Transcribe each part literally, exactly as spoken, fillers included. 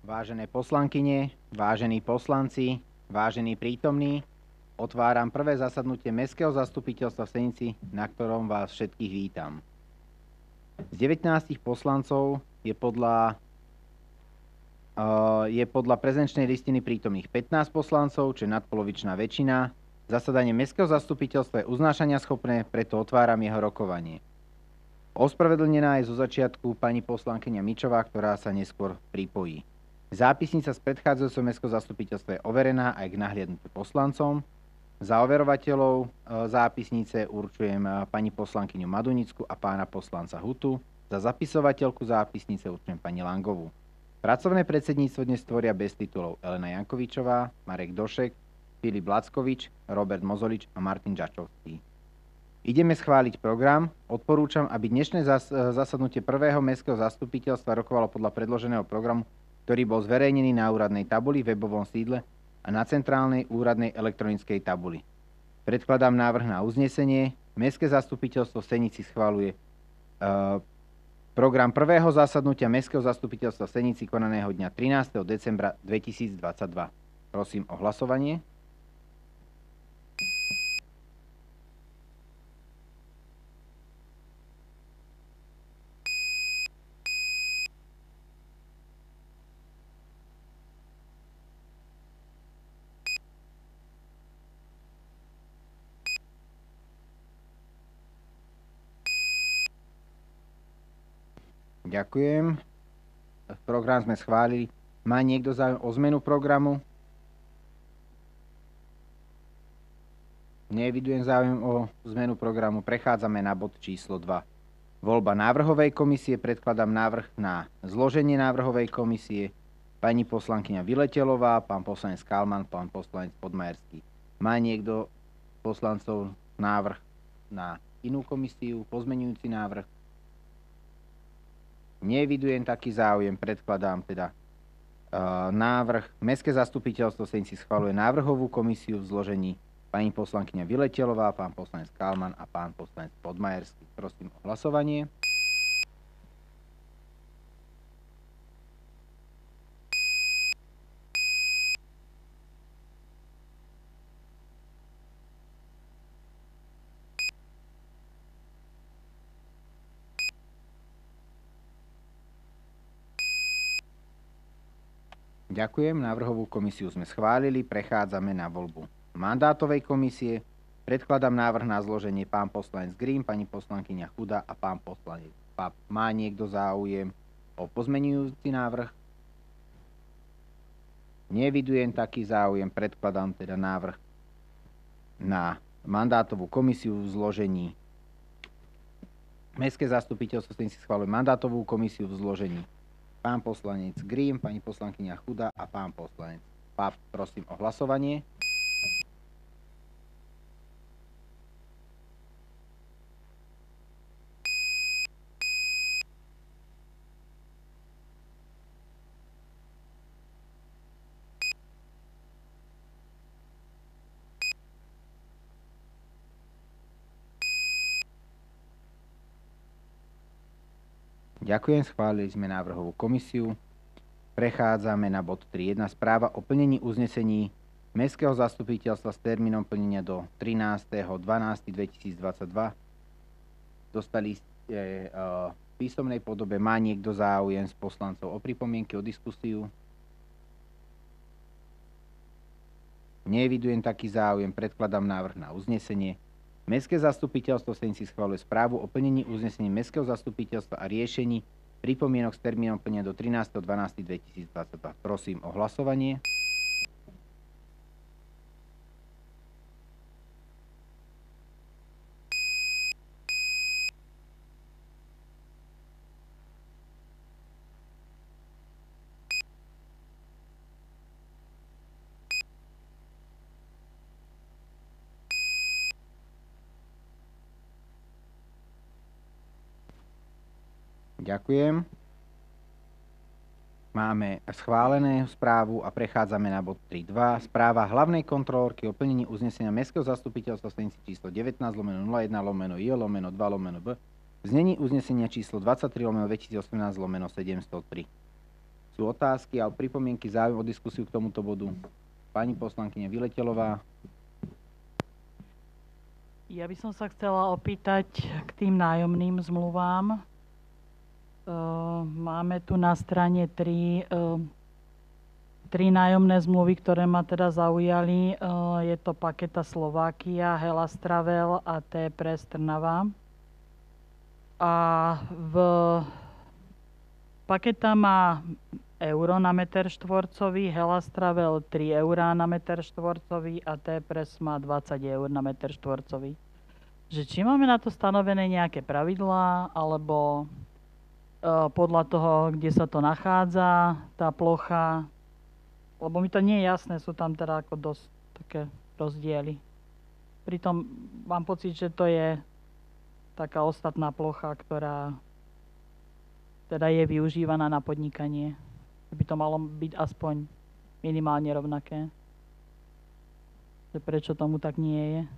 Vážené poslankyne, vážení poslanci, vážení prítomní, otváram prvé zasadnutie Mestského zastupiteľstva v Senici, na ktorom vás všetkých vítam. Z devätnástich poslancov je podľa, uh, je podľa prezenčnej listiny prítomných pätnásť poslancov, čo je nadpolovičná väčšina. Zasadanie Mestského zastupiteľstva je uznášania schopné, preto otváram jeho rokovanie. Ospravedlnená je zo začiatku pani poslankyňa Mičová, ktorá sa neskôr pripojí. Zápisnica z predchádzajúceho Mestského zastupiteľstva je overená aj k nahliadnutiu poslancom. Za overovateľov zápisnice určujem pani poslankyňu Madunickú a pána poslanca Hutu. Za zapisovateľku zápisnice určujem pani Langovú. Pracovné predsedníctvo dnes tvoria bez titulov Elena Jankovičová, Marek Došek, Filip Lackovič, Robert Mozolič a Martin Žačovský. Ideme schváliť program. Odporúčam, aby dnešné zasadnutie prvého Mestského zastupiteľstva rokovalo podľa predloženého programu, ktorý bol zverejnený na úradnej tabuli, webovom sídle a na centrálnej úradnej elektronickej tabuli. Predkladám návrh na uznesenie. Mestské zastupiteľstvo v Senici schvaľuje uh, program prvého zasadnutia Mestského zastupiteľstva v Senici konaného dňa trinásteho decembra dvetisícdvadsaťdva. Prosím o hlasovanie. Ďakujem. Program sme schválili. Má niekto záujem o zmenu programu? Neevidujem záujem o zmenu programu. Prechádzame na bod číslo dva. Voľba návrhovej komisie. Predkladám návrh na zloženie návrhovej komisie. Pani poslankyňa Vyletelová, pán poslanec Kalman, pán poslanec Podmajerský. Má niekto poslancov návrh na inú komisiu? Pozmeňujúci návrh? Neevidujem taký záujem, predkladám teda uh, návrh. Mestské zastupiteľstvo Senici schvaľuje návrhovú komisiu v zložení pani poslankyňa Vyletelová, pán poslanec Kalman a pán poslanec Podmajerský. Prosím o hlasovanie. Ďakujem, návrhovú komisiu sme schválili, prechádzame na voľbu mandátovej komisie. Predkladám návrh na zloženie pán poslanec Grím, pani poslankyňa Chuda a pán poslanec Pap. Má niekto záujem o pozmenujúci návrh? Nevidujem taký záujem, predkladám teda návrh na mandátovú komisiu v zložení. Mestské zastupiteľstvo si schváluje mandátovú komisiu v zložení pán poslanec Grím, pani poslankyňa Chuda a pán poslanec Pap. Prosím o hlasovanie. Ďakujem, schválili sme návrhovú komisiu. Prechádzame na bod tri bodka jedna. Správa o plnení uznesení Mestského zastupiteľstva s termínom plnenia do trinásteho decembra dvetisícdvadsaťdva. Dostali ste uh, v písomnej podobe. Má niekto záujem z poslancov o pripomienky, o diskusiu? Neevidujem taký záujem, predkladám návrh na uznesenie. Mestské zastupiteľstvo Senici schvaľuje správu o plnení uznesení Mestského zastupiteľstva a riešení pripomienok s termínom plnenia do trinásteho decembra dvetisícdvadsaťdva. Prosím o hlasovanie. Ďakujem. Máme schválené správu a prechádzame na bod tri bodka dva. Správa hlavnej kontrolórky o plnení uznesenia Mestského zastupiteľstva Senici číslo devätnásť lomeno nula jeden lomeno I lomeno dva lomeno B v znení uznesenia číslo dvadsaťtri lomeno dvetisícosemnásť lomeno sedemsto tri. Sú otázky alebo pripomienky, záujem o diskusiu k tomuto bodu? Pani poslankyňa Vyletelová. Ja by som sa chcela opýtať k tým nájomným zmluvám. Máme tu na strane tri, tri nájomné zmluvy, ktoré ma teda zaujali. Je to Paketa Slovakia, Hellas Travel a T-Press Trnava. A v Paketa má euro na meter štvorcový, Hellas Travel tri eurá na meter štvorcový a T-Press má dvadsať eur na meter štvorcový. Že či máme na to stanovené nejaké pravidlá, alebo uh, podľa toho, kde sa to nachádza, tá plocha, lebo mi to nie je jasné, sú tam teda ako dosť také rozdiely. Pritom mám pocit, že to je taká ostatná plocha, ktorá teda je využívaná na podnikanie. By to malo byť aspoň minimálne rovnaké. Že prečo tomu tak nie je?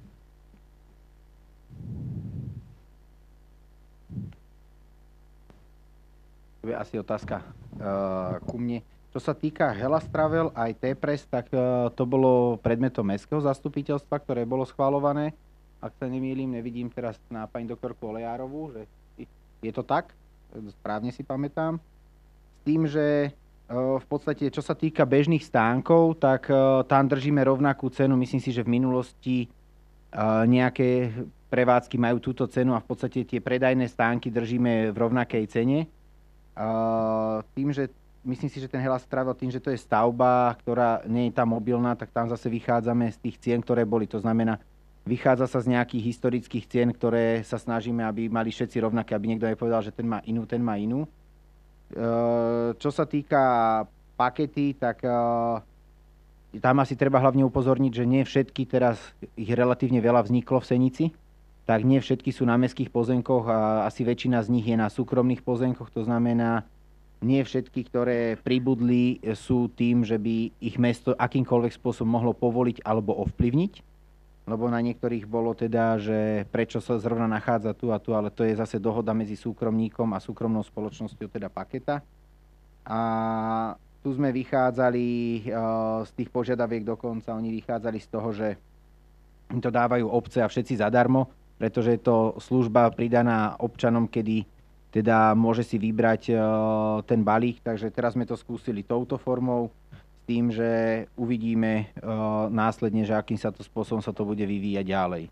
To je asi otázka uh, ku mne. Čo sa týka Hellas Travel aj T-Press, tak uh, to bolo predmetom mestského zastupiteľstva, ktoré bolo schvaľované. Ak sa nemýlim, nevidím teraz na pani doktorku Olejárovú, že je to tak, správne si pamätám. S tým, že v podstate, čo sa týka bežných stánkov, tak tam držíme rovnakú cenu. Myslím si, že v minulosti nejaké prevádzky majú túto cenu a v podstate tie predajné stánky držíme v rovnakej cene. Tým, že myslím si, že ten Hellas Travel, tým, že to je stavba, ktorá nie je tam mobilná, tak tam zase vychádzame z tých cien, ktoré boli. To znamená, vychádza sa z nejakých historických cien, ktoré sa snažíme, aby mali všetci rovnaké, aby niekto nepovedal, že ten má inú, ten má inú. Čo sa týka pakety, tak tam asi treba hlavne upozorniť, že nie všetky, teraz ich relatívne veľa vzniklo v Senici, tak nie všetky sú na mestských pozemkoch a asi väčšina z nich je na súkromných pozemkoch. To znamená, nie všetky, ktoré pribudli, sú tým, že by ich mesto akýmkoľvek spôsobom mohlo povoliť alebo ovplyvniť. Lebo na niektorých bolo teda, že prečo sa zrovna nachádza tu a tu, ale to je zase dohoda medzi súkromníkom a súkromnou spoločnosťou, teda Paketa. A tu sme vychádzali z tých požiadaviek dokonca, oni vychádzali z toho, že im to dávajú obce a všetci zadarmo, pretože je to služba pridaná občanom, kedy teda môže si vybrať ten balík, takže teraz sme to skúsili touto formou, tým, že uvidíme uh, následne, že akým sa to spôsobom sa to bude vyvíjať ďalej.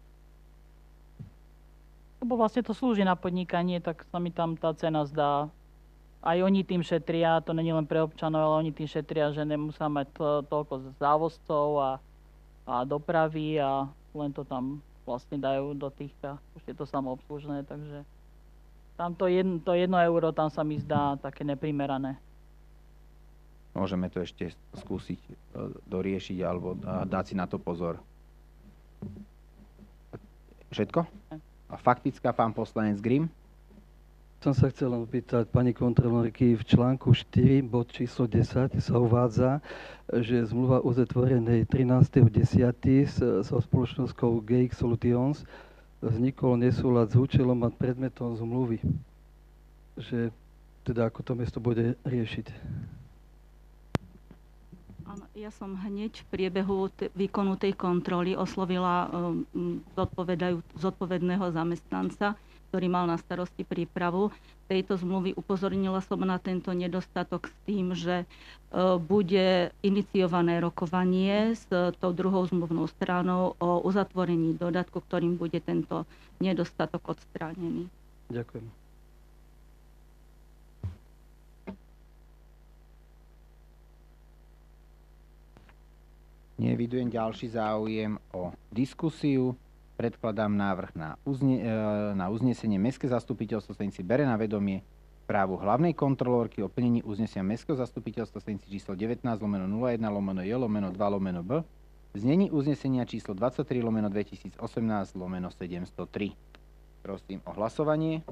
Lebo vlastne to slúži na podnikanie, tak sa mi tam tá cena zdá. Aj oni tým šetria, to není len pre občanov, ale oni tým šetria, že nemusia mať to, toľko závozcov a, a dopravy a len to tam vlastne dajú do tých, a už je to samoobslužné, takže tam to jedno, to jedno euro tam sa mi zdá také neprimerané. Môžeme to ešte skúsiť doriešiť alebo dať si na to pozor. Všetko? A faktická, pán poslanec Grim. Som sa chcel opýtať pani kontrolórky, v článku štyri, bod číslo desať sa uvádza, že zmluva uzatvorenej trinásteho desiateho so spoločnosťou G X Solutions vznikol nesúlad s účelom a predmetom zmluvy. Že teda ako to mesto bude riešiť. Ja som hneď v priebehu t- výkonu tej kontroly oslovila um, zodpovedného zamestnanca, ktorý mal na starosti prípravu tejto zmluvy. Upozornila som na tento nedostatok s tým, že uh, bude iniciované rokovanie s uh, tou druhou zmluvnou stranou o uzatvorení dodatku, ktorým bude tento nedostatok odstránený. Ďakujem. Nevidujem ďalší záujem o diskusiu. Predkladám návrh na, uzne, na uznesenie Mestské zastupiteľstvo Senici bere na vedomie správu hlavnej kontrolórky o plnení uznesenia Mestského zastupiteľstva Senici číslo devätnásť lomeno nula jeden lomeno J lomeno dva lomeno B v znení uznesenia číslo dvadsaťtri lomeno dvetisícosemnásť lomeno sedemstotri. Prosím o hlasovanie.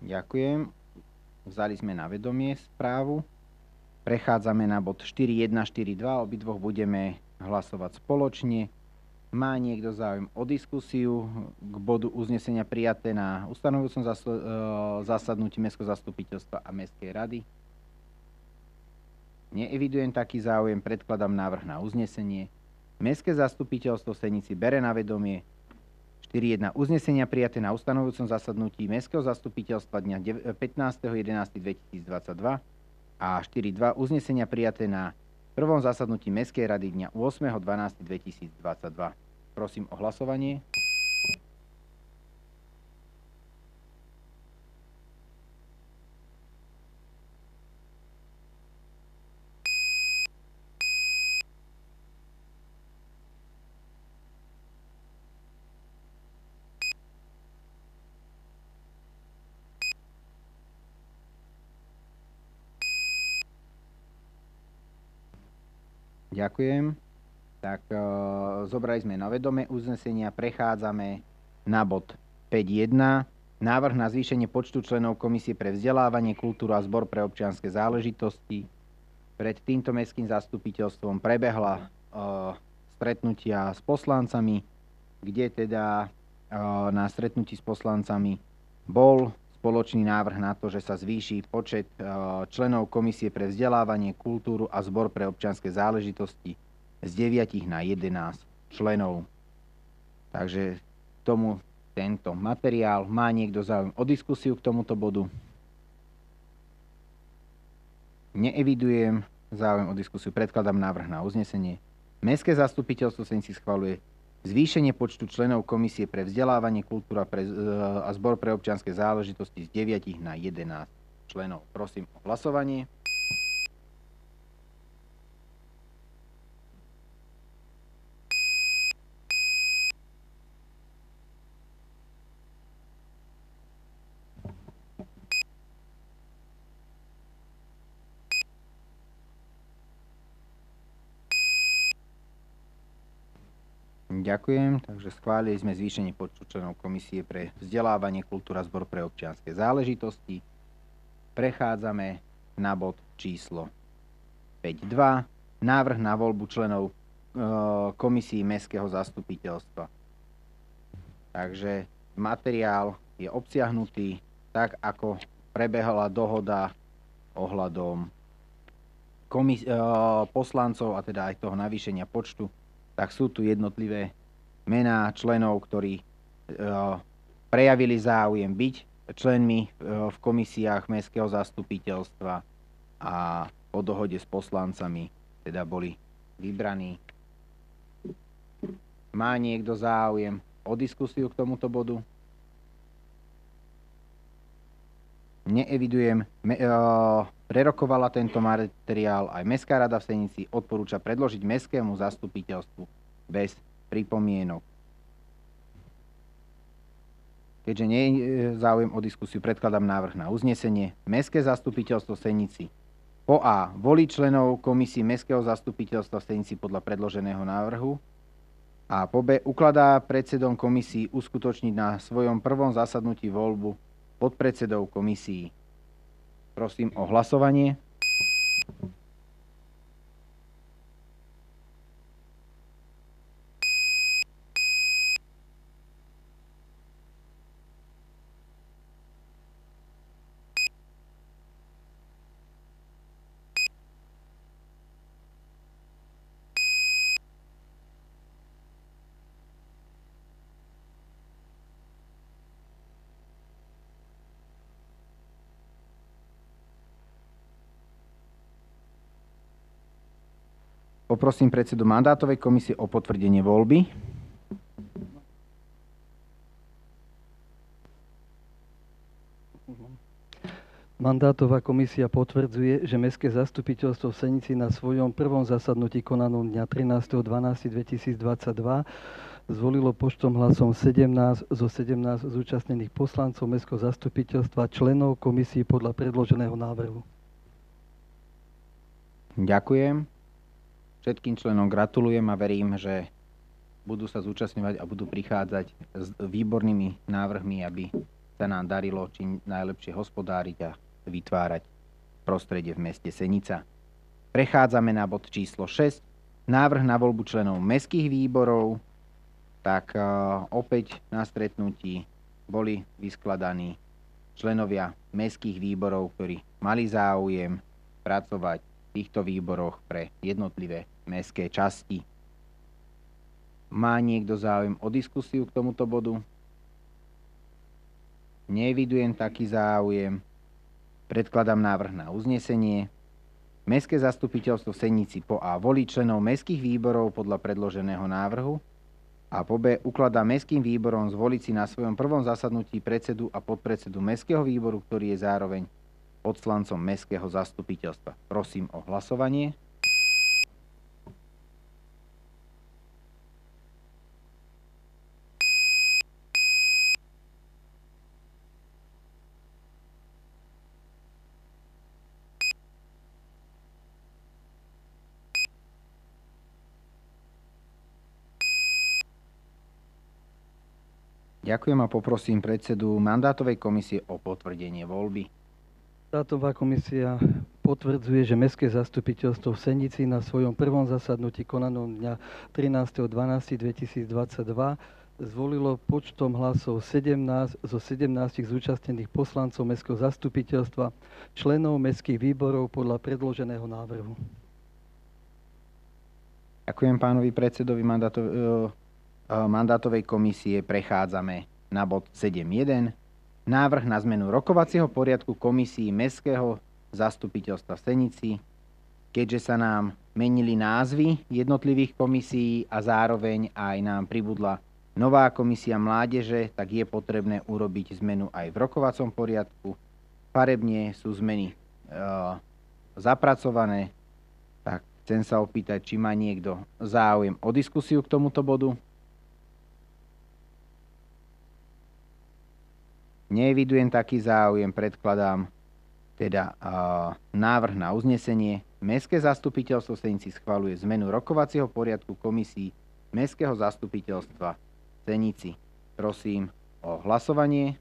Ďakujem. Vzali sme na vedomie správu. Prechádzame na bod štyri jedna štyri dva. Obidvoch budeme hlasovať spoločne. Má niekto záujem o diskusiu k bodu uznesenia prijaté na ustanovujúcom zasadnutí Mestského zastupiteľstva a Mestskej rady? Neevidujem taký záujem, predkladám návrh na uznesenie. Mestské zastupiteľstvo v Senici bere na vedomie štyri jedna uznesenia prijaté na ustanovujúcom zasadnutí Mestského zastupiteľstva dňa pätnásteho jedenásteho dvetisícdvadsaťdva a štyri dva uznesenia prijaté na prvom zasadnutí Mestskej rady dňa ôsmeho dvanásteho dvetisícdvadsaťdva. Prosím o hlasovanie. Ďakujem. Tak e, zobrali sme na vedomie uznesenia, prechádzame na bod päť jedna. Návrh na zvýšenie počtu členov Komisie pre vzdelávanie, kultúru a zbor pre občianske záležitosti. Pred týmto mestským zastupiteľstvom prebehla e, stretnutia s poslancami, kde teda e, na stretnutí s poslancami bol spoločný návrh na to, že sa zvýši počet členov Komisie pre vzdelávanie, kultúru a zbor pre občianske záležitosti z deviatich na jedenásť členov. Takže tomu tento materiál. Má niekto záujem o diskusiu k tomuto bodu? Neevidujem záujem o diskusiu. Predkladám návrh na uznesenie. Mestské zastupiteľstvo Senici schvaľuje zvýšenie počtu členov Komisie pre vzdelávanie, kultúru a zbor pre občianske záležitosti z deviatich na jedenásť členov. Prosím o hlasovanie. Ďakujem. Takže schválili sme zvýšenie počtu členov Komisie pre vzdelávanie, kultúra a zbor pre občianske záležitosti. Prechádzame na bod číslo päť dva. Návrh na voľbu členov e, Komisí Mestského zastupiteľstva. Takže materiál je obsiahnutý tak, ako prebehla dohoda ohľadom komis- e, poslancov a teda aj toho navýšenia počtu. Tak sú tu jednotlivé mená členov, ktorí e, prejavili záujem byť členmi e, v komisiách Mestského zastupiteľstva a po dohode s poslancami teda boli vybraní. Má niekto záujem o diskusiu k tomuto bodu? Neevidujem. Me, e, prerokovala tento materiál aj Mestská rada v Senici, odporúča predložiť Mestskému zastupiteľstvu bez pripomienok. Keďže nie je záujem o diskusiu, predkladám návrh na uznesenie. Mestské zastupiteľstvo Senici po A. volí členov komisí Mestského zastupiteľstva Senici podľa predloženého návrhu a po B. ukladá predsedom komisí uskutočniť na svojom prvom zasadnutí voľbu podpredsedov komisií. Prosím o hlasovanie. Poprosím predsedu mandátovej komisie o potvrdenie voľby. Mandátová komisia potvrdzuje, že Mestské zastupiteľstvo v Senici na svojom prvom zasadnutí konanom dňa trinásteho decembra dvetisícdvadsaťdva zvolilo počtom hlasom sedemnásť zo sedemnásť zúčastnených poslancov Mestského zastupiteľstva členov komisí podľa predloženého návrhu. Ďakujem. Všetkým členom gratulujem a verím, že budú sa zúčastňovať a budú prichádzať s výbornými návrhmi, aby sa nám darilo čím najlepšie hospodáriť a vytvárať prostredie v meste Senica. Prechádzame na bod číslo šesť. Návrh na voľbu členov mestských výborov. Tak uh, opäť na stretnutí boli vyskladaní členovia mestských výborov, ktorí mali záujem pracovať v týchto výboroch pre jednotlivé mestské časti. Má niekto záujem o diskusiu k tomuto bodu? Neevidujem taký záujem. Predkladám návrh na uznesenie. Mestské zastupiteľstvo v Senici po A volí členov mestských výborov podľa predloženého návrhu a po B ukladá mestským výborom zvoliť si na svojom prvom zasadnutí predsedu a podpredsedu mestského výboru, ktorý je zároveň poslancom mestského zastupiteľstva. Prosím o hlasovanie. Ďakujem a poprosím predsedu mandátovej komisie o potvrdenie voľby. Mandátová komisia potvrdzuje, že Mestské zastupiteľstvo v Senici na svojom prvom zasadnutí konanom dňa trinásteho decembra dvetisícdvadsaťdva zvolilo počtom hlasov sedemnásť zo sedemnástich zúčastnených poslancov Mestského zastupiteľstva členov mestských výborov podľa predloženého návrhu. Ďakujem pánovi predsedovi mandátov, mandátovej komisie. Prechádzame na bod sedem bodka jeden. Návrh na zmenu rokovacieho poriadku komisí Mestského zastupiteľstva v Senici. Keďže sa nám menili názvy jednotlivých komisií a zároveň aj nám pribudla nová komisia mládeže, tak je potrebné urobiť zmenu aj v rokovacom poriadku. Farebne sú zmeny e, zapracované. Tak chcem sa opýtať, či má niekto záujem o diskusiu k tomuto bodu. Neevidujem taký záujem, predkladám teda uh, návrh na uznesenie. Mestské zastupiteľstvo v Senici schvaľuje zmenu rokovacieho poriadku komisí Mestského zastupiteľstva v Senici. Prosím o hlasovanie.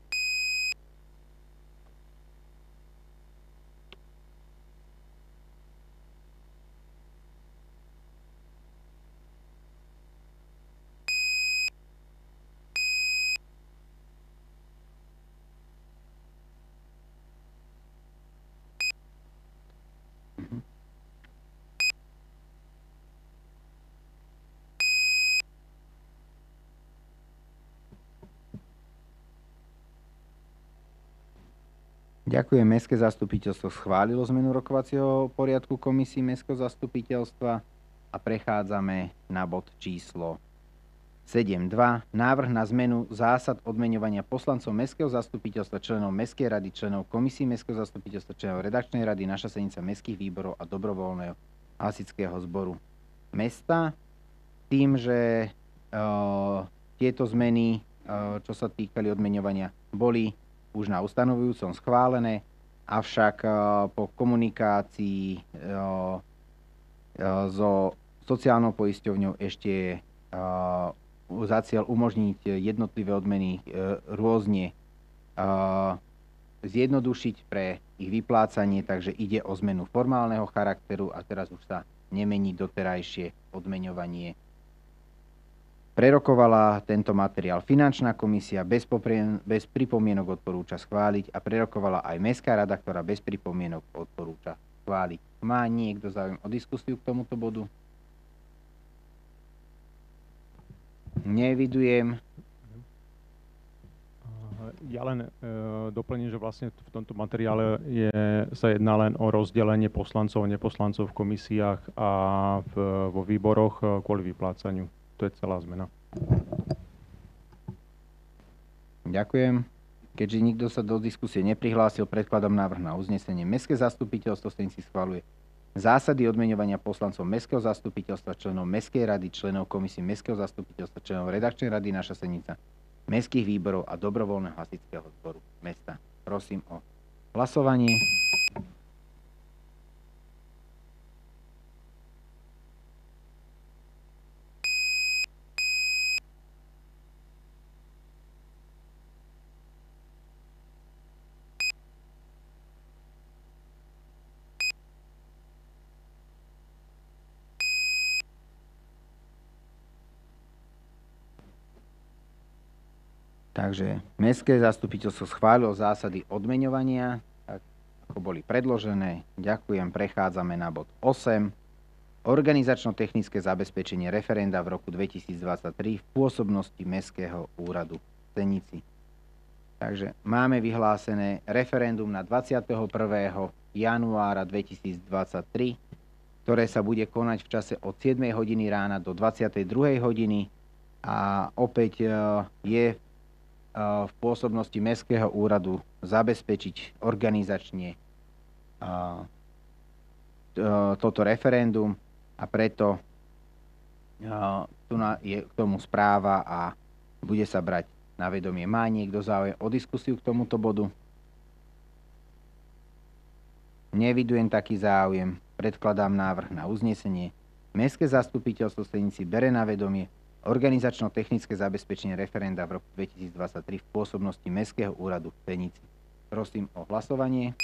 Ďakujem. Mestské zastupiteľstvo schválilo zmenu rokovacieho poriadku komisí Mestského zastupiteľstva a prechádzame na bod číslo sedem bodka dva. Návrh na zmenu zásad odmeňovania poslancov Mestského zastupiteľstva, členov Mestskej rady, členov komisí Mestského zastupiteľstva, členov redakčnej rady, Naša Senica, mestských výborov a dobrovoľného hasičského zboru mesta. Tým, že uh, tieto zmeny, uh, čo sa týkali odmeňovania, boli už na ustanovujúcom schválené, avšak po komunikácii so sociálnou poisťovňou ešte za cieľ umožniť jednotlivé odmeny rôzne zjednodušiť pre ich vyplácanie, takže ide o zmenu formálneho charakteru a teraz už sa nemení doterajšie odmeňovanie. Prerokovala tento materiál finančná komisia, bez, poprien- bez pripomienok odporúča schváliť a prerokovala aj Mestská rada, ktorá bez pripomienok odporúča schváliť. Má niekto záujem o diskusiu k tomuto bodu? Nevidujem. Ja len e, doplním, že vlastne v tomto materiále je, sa jedná len o rozdelenie poslancov a neposlancov v komisiách a v, vo výboroch kvôli vyplácaniu. To je celá zmena. Ďakujem. Keďže nikto sa do diskusie neprihlásil, predkladám návrh na uznesenie. Mestské zastupiteľstvo Senici schvaľuje zásady odmeňovania poslancov Mestského zastupiteľstva, členov Mestskej rady, členov komisie Mestského zastupiteľstva, členov redakčnej rady Naša Senica, mestských výborov a dobrovoľného hasičského zboru mesta. Prosím o hlasovanie. Takže mestské zastupiteľstvo schválilo zásady odmeňovania, tak ako boli predložené. Ďakujem, prechádzame na bod osem. Organizačno-technické zabezpečenie referenda v roku dvetisícdvadsaťtri v pôsobnosti Mestského úradu v Senici. Takže máme vyhlásené referendum na dvadsiateho prvého januára dvetisícdvadsaťtri, ktoré sa bude konať v čase od siedmej hodiny rána do dvadsiatej druhej hodiny a opäť je v pôsobnosti Mestského úradu zabezpečiť organizačne toto referendum a preto tu je k tomu správa a bude sa brať na vedomie. Má niekto záujem o diskusiu k tomuto bodu? Nevidujem taký záujem. Predkladám návrh na uznesenie. Mestské zastupiteľstvo Senici bere na vedomie organizačno-technické zabezpečenie referenda v roku dvetisícdvadsaťtri v pôsobnosti Mestského úradu v Senici. Prosím o hlasovanie.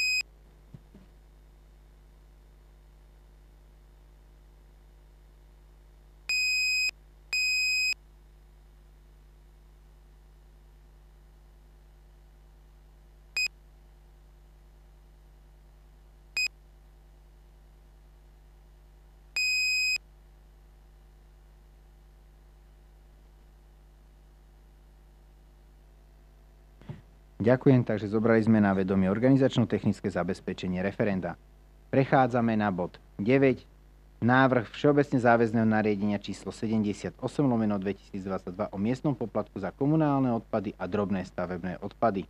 Ďakujem, takže zobrali sme na vedomie organizačno-technické zabezpečenie referenda. Prechádzame na bod deväť. Návrh všeobecne záväzného nariadenia číslo sedemdesiatosem lomeno dvetisícdvadsaťdva o miestnom poplatku za komunálne odpady a drobné stavebné odpady.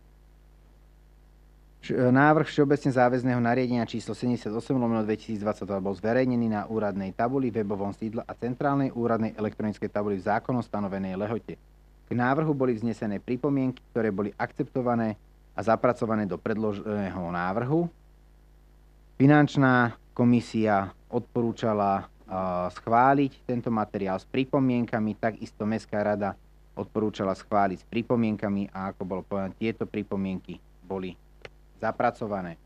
Návrh všeobecne záväzného nariadenia číslo sedemdesiatosem lomeno dvetisícdvadsaťdva bol zverejnený na úradnej tabuli, webovom sídle a centrálnej úradnej elektronickej tabuli v zákonom stanovenej lehote. K návrhu boli vznesené pripomienky, ktoré boli akceptované a zapracované do predloženého návrhu. Finančná komisia odporúčala uh, schváliť tento materiál s pripomienkami, takisto Mestská rada odporúčala schváliť s pripomienkami a ako bolo povedané, tieto pripomienky boli zapracované.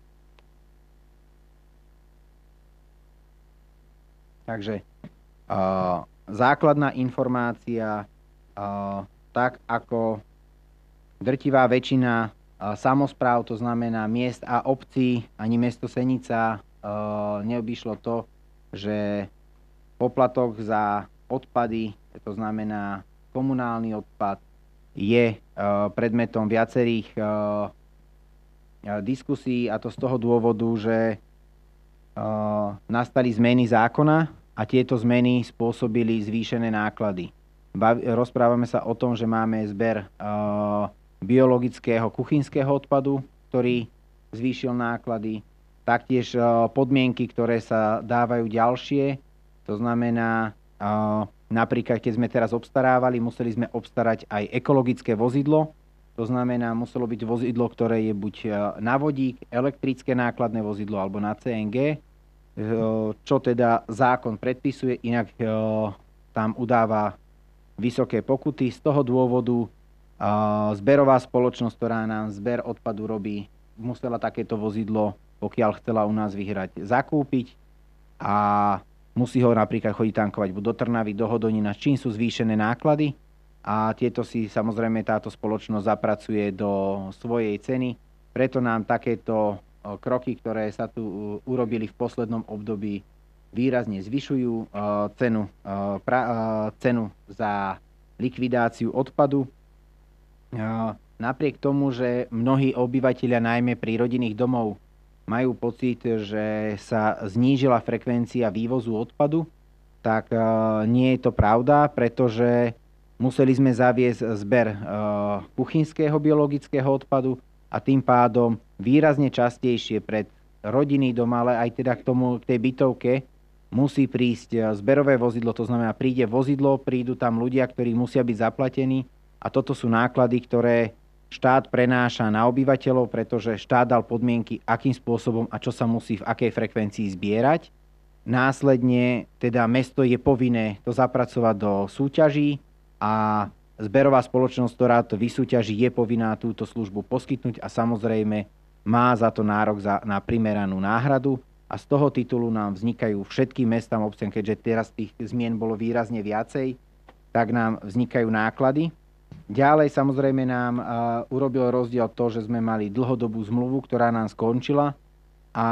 Takže uh, základná informácia. Uh, tak ako drtivá väčšina uh, samospráv, to znamená miest a obcí, ani mesto Senica uh, neobyšlo to, že poplatok za odpady, to znamená komunálny odpad, je uh, predmetom viacerých uh, diskusí, a to z toho dôvodu, že uh, nastali zmeny zákona a tieto zmeny spôsobili zvýšené náklady. Rozprávame sa o tom, že máme zber uh, biologického kuchynského odpadu, ktorý zvýšil náklady. Taktiež uh, podmienky, ktoré sa dávajú ďalšie. To znamená, uh, napríklad, keď sme teraz obstarávali, museli sme obstarať aj ekologické vozidlo. To znamená, muselo byť vozidlo, ktoré je buď na vodík, elektrické nákladné vozidlo alebo na cé en gé, uh, čo teda zákon predpisuje, inak uh, tam udáva vysoké pokuty. Z toho dôvodu uh, zberová spoločnosť, ktorá nám zber odpadu robí, musela takéto vozidlo, pokiaľ chcela u nás vyhrať, zakúpiť a musí ho napríklad chodiť tankovať buď do Trnavy, do Hodonina, s čím sú zvýšené náklady a tieto si samozrejme táto spoločnosť zapracuje do svojej ceny. Preto nám takéto uh, kroky, ktoré sa tu uh, urobili v poslednom období, výrazne zvyšujú uh, cenu, uh, pra, uh, cenu za likvidáciu odpadu. Uh, napriek tomu, že mnohí obyvatelia, najmä pri rodinných domov, majú pocit, že sa znížila frekvencia vývozu odpadu, tak uh, nie je to pravda, pretože museli sme zaviesť zber uh, kuchynského biologického odpadu a tým pádom výrazne častejšie pred rodinný dom, ale aj teda k tomu, k tej bytovke, musí prísť zberové vozidlo, to znamená, príde vozidlo, prídu tam ľudia, ktorí musia byť zaplatení a toto sú náklady, ktoré štát prenáša na obyvateľov, pretože štát dal podmienky, akým spôsobom a čo sa musí v akej frekvencii zbierať. Následne teda mesto je povinné to zapracovať do súťaží a zberová spoločnosť, ktorá to vysúťaží, je povinná túto službu poskytnúť a samozrejme má za to nárok za, na primeranú náhradu. A z toho titulu nám vznikajú všetkým mestám, obciam, keďže teraz tých zmien bolo výrazne viacej, tak nám vznikajú náklady. Ďalej samozrejme nám uh, urobil rozdiel to, že sme mali dlhodobú zmluvu, ktorá nám skončila a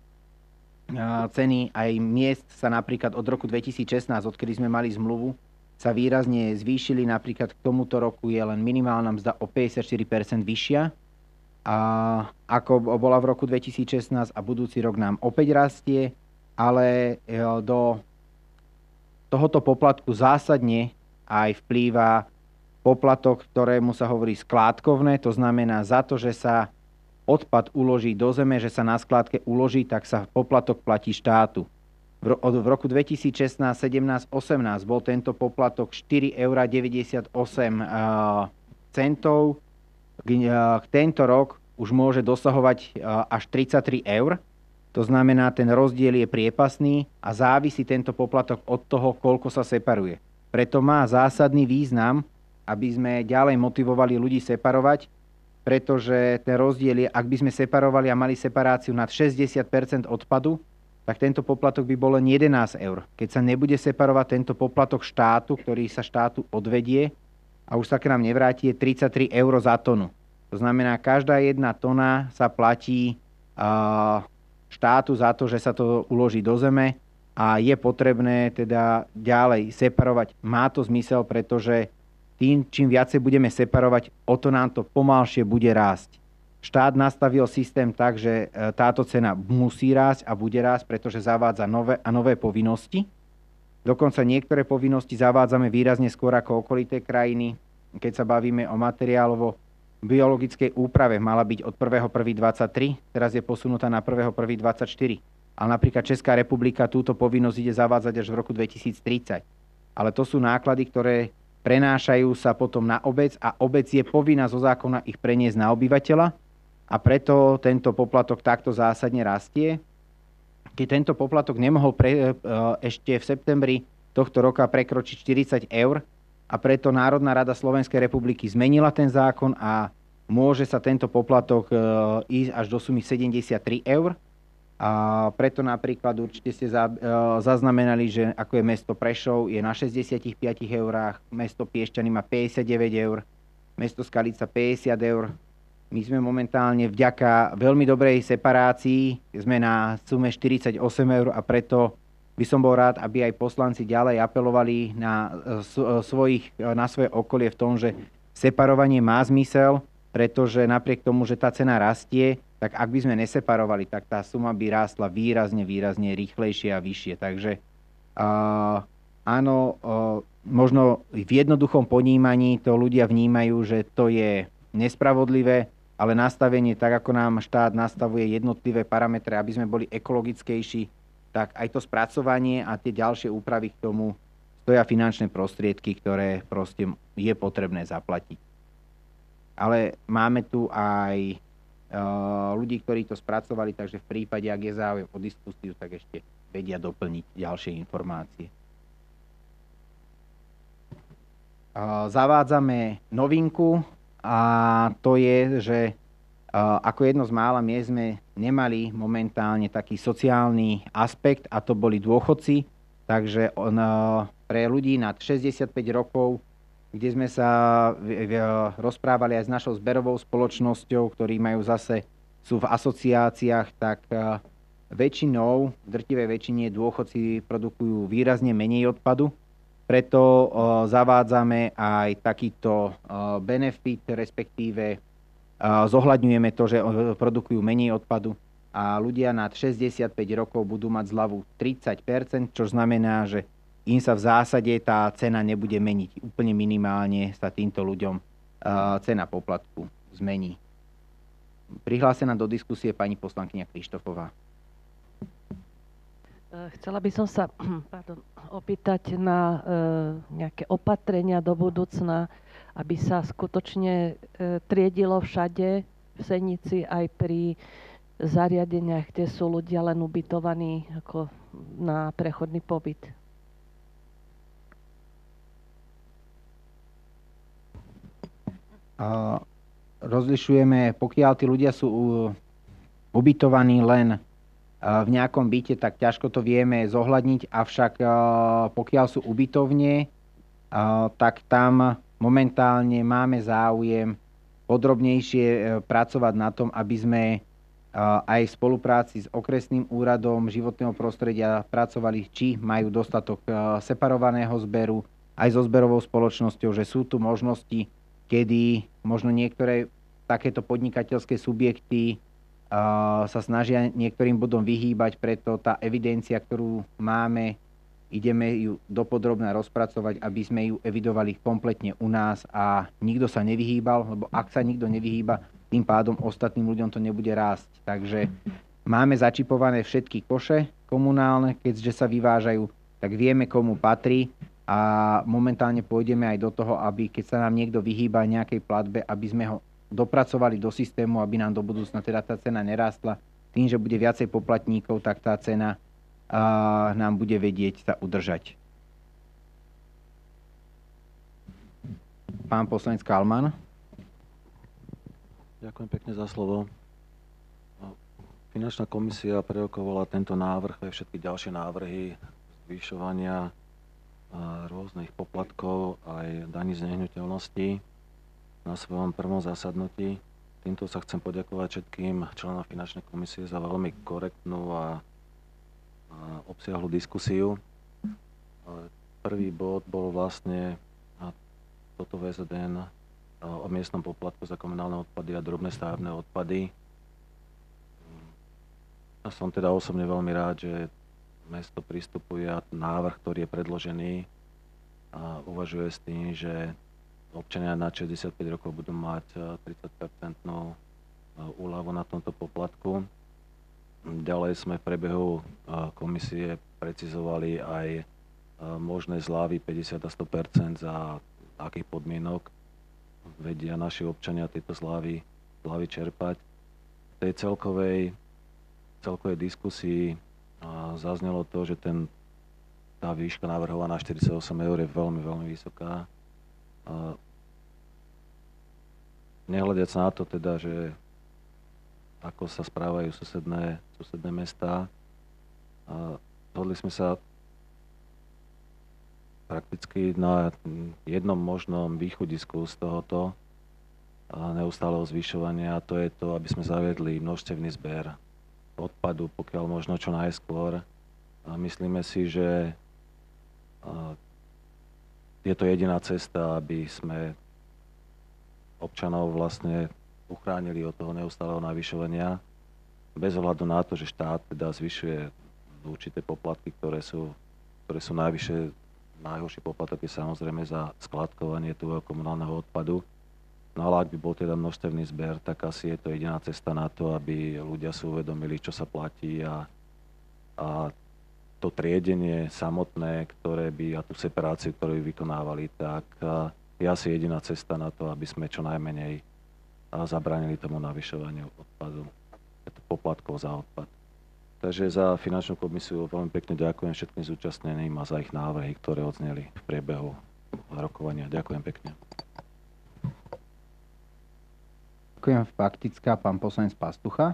uh, ceny aj miest sa napríklad od roku dvetisícšestnásť, odkedy sme mali zmluvu, sa výrazne zvýšili. Napríklad k tomuto roku je len minimálna mzda o päťdesiatštyri percent vyššia, a ako bola v roku dvetisícšestnásť, a budúci rok nám opäť rastie, ale uh, do tohoto poplatku zásadne aj vplýva poplatok, ktorému sa hovorí skládkovné, to znamená za to, že sa odpad uloží do zeme, že sa na skládke uloží, tak sa poplatok platí štátu. Od v roku dvetisícšestnásť, sedemnásť, osemnásť bol tento poplatok štyri eurá deväťdesiatosem centov. Tento rok už môže dosahovať až tridsaťtri eur. To znamená, ten rozdiel je priepasný a závisí tento poplatok od toho, koľko sa separuje. Preto má zásadný význam, aby sme ďalej motivovali ľudí separovať, pretože ten rozdiel je, ak by sme separovali a mali separáciu nad šesťdesiat percent odpadu, tak tento poplatok by bol len jedenásť eur. Keď sa nebude separovať tento poplatok štátu, ktorý sa štátu odvedie a už sa k nám nevráti, je tridsaťtri eur za tonu. To znamená, každá jedna tona sa platí uh, štátu za to, že sa to uloží do zeme a je potrebné teda ďalej separovať. Má to zmysel, pretože tým, čím viacej budeme separovať, o to nám to pomalšie bude rásť. Štát nastavil systém tak, že táto cena musí rásť a bude rásť, pretože zavádza nové a nové povinnosti. Dokonca niektoré povinnosti zavádzame výrazne skôr ako okolité krajiny. Keď sa bavíme o materiálovo biologickej úprave, mala byť od prvého prvého dvadsaťtri, teraz je posunutá na prvého prvého dvadsaťštyri. Ale napríklad Česká republika túto povinnosť ide zavádzať až v roku dvetisíctridsať. Ale to sú náklady, ktoré prenášajú sa potom na obec a obec je povinná zo zákona ich preniesť na obyvateľa a preto tento poplatok takto zásadne rastie. Keď tento poplatok nemohol pre, ešte v septembri tohto roka prekročiť štyridsať eur a preto Národná rada Slovenskej republiky zmenila ten zákon a môže sa tento poplatok ísť až do sumy sedemdesiattri eur. A preto napríklad určite ste za, e, zaznamenali, že ako je mesto Prešov, je na šesťdesiatpäť eurách, mesto Piešťany má päťdesiatdeväť eur, mesto Skalica päťdesiat eur. My sme momentálne vďaka veľmi dobrej separácii, sme na sume štyridsaťosem eur a preto by som bol rád, aby aj poslanci ďalej apelovali na, svojich, na svoje okolie v tom, že separovanie má zmysel, pretože napriek tomu, že tá cena rastie, tak ak by sme neseparovali, tak tá suma by rástla výrazne, výrazne rýchlejšie a vyššie. Takže uh, áno, uh, možno v jednoduchom ponímaní to ľudia vnímajú, že to je nespravodlivé, ale nastavenie, tak ako nám štát nastavuje jednotlivé parametre, aby sme boli ekologickejší, tak aj to spracovanie a tie ďalšie úpravy k tomu stoja finančné prostriedky, ktoré proste je potrebné zaplatiť. Ale máme tu aj ľudí, ktorí to spracovali, takže v prípade, ak je záujem o diskusiu, tak ešte vedia doplniť ďalšie informácie. Zavádzame novinku a to je, že ako jedno z mála miest sme nemali momentálne taký sociálny aspekt a to boli dôchodci, takže on, pre ľudí nad šesťdesiatpäť rokov, kde sme sa rozprávali aj s našou zberovou spoločnosťou, ktorí majú zase, sú v asociáciách, tak väčšinou, v drtivej väčšine dôchodci produkujú výrazne menej odpadu. Preto zavádzame aj takýto benefit, respektíve zohľadňujeme to, že produkujú menej odpadu a ľudia nad šesťdesiatpäť rokov budú mať zľavu tridsať percent, čo znamená, že im sa v zásade tá cena nebude meniť. Úplne minimálne sa týmto ľuďom uh, cena poplatku zmení. Prihlásená do diskusie pani poslankyňa Krištofová. Chcela by som sa pardon, opýtať na uh, nejaké opatrenia do budúcna, aby sa skutočne uh, triedilo všade v Senici aj pri zariadeniach, kde sú ľudia len ubytovaní ako na prechodný pobyt. Uh, rozlišujeme, pokiaľ tí ľudia sú uh, ubytovaní len uh, v nejakom byte, tak ťažko to vieme zohľadniť, avšak uh, pokiaľ sú ubytovne, uh, tak tam momentálne máme záujem podrobnejšie e, pracovať na tom, aby sme e, aj v spolupráci s okresným úradom životného prostredia pracovali, či majú dostatok e, separovaného zberu, aj so zberovou spoločnosťou, že sú tu možnosti, kedy možno niektoré takéto podnikateľské subjekty uh, sa snažia niektorým bodom vyhýbať, preto tá evidencia, ktorú máme, ideme ju dopodrobne rozpracovať, aby sme ju evidovali kompletne u nás a nikto sa nevyhýbal, lebo ak sa nikto nevyhýba, tým pádom ostatným ľuďom to nebude rásť. Takže máme začipované všetky koše komunálne, keďže sa vyvážajú, tak vieme, komu patrí. A momentálne pôjdeme aj do toho, aby keď sa nám niekto vyhýba nejakej platbe, aby sme ho dopracovali do systému, aby nám do budúcna teda tá cena nerástla. Tým, že bude viacej poplatníkov, tak tá cena a, nám bude vedieť sa udržať. Pán poslanec Kalman. Ďakujem pekne za slovo. Finančná komisia prerokovala tento návrh aj všetky ďalšie návrhy zvyšovania rôznych poplatkov aj daní z nehnuteľností na svojom prvom zasadnutí. Týmto sa chcem poďakovať všetkým členom finančnej komisie za veľmi korektnú a, a obsiahlu diskusiu. Prvý bod bol vlastne toto vé zet en o miestnom poplatku za komunálne odpady a drobné stavebné odpady. Ja som teda osobne veľmi rád, že mesto pristupuje a návrh, ktorý je predložený, a uvažuje s tým, že občania nad šesťdesiatpäť rokov budú mať tridsať percent úľavu na tomto poplatku. Ďalej sme v priebehu komisie precizovali aj možné zľavy päťdesiat a sto percent za akých podmienok vedia naši občania tieto zľavy, zľavy čerpať. V tej celkovej, celkovej diskusii a zaznelo to, že ten, tá výška navrhovaná štyridsaťosem eur je veľmi, veľmi vysoká. A nehľadiac na to teda, že ako sa správajú susedné, susedné mestá, a dohodli sme sa prakticky na jednom možnom východisku z tohoto neustáleho zvyšovania, a to je to, aby sme zaviedli množstevný zber odpadu, pokiaľ možno čo najskôr. A myslíme si, že je to jediná cesta, aby sme občanov vlastne uchránili od toho neustáleho navyšovania, bez ohľadu na to, že štát teda zvyšuje určité poplatky, ktoré sú, ktoré sú najvyššie. Najhorší poplatok je samozrejme za skladkovanie toho komunálneho odpadu. No ale ak by bol teda množstevný zber, tak asi je to jediná cesta na to, aby ľudia si uvedomili, čo sa platí, a, a to triedenie samotné, ktoré by, a tú separáciu, ktorú by vykonávali, tak je asi jediná cesta na to, aby sme čo najmenej zabránili tomu navyšovaniu odpadu, poplatkov za odpad. Takže za finančnú komisiu veľmi pekne ďakujem všetkým zúčastneným a za ich návrhy, ktoré odzneli v priebehu rokovania. Ďakujem pekne. Ďakujem. Faktická, pán poslanec Pastucha.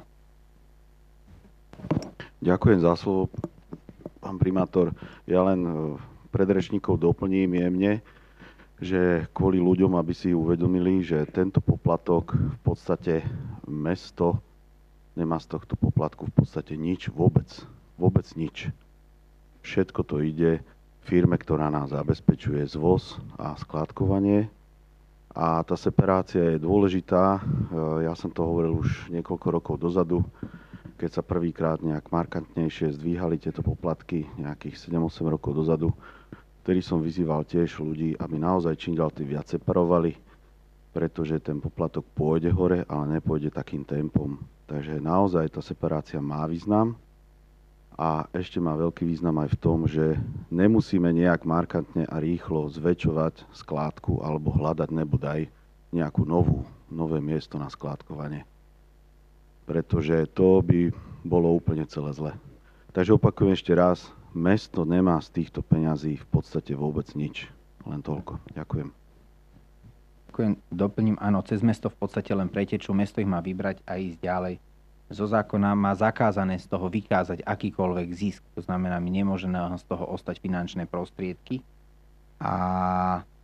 Ďakujem za slovo, pán primátor. Ja len predrečníkov doplním jemne, že kvôli ľuďom, aby si uvedomili, že tento poplatok v podstate mesto nemá z tohto poplatku v podstate nič, vôbec, vôbec nič. Všetko to ide firme, ktorá nás zabezpečuje zvoz a skladkovanie. A tá separácia je dôležitá. Ja som to hovoril už niekoľko rokov dozadu, keď sa prvýkrát nejak markantnejšie zdvíhali tieto poplatky, nejakých sedem osem rokov dozadu, vtedy som vyzýval tiež ľudí, aby naozaj čím ďalej tým viac separovali, pretože ten poplatok pôjde hore, ale nepôjde takým tempom. Takže naozaj tá separácia má význam. A ešte má veľký význam aj v tom, že nemusíme nejak markantne a rýchlo zväčšovať skládku alebo hľadať nebodaj nejakú novú, nové miesto na skládkovanie. Pretože to by bolo úplne celé zle. Takže opakujem ešte raz, mesto nemá z týchto peňazí v podstate vôbec nič. Len toľko. Ďakujem. Ďakujem. Doplním, áno, cez mesto v podstate len pretečú. Mesto ich má vybrať a ísť ďalej. Zo zákona má zakázané z toho vykázať akýkoľvek zisk. To znamená, my nemôžeme z toho ostať finančné prostriedky. A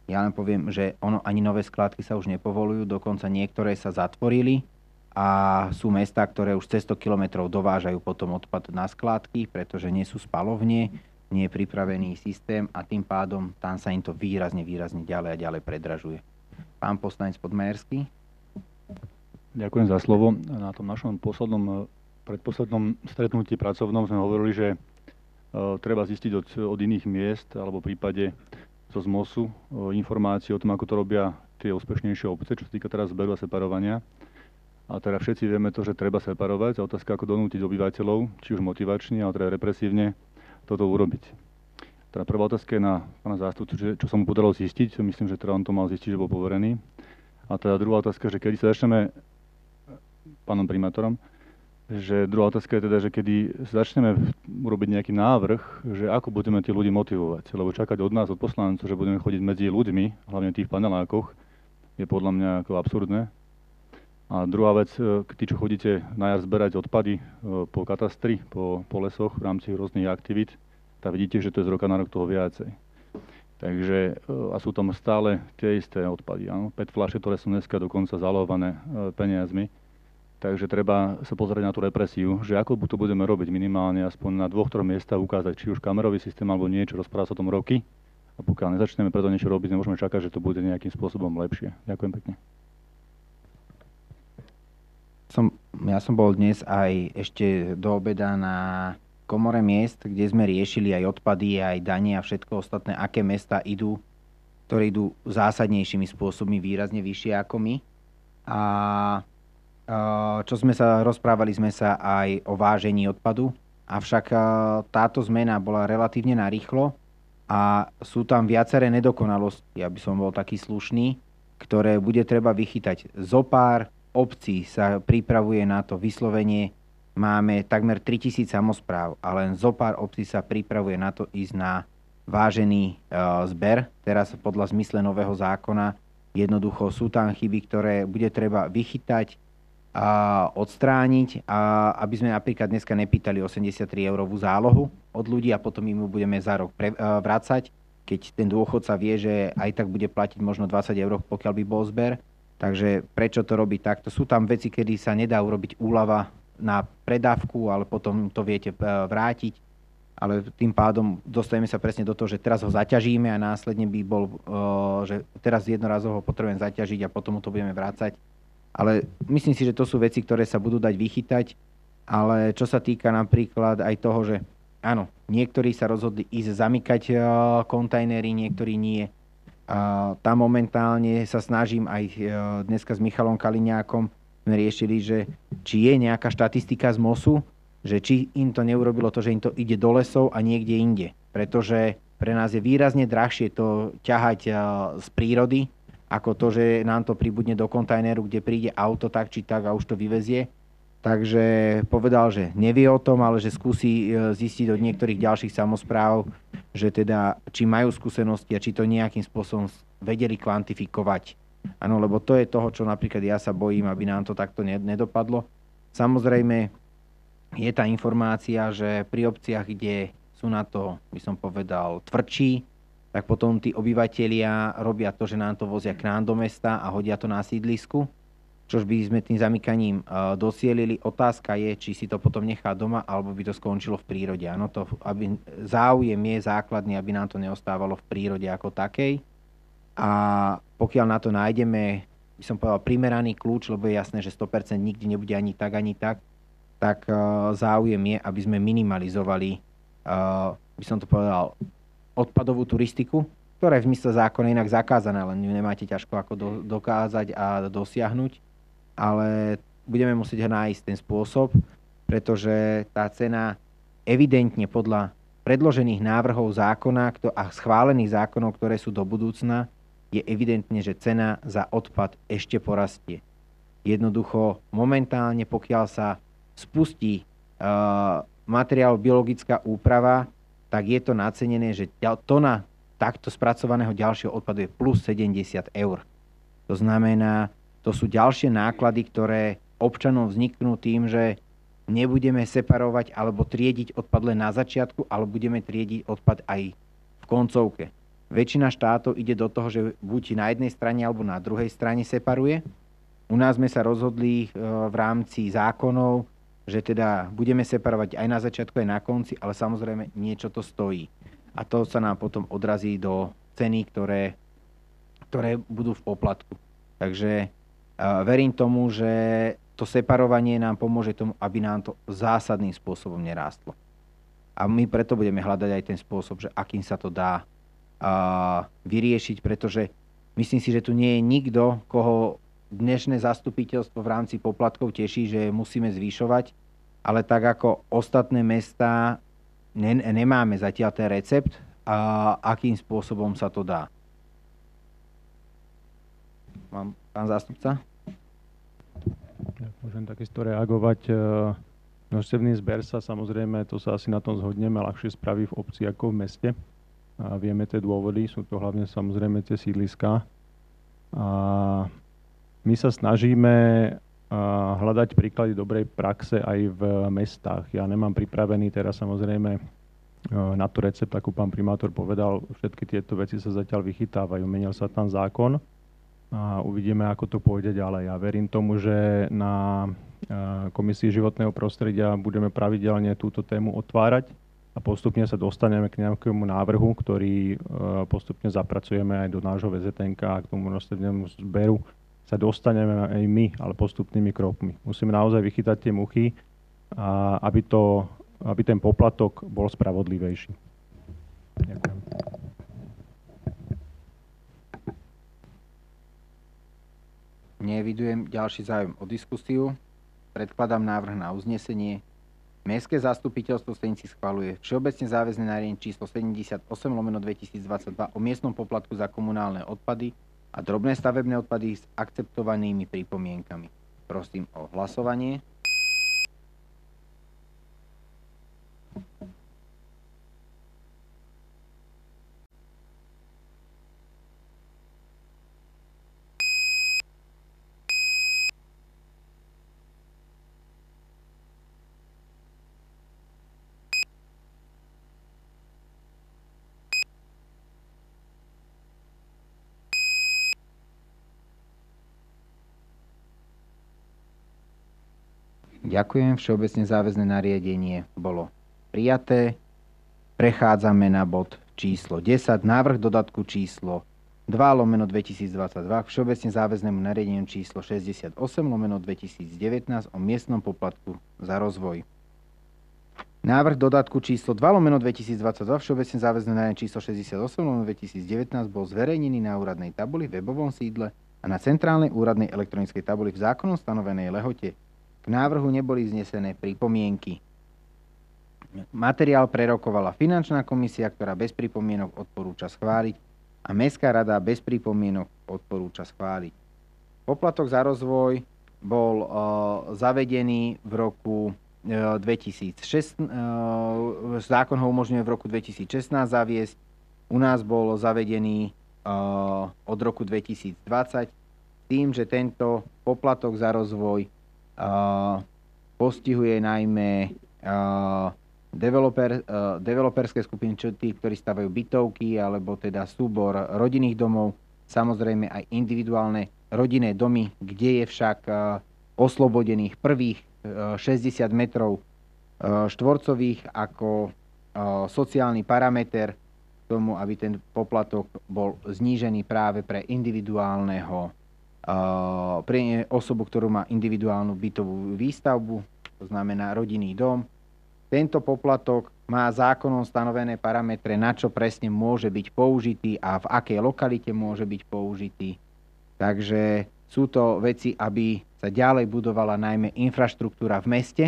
Ja len poviem, že ono ani nové skládky sa už nepovolujú, dokonca niektoré sa zatvorili a sú mestá, ktoré už cez sto kilometrov dovážajú potom odpad na skládky, pretože nie sú spalovne, nie je pripravený systém a tým pádom tam sa im to výrazne, výrazne ďalej a ďalej predražuje. Pán poslanec Podmajerský. Ďakujem za slovo. Na tom našom poslednom, predposlednom stretnutí pracovnom sme hovorili, že uh, treba zistiť od, od iných miest alebo v prípade zo zmosu uh, informácie o tom, ako to robia tie úspešnejšie obce, čo sa týka teraz zberu a separovania. A teda všetci vieme to, že treba separovať. A otázka, ako donútiť obyvateľov, či už motivačne, ale teda represívne, toto urobiť. Teda prvá otázka je na pána zástupcu, že, čo sa mu podarilo zistiť. Myslím, že teda on to mal zistiť, že bol poverený. A teda druhá otázka, že kedy sa začneme pánom primátorom, že druhá otázka je teda, že kedy začneme urobiť nejaký návrh, že ako budeme tí ľudí motivovať. Lebo čakať od nás, od poslancov, že budeme chodiť medzi ľuďmi, hlavne v tých panelákoch, je podľa mňa ako absurdné. A druhá vec, tí, čo chodíte na jar zberať odpady po katastri, po, po lesoch v rámci rôznych aktivít, tak vidíte, že to je z roka na rok toho viacej. Takže, a sú tam stále tie isté odpady. Áno? päť fľaše, ktoré sú dneska dokonca zalohované peniazmi. Takže treba sa pozrieť na tú represiu, že ako to budeme robiť minimálne, aspoň na dvoch, troch miestach ukázať, či už kamerový systém alebo niečo, rozpráva sa o tom roky. A pokiaľ nezačneme preto niečo robiť, nemôžeme čakať, že to bude nejakým spôsobom lepšie. Ďakujem pekne. Som, ja som bol dnes aj ešte do obeda na komore miest, kde sme riešili aj odpady, aj dane a všetko ostatné, aké mesta idú, ktoré idú zásadnejšími spôsobmi výrazne vyššie ako my. A čo sme sa rozprávali, sme sa aj o vážení odpadu, avšak táto zmena bola relatívne narýchlo a sú tam viaceré nedokonalosti, aby som bol taký slušný, ktoré bude treba vychytať. Zopár obcí sa pripravuje na to vyslovenie. Máme takmer tritisíc samospráv a len zopár obcí sa pripravuje na to ísť na vážený e, zber. Teraz podľa zmysle nového zákona jednoducho sú tam chyby, ktoré bude treba vychytať a odstrániť, a aby sme napríklad dneska nepýtali osemdesiattri eurovú zálohu od ľudí a potom im ju budeme za rok pre, e, vracať, keď ten dôchodca vie, že aj tak bude platiť možno dvadsať eur, pokiaľ by bol zber. Takže prečo to robiť takto? Sú tam veci, kedy sa nedá urobiť úľava na predávku, ale potom to viete vrátiť. Ale tým pádom dostaneme sa presne do toho, že teraz ho zaťažíme a následne by bol, že teraz jednorazovo ho potrebujem zaťažiť a potom mu to budeme vrácať. Ale myslím si, že to sú veci, ktoré sa budú dať vychytať. Ale čo sa týka napríklad aj toho, že áno, niektorí sa rozhodli ísť zamykať kontajnery, niektorí nie. A tam momentálne sa snažím aj dneska s Michalom Kaliňákom sme riešili, že či je nejaká štatistika z MOSu, že či im to neurobilo to, že im to ide do lesov a niekde inde. Pretože pre nás je výrazne drahšie to ťahať z prírody, ako to, že nám to pribudne do kontajneru, kde príde auto tak či tak a už to vyvezie. Takže povedal, že nevie o tom, ale že skúsi zistiť od niektorých ďalších samospráv, že teda či majú skúsenosti a či to nejakým spôsobom vedeli kvantifikovať. Áno, lebo to je toho, čo napríklad ja sa bojím, aby nám to takto nedopadlo. Samozrejme je tá informácia, že pri obciach, kde sú na to, by som povedal, tvrdší, tak potom tí obyvatelia robia to, že nám to vozia k nám do mesta a hodia to na sídlisku, čož by sme tým zamykaním uh, dosielili. Otázka je, či si to potom nechá doma, alebo by to skončilo v prírode. Áno, to, aby, záujem je základný, aby nám to neostávalo v prírode ako takej. A pokiaľ na to nájdeme, by som povedal, primeraný kľúč, lebo je jasné, že sto percent nikdy nebude ani tak, ani tak, tak uh, záujem je, aby sme minimalizovali, uh, by som to povedal, odpadovú turistiku, ktorá je v zmysle zákona inak zakázaná, len ju nemáte ťažko ako do, dokázať a dosiahnuť. Ale budeme musieť nájsť ten spôsob, pretože tá cena evidentne podľa predložených návrhov zákona a schválených zákonov, ktoré sú do budúcna, je evidentne, že cena za odpad ešte porastie. Jednoducho momentálne, pokiaľ sa spustí uh, materiál biologická úprava, tak je to nacenené, že tona takto spracovaného ďalšieho odpadu je plus sedemdesiat eur. To znamená, to sú ďalšie náklady, ktoré občanom vzniknú tým, že nebudeme separovať alebo triediť odpad len na začiatku, ale budeme triediť odpad aj v koncovke. väčšina štátov ide do toho, že buď na jednej strane alebo na druhej strane separuje. U nás sme sa rozhodli v rámci zákonov, že teda budeme separovať aj na začiatku, aj na konci, ale samozrejme niečo to stojí. A to sa nám potom odrazí do ceny, ktoré, ktoré budú v poplatku. Takže uh, verím tomu, že to separovanie nám pomôže tomu, aby nám to zásadným spôsobom nerástlo. A my preto budeme hľadať aj ten spôsob, že akým sa to dá uh, vyriešiť, pretože myslím si, že tu nie je nikto, koho dnešné zastupiteľstvo v rámci poplatkov teší, že musíme zvyšovať, ale tak ako ostatné mestá ne, nemáme zatiaľ ten recept a akým spôsobom sa to dá. Mám pán zástupca? Ja môžem takisto reagovať. Množstevný zber sa samozrejme, to sa asi na tom zhodneme, ľahšie spraví v obci ako v meste. A vieme tie dôvody, sú to hlavne samozrejme tie sídliská. A my sa snažíme hľadať príklady dobrej praxe aj v mestách. Ja nemám pripravený teraz samozrejme na to recept, ako pán primátor povedal, všetky tieto veci sa zatiaľ vychytávajú. Menil sa tam zákon a uvidíme, ako to pôjde ďalej. Ja verím tomu, že na Komisii životného prostredia budeme pravidelne túto tému otvárať a postupne sa dostaneme k nejakému návrhu, ktorý postupne zapracujeme aj do nášho vé zet en ká a k tomu množstevnému zberu sa dostaneme aj my, ale postupnými krokmi. Musíme naozaj vychytať tie muchy, a aby, to, aby ten poplatok bol spravodlivejší. Ďakujem. Neevidujem ďalší záujem o diskusiu. Predkladám návrh na uznesenie. Mestské zastupiteľstvo Senici schvaľuje všeobecne záväzné nariadenie číslo sedemdesiatosem lomeno dvetisícdvadsaťdva o miestnom poplatku za komunálne odpady a drobné stavebné odpady s akceptovanými pripomienkami. Prosím o hlasovanie. Ďakujem. Všeobecne záväzné nariadenie bolo prijaté. Prechádzame na bod číslo desať. Návrh dodatku číslo dva lomeno dvetisícdvadsaťdva k všeobecne záväznému nariadeniu číslo šesťdesiatosem lomeno dvetisícdevätnásť o miestnom poplatku za rozvoj. Návrh dodatku číslo dva lomeno dvetisícdvadsaťdva všeobecne záväzné nariadenie číslo šesťdesiatosem lomeno dvetisícdevätnásť bol zverejnený na úradnej tabuli, webovom sídle a na centrálnej úradnej elektronickej tabuli v zákonom stanovenej lehote. K návrhu neboli znesené pripomienky. Materiál prerokovala finančná komisia, ktorá bez pripomienok odporúča schváliť a Mestská rada bez pripomienok odporúča schváliť. Poplatok za rozvoj bol uh, zavedený v roku uh, dvetisícšestnásť, uh, zákon ho umožňuje v roku dvetisícšestnásť zaviesť, u nás bol zavedený uh, od roku dvetisícdvadsať tým, že tento poplatok za rozvoj Uh, postihuje najmä uh, developer, uh, developerské skupiny, čo tí, ktorí stavajú bytovky, alebo teda súbor rodinných domov, samozrejme aj individuálne rodinné domy, kde je však uh, oslobodených prvých uh, šesťdesiat metrov uh, štvorcových ako uh, sociálny parameter k tomu, aby ten poplatok bol znížený práve pre individuálneho Uh, pre osobu, ktorú má individuálnu bytovú výstavbu, to znamená rodinný dom. Tento poplatok má zákonom stanovené parametre, na čo presne môže byť použitý a v akej lokalite môže byť použitý. Takže sú to veci, aby sa ďalej budovala najmä infraštruktúra v meste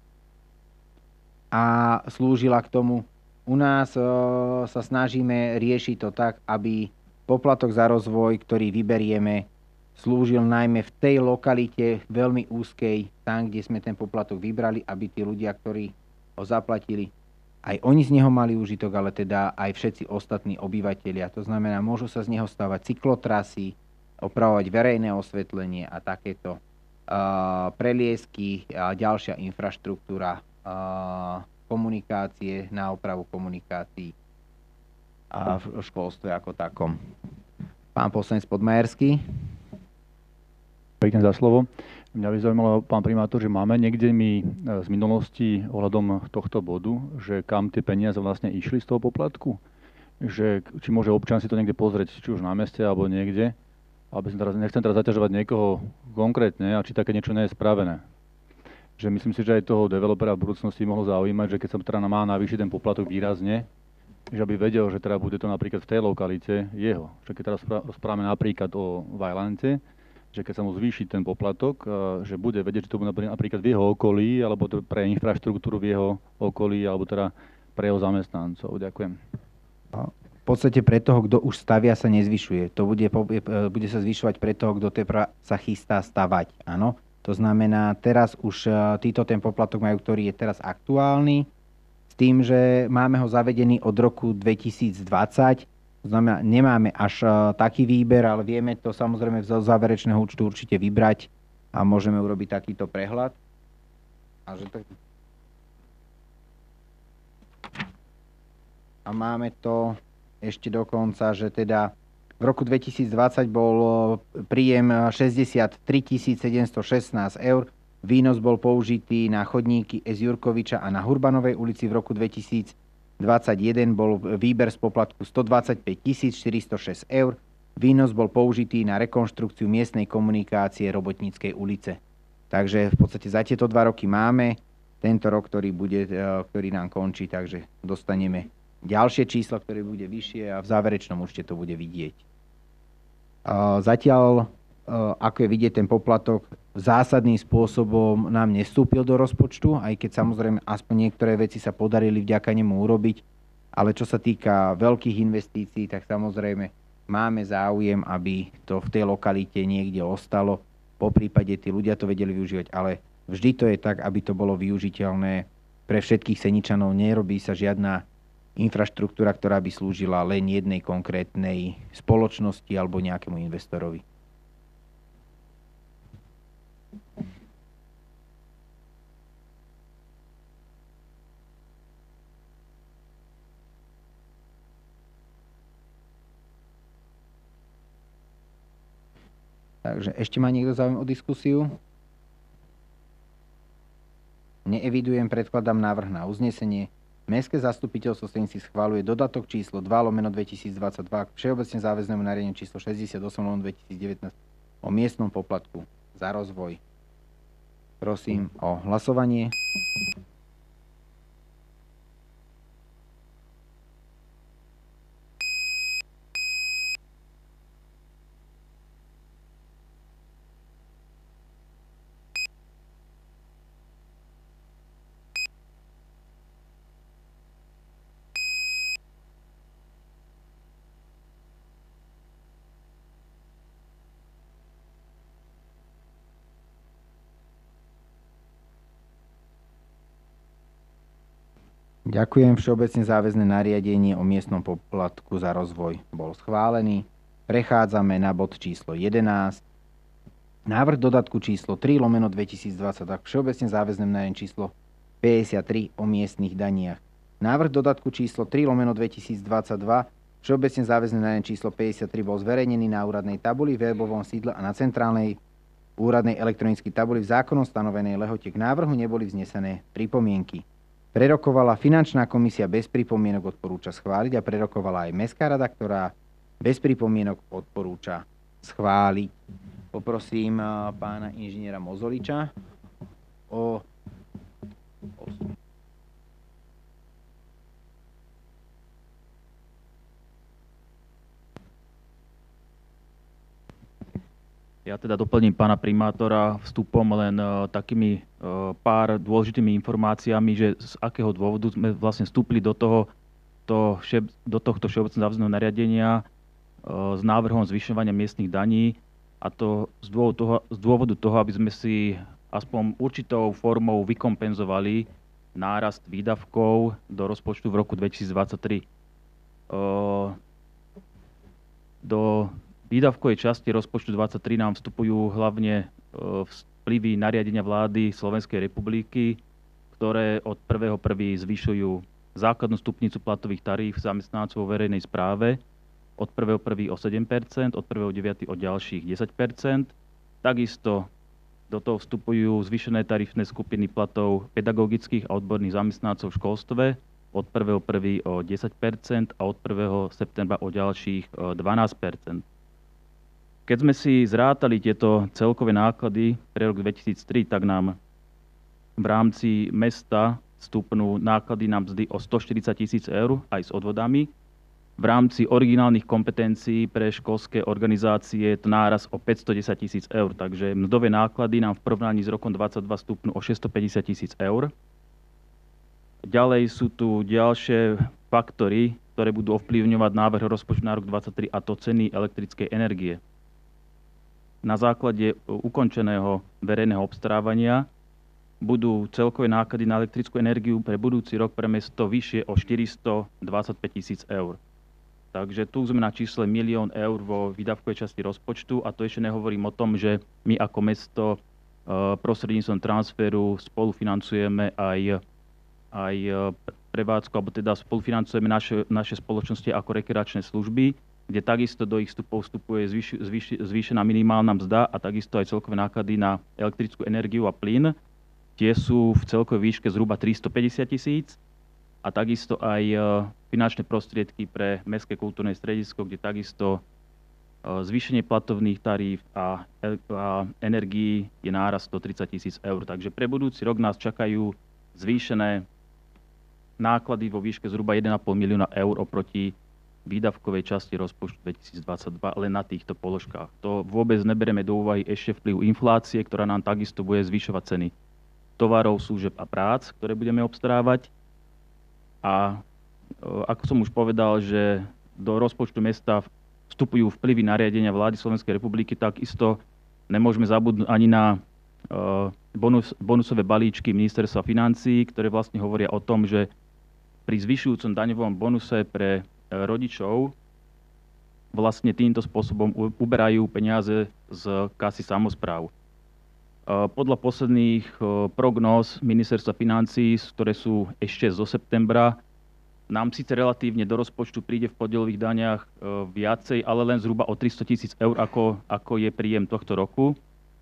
a slúžila k tomu. U nás uh, sa snažíme riešiť to tak, aby poplatok za rozvoj, ktorý vyberieme, slúžil najmä v tej lokalite veľmi úzkej, tam, kde sme ten poplatok vybrali, aby tí ľudia, ktorí ho zaplatili, aj oni z neho mali úžitok, ale teda aj všetci ostatní obyvatelia. To znamená, môžu sa z neho stavať cyklotrasy, opravovať verejné osvetlenie a takéto uh, preliesky a ďalšia infraštruktúra uh, komunikácie na opravu komunikácií. a v školstve ako takom. Pán poslanec Podmajerský. Pekne za slovo. Mňa by zaujímalo, pán primátor, že máme niekde my z minulosti ohľadom tohto bodu, že kam tie peniaze vlastne išli z toho poplatku? Že, či môže občan si to niekde pozrieť, či už na meste alebo niekde, aby som teraz, nechcem teraz zaťažovať niekoho konkrétne, a či také niečo nie je spravené. Že myslím si, že aj toho developera v budúcnosti mohlo zaujímať, že keď sa teda má navýšiť ten poplatok výrazne, že aby vedel, že teda bude to napríklad v tej lokalite jeho. Že keď teraz rozprávame napríklad o Vajlante, že keď sa mu zvýši ten poplatok, že bude vedieť, že to bude napríklad v jeho okolí, alebo to pre infraštruktúru v jeho okolí, alebo teda pre jeho zamestnancov. Ďakujem. V podstate pre toho, kto už stavia, sa nezvyšuje. To bude, bude sa zvyšovať pre toho, kto teprve sa chystá stavať. Áno? To znamená, teraz už títo ten poplatok majú, ktorý je teraz aktuálny, s tým, že máme ho zavedený od roku dvetisícdvadsať. To znamená, nemáme až taký výber, ale vieme to samozrejme z záverečného účtu určite vybrať a môžeme urobiť takýto prehľad. A že to... A máme to ešte dokonca, že teda v roku dvetisícdvadsať bol príjem šesťdesiattri tisíc sedemstošestnásť eur. Výnos bol použitý na chodníky es. Jurkoviča a na Hurbanovej ulici. V roku dvetisícdvadsaťjeden bol výber z poplatku stodvadsaťpäť tisíc štyristošesť eur. Výnos bol použitý na rekonštrukciu miestnej komunikácie Robotníckej ulice. Takže v podstate za tieto dva roky máme tento rok, ktorý, bude, ktorý nám končí, takže dostaneme ďalšie číslo, ktoré bude vyššie a v záverečnom účte to bude vidieť. Zatiaľ, ako je vidieť, ten poplatok zásadným spôsobom nám nestúpil do rozpočtu, aj keď samozrejme aspoň niektoré veci sa podarili vďaka nemu urobiť, ale čo sa týka veľkých investícií, tak samozrejme máme záujem, aby to v tej lokalite niekde ostalo, po prípade tí ľudia to vedeli využívať, ale vždy to je tak, aby to bolo využiteľné pre všetkých Seničanov. Nerobí sa žiadna infraštruktúra, ktorá by slúžila len jednej konkrétnej spoločnosti alebo nejakému investorovi. Takže ešte má niekto záujem o diskusiu? Neevidujem, predkladám návrh na uznesenie. Mestské zastupiteľstvo Senici schvaľuje dodatok číslo dva lomeno dvetisícdvadsaťdva k všeobecne záväznému nariadeniu číslo šesťdesiatosem lomeno dvetisícdevätnásť o miestnom poplatku za rozvoj. Prosím o hlasovanie. Ďakujem. Všeobecne záväzné nariadenie o miestnom poplatku za rozvoj bol schválený. Prechádzame na bod číslo jedenásť. Návrh dodatku číslo tri lomeno dvetisícdvadsaťdva k všeobecne záväznému nariadeniu číslo päťdesiattri o miestnych daniach. Návrh dodatku číslo tri lomeno dvetisícdvadsaťdva všeobecne záväzné nariadenie číslo päťdesiattri bol zverejnený na úradnej tabuli, v webovom sídle a na centrálnej úradnej elektronickej tabuli. V zákonom stanovenej lehote k návrhu neboli vznesené pripomienky. Prerokovala finančná komisia bez pripomienok, odporúča schváliť, a prerokovala aj mestská rada, ktorá bez pripomienok odporúča schváliť. Poprosím pána inžiniera Mozoliča o... Ja teda doplním pána primátora vstupom len uh, takými uh, pár dôležitými informáciami, že z akého dôvodu sme vlastne vstúpili do, toho, to, do tohto všeobecného záväzného nariadenia uh, s návrhom zvyšovania miestnych daní, a to z dôvodu toho, z dôvodu toho, aby sme si aspoň určitou formou vykompenzovali nárast výdavkov do rozpočtu v roku dvetisícdvadsaťtri. Uh, do výdavkovej časti rozpočtu dvadsaťtri nám vstupujú hlavne vplyvy nariadenia vlády Slovenskej republiky, ktoré od prvého prvého zvyšujú základnú stupnicu platových taríf zamestnancov vo verejnej správe od prvého prvého o sedem percent, od prvého deviateho o ďalších desať percent. Takisto do toho vstupujú zvýšené tarifné skupiny platov pedagogických a odborných zamestnancov v školstve od prvého prvého o desať percent a od prvého septembra o ďalších dvanásť percent. Keď sme si zrátali tieto celkové náklady pre rok dvetisíctri, tak nám v rámci mesta stupnú náklady na mzdy o stoštyridsať tisíc eur aj s odvodami. V rámci originálnych kompetencií pre školské organizácie je to náraz o päťstodesať tisíc eur, takže mzdové náklady nám v porovnaní s rokom dvadsaťdva stupnú o šesťstopäťdesiat tisíc eur. Ďalej sú tu ďalšie faktory, ktoré budú ovplyvňovať návrh rozpočtu na rok dvadsaťtri, a to ceny elektrickej energie. Na základe ukončeného verejného obstarávania budú celkové náklady na elektrickú energiu pre budúci rok pre mesto vyššie o štyristodvadsaťpäť tisíc eur. Takže tu sme na čísle milión eur vo výdavkovej časti rozpočtu, a to ešte nehovorím o tom, že my ako mesto prostredníctvom transferu spolufinancujeme aj, aj prevádzku, alebo teda spolufinancujeme naše, naše spoločnosti ako rekreačné služby, kde takisto do ich vstupov vstupuje zvýš, zvýš, zvýšená minimálna mzda a takisto aj celkové náklady na elektrickú energiu a plyn. Tie sú v celkovej výške zhruba tristopäťdesiat tisíc a takisto aj finančné prostriedky pre mestské kultúrne stredisko, kde takisto zvýšenie platovných taríf a, a energií je nárast stotridsať tisíc eur. Takže pre budúci rok nás čakajú zvýšené náklady vo výške zhruba jeden a pol milióna eur oproti výdavkovej časti rozpočtu dvetisícdvadsaťdva len na týchto položkách. To vôbec nebereme do úvahy ešte vplyv inflácie, ktorá nám takisto bude zvyšovať ceny tovarov, služieb a prác, ktoré budeme obstarávať. A ako som už povedal, že do rozpočtu mesta vstupujú vplyvy nariadenia vlády Slovenskej republiky, tak isto nemôžeme zabudnúť ani na bonus, bonusové balíčky ministerstva financií, ktoré vlastne hovoria o tom, že pri zvyšujúcom daňovom bonuse pre rodičov vlastne týmto spôsobom uberajú peniaze z kasy samospráv. Podľa posledných prognóz ministerstva financií, ktoré sú ešte zo septembra, nám síce relatívne do rozpočtu príde v podielových daniach viacej, ale len zhruba o tristotisíc eur, ako, ako je príjem tohto roku.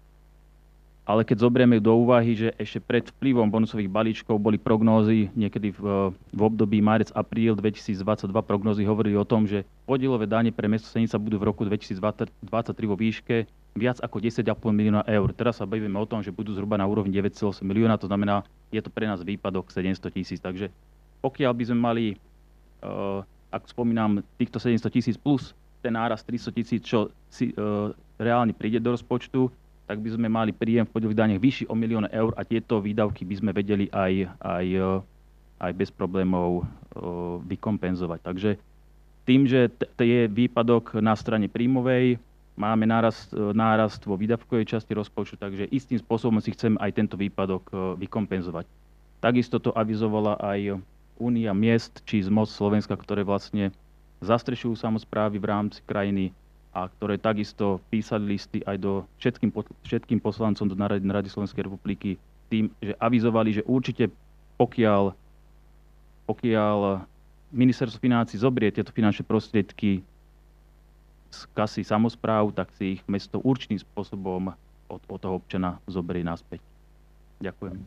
Ale keď zoberieme do úvahy, že ešte pred vplyvom bonusových balíčkov boli prognózy niekedy v, v období marec-apríl dvetisícdvadsaťdva, prognózy hovorili o tom, že podielové dane pre mesto Senica budú v roku dvetisícdvadsaťtri vo výške viac ako desať a pol milióna eur. Teraz sa bavíme o tom, že budú zhruba na úrovni deväť celá osem milióna, to znamená, je to pre nás výpadok sedemsto tisíc. Takže pokiaľ by sme mali, uh, ak spomínam, týchto sedemsto tisíc plus ten nárast tristo tisíc, čo si, uh, reálne príde do rozpočtu, tak by sme mali príjem v podielových daniach vyšší o milión eur a tieto výdavky by sme vedeli aj, aj, aj bez problémov uh, vykompenzovať. Takže tým, že to je výpadok na strane príjmovej, máme nárast, nárast vo výdavkovej časti rozpočtu, takže istým spôsobom si chceme aj tento výpadok uh, vykompenzovať. Takisto to avizovala aj Únia miest či zet em o es Slovenska, ktoré vlastne zastrešujú samosprávy v rámci krajiny a ktoré takisto písali listy aj do všetkým, všetkým poslancom do Národnej rady Slovenskej republiky tým, že avizovali, že určite pokiaľ, pokiaľ ministerstvo financií zobrie tieto finančné prostriedky z kasy samospráv, tak si ich mesto určitým spôsobom od, od toho občana zoberie naspäť. Ďakujem.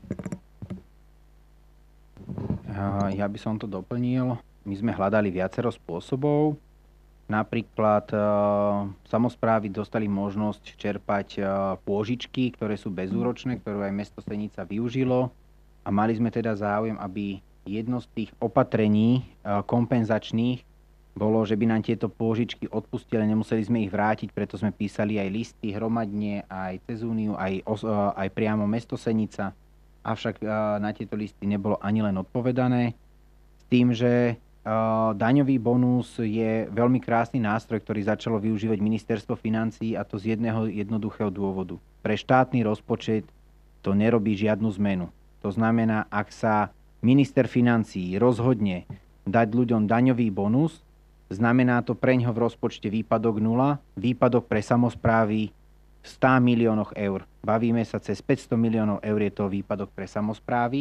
Ja by som to doplnil. My sme hľadali viacero spôsobov. Napríklad e, samosprávy dostali možnosť čerpať e, pôžičky, ktoré sú bezúročné, ktoré aj mesto Senica využilo. A mali sme teda záujem, aby jedno z tých opatrení e, kompenzačných bolo, že by nám tieto pôžičky odpustili, nemuseli sme ich vrátiť, preto sme písali aj listy hromadne, aj cez Úniu, aj, e, aj priamo mesto Senica. Avšak e, na tieto listy nebolo ani len odpovedané. S tým, že Uh, daňový bonus je veľmi krásny nástroj, ktorý začalo využívať ministerstvo financií, a to z jedného jednoduchého dôvodu. Pre štátny rozpočet to nerobí žiadnu zmenu. To znamená, ak sa minister financií rozhodne dať ľuďom daňový bonus, znamená to preňho v rozpočte výpadok nula, výpadok pre samosprávy v sto miliónoch eur. Bavíme sa cez päťsto miliónov eur, je to výpadok pre samosprávy.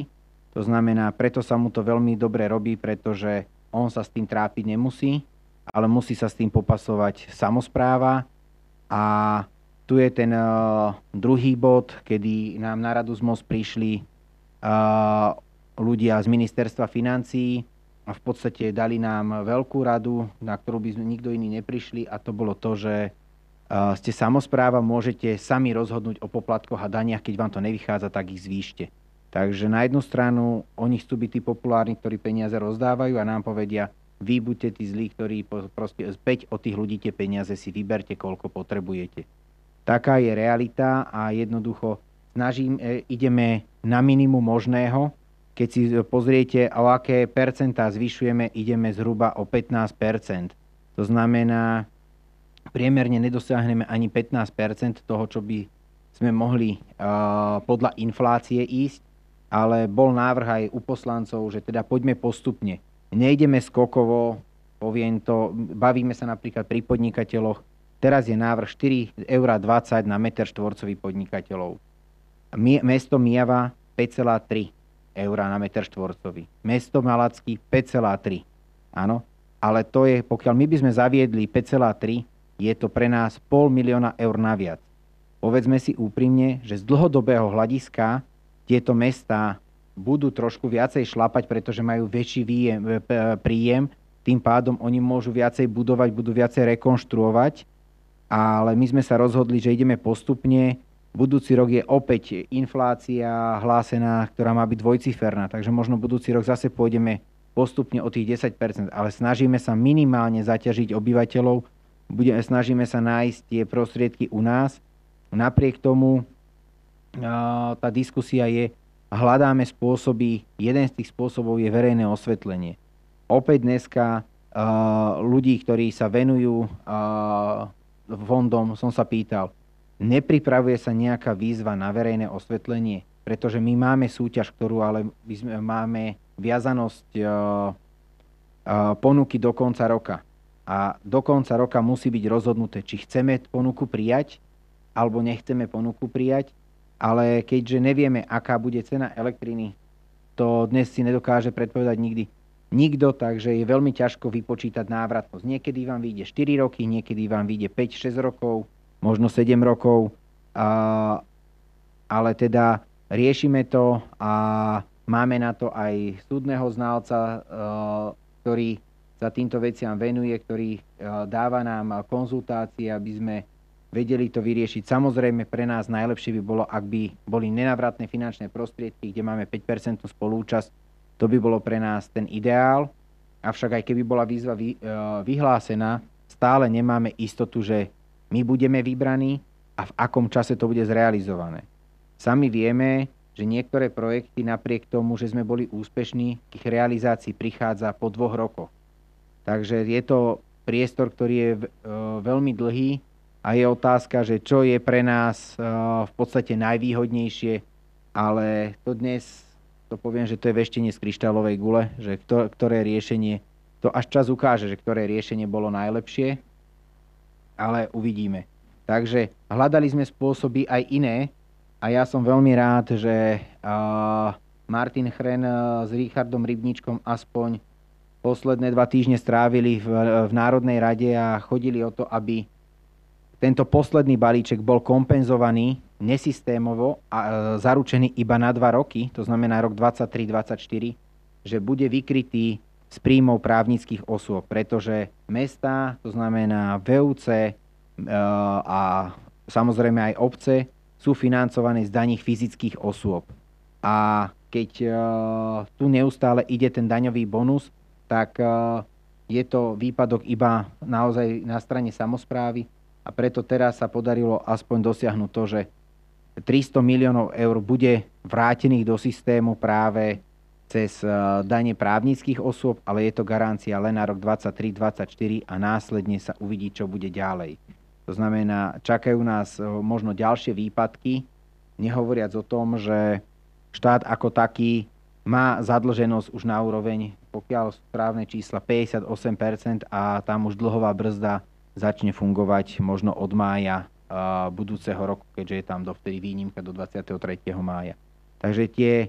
To znamená, preto sa mu to veľmi dobre robí, pretože on sa s tým trápiť nemusí, ale musí sa s tým popasovať samospráva. A tu je ten uh, druhý bod, kedy nám na radu z MOS prišli uh, ľudia z ministerstva financií a v podstate dali nám veľkú radu, na ktorú by sme nikto iný neprišli, a to bolo to, že uh, ste samospráva, môžete sami rozhodnúť o poplatkoch a daniach, keď vám to nevychádza, tak ich zvýšte. Takže na jednu stranu oni chcú byť tí populárni, ktorí peniaze rozdávajú, a nám povedia, vy buďte tí zlí, ktorí proste späť od tých ľudí tie peniaze si vyberte, koľko potrebujete. Taká je realita a jednoducho snažím, e, ideme na minimum možného. Keď si pozriete, o aké percentá zvyšujeme, ideme zhruba o pätnásť percent. To znamená, priemerne nedosiahneme ani pätnásť percent toho, čo by sme mohli uh, podľa inflácie ísť, ale bol návrh aj u poslancov, že teda poďme postupne. Nejdeme skokovo, poviem to, bavíme sa napríklad pri podnikateľoch. Teraz je návrh štyri eurá dvadsať na meter štvorcový podnikateľov. Mesto Myjava päť celá tri eurá na meter štvorcový. Mesto Malacky päť celá tri. Áno, ale to je, pokiaľ my by sme zaviedli päť celá tri, je to pre nás pol milióna eur naviac. Povedzme si úprimne, že z dlhodobého hľadiska tieto mestá budú trošku viacej šlapať, pretože majú väčší výjem, príjem, tým pádom oni môžu viacej budovať, budú viacej rekonštruovať, ale my sme sa rozhodli, že ideme postupne. Budúci rok je opäť inflácia hlásená, ktorá má byť dvojciferná, takže možno budúci rok zase pôjdeme postupne o tých desať percent, ale snažíme sa minimálne zaťažiť obyvateľov, budeme, snažíme sa nájsť tie prostriedky u nás. Napriek tomu tá diskusia je, hľadáme spôsoby, jeden z tých spôsobov je verejné osvetlenie. Opäť dneska ľudí, ktorí sa venujú fondom, som sa pýtal, nepripravuje sa nejaká výzva na verejné osvetlenie, pretože my máme súťaž, ktorú ale my sme, máme viazanosť uh, uh, ponuky do konca roka. A do konca roka musí byť rozhodnuté, či chceme ponuku prijať, alebo nechceme ponuku prijať. Ale keďže nevieme, aká bude cena elektriny, to dnes si nedokáže predpovedať nikdy nikto, takže je veľmi ťažko vypočítať návratnosť. Niekedy vám vyjde štyri roky, niekedy vám vyjde päť šesť rokov, možno sedem rokov, a, ale teda riešime to a máme na to aj súdneho znalca, a, ktorý sa týmto veciam venuje, ktorý a, dáva nám konzultácie, aby sme vedeli to vyriešiť. Samozrejme, pre nás najlepšie by bolo, ak by boli nenávratné finančné prostriedky, kde máme päť percent spolúčasť, to by bolo pre nás ten ideál. Avšak aj keby bola výzva vy, a, vyhlásená, stále nemáme istotu, že my budeme vybraní a v akom čase to bude zrealizované. Sami vieme, že niektoré projekty napriek tomu, že sme boli úspešní, k ich realizácii prichádza po dvoch rokoch. Takže je to priestor, ktorý je veľmi dlhý a je otázka, že čo je pre nás v podstate najvýhodnejšie, ale to dnes, to poviem, že to je veštenie z kryštálovej gule, že ktoré riešenie, to až čas ukáže, že ktoré riešenie bolo najlepšie, ale uvidíme. Takže hľadali sme spôsoby aj iné a ja som veľmi rád, že uh, Martin Chren uh, s Richardom Rybníčkom aspoň posledné dva týždne strávili v, v Národnej rade a chodili o to, aby tento posledný balíček bol kompenzovaný nesystémovo a uh, zaručený iba na dva roky, to znamená rok dvadsaťtri dvadsaťštyri, že bude vykrytý z príjmov právnických osôb, pretože mestá, to znamená vé ú cé a samozrejme aj obce, sú financované z daní fyzických osôb. A keď tu neustále ide ten daňový bonus, tak je to výpadok iba naozaj na strane samosprávy a preto teraz sa podarilo aspoň dosiahnuť to, že tristo miliónov eur bude vrátených do systému práve cez dane právnických osôb, ale je to garancia len na rok dvadsaťtri dvadsaťštyri a následne sa uvidí, čo bude ďalej. To znamená, čakajú nás možno ďalšie výpadky, nehovoriac o tom, že štát ako taký má zadlženosť už na úroveň, pokiaľ správne čísla, päťdesiatosem percent a tam už dlhová brzda začne fungovať možno od mája budúceho roku, keďže je tam dovtedy výnimka do dvadsiateho tretieho mája. Takže tie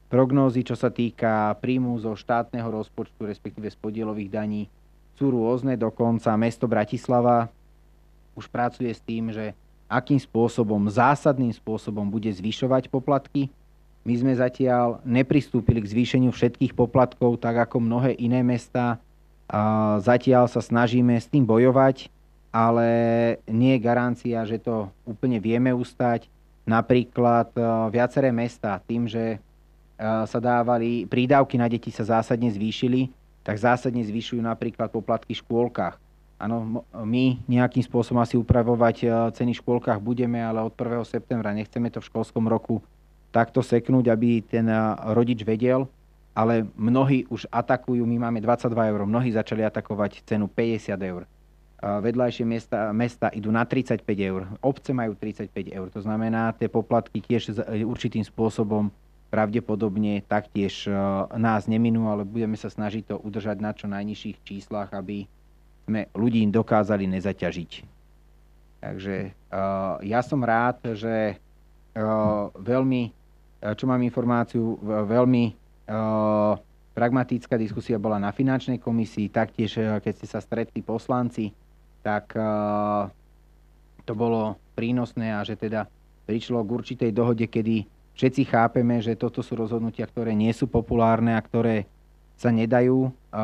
Prognózy, čo sa týka príjmu zo štátneho rozpočtu, respektíve z podielových daní, sú rôzne. Dokonca mesto Bratislava už pracuje s tým, že akým spôsobom, zásadným spôsobom bude zvyšovať poplatky. My sme zatiaľ nepristúpili k zvýšeniu všetkých poplatkov, tak ako mnohé iné mestá. Zatiaľ sa snažíme s tým bojovať, ale nie je garancia, že to úplne vieme ustať. Napríklad viaceré mestá tým, že sa dávali, prídavky na deti sa zásadne zvýšili, tak zásadne zvyšujú napríklad poplatky v škôlkach. Áno, my nejakým spôsobom asi upravovať ceny v škôlkach budeme, ale od prvého septembra nechceme to v školskom roku takto seknúť, aby ten rodič vedel, ale mnohí už atakujú, my máme dvadsaťdva eur, mnohí začali atakovať cenu päťdesiat eur. Vedľajšie mesta, mesta idú na tridsaťpäť eur, obce majú tridsaťpäť eur, to znamená, tie poplatky tiež určitým spôsobom pravdepodobne taktiež nás neminú, ale budeme sa snažiť to udržať na čo najnižších číslach, aby sme ľudí dokázali nezaťažiť. Takže ja som rád, že veľmi, čo mám informáciu, veľmi pragmatická diskusia bola na finančnej komisii, taktiež keď ste sa stretli poslanci, tak to bolo prínosné a že teda prišlo k určitej dohode, kedy všetci chápeme, že toto sú rozhodnutia, ktoré nie sú populárne a ktoré sa nedajú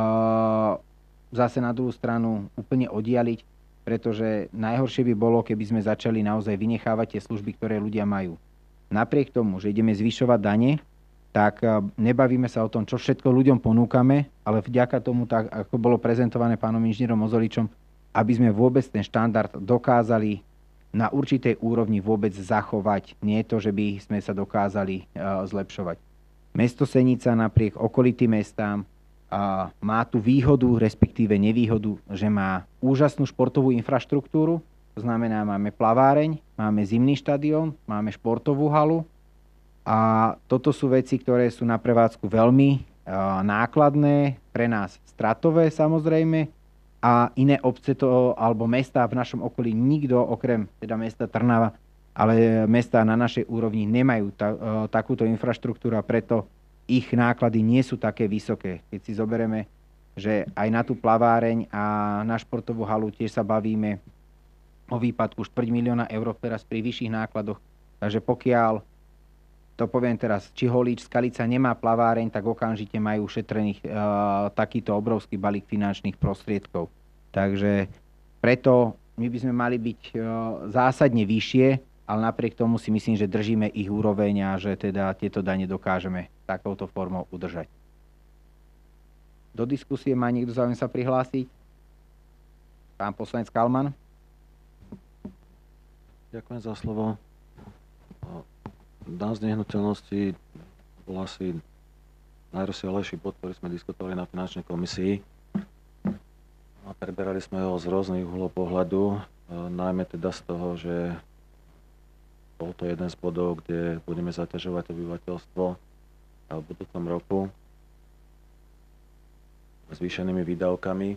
zase na druhú stranu úplne oddialiť, pretože najhoršie by bolo, keby sme začali naozaj vynechávať tie služby, ktoré ľudia majú. Napriek tomu, že ideme zvyšovať dane, tak nebavíme sa o tom, čo všetko ľuďom ponúkame, ale vďaka tomu, tak ako bolo prezentované pánom inžinierom Ozoličom, aby sme vôbec ten štandard dokázali na určitej úrovni vôbec zachovať. Nie je to, že by sme sa dokázali uh, zlepšovať. Mesto Senica napriek okolitým mestám uh, má tú výhodu, respektíve nevýhodu, že má úžasnú športovú infraštruktúru. To znamená, máme plaváreň, máme zimný štadión, máme športovú halu a toto sú veci, ktoré sú na prevádzku veľmi uh, nákladné, pre nás stratové samozrejme, a iné obce to, alebo mestá v našom okolí, nikto okrem teda mesta Trnava, ale mestá na našej úrovni nemajú ta, uh, takúto infraštruktúru a preto ich náklady nie sú také vysoké. Keď si zoberieme, že aj na tú plaváreň a na športovú halu tiež sa bavíme o výpadku štvrť milióna eur teraz pri vyšších nákladoch. Takže pokiaľ, to poviem teraz, či Holíč, Skalica nemá plaváreň, tak okamžite majú ušetrených uh, takýto obrovský balík finančných prostriedkov. Takže preto my by sme mali byť uh, zásadne vyššie, ale napriek tomu si myslím, že držíme ich úroveň a že teda tieto dane dokážeme takouto formou udržať. Do diskusie má niekto záujem sa prihlásiť? Pán poslanec Kalman. Ďakujem za slovo. Dan z nehnuteľnosti bol asi najrozsiahlejší bod, ktorý sme diskutovali na finančnej komisii. A preberali sme ho z rôznych uhlov pohľadu, najmä teda z toho, že bol to jeden z bodov, kde budeme zaťažovať obyvateľstvo v budúcom roku zvýšenými výdavkami.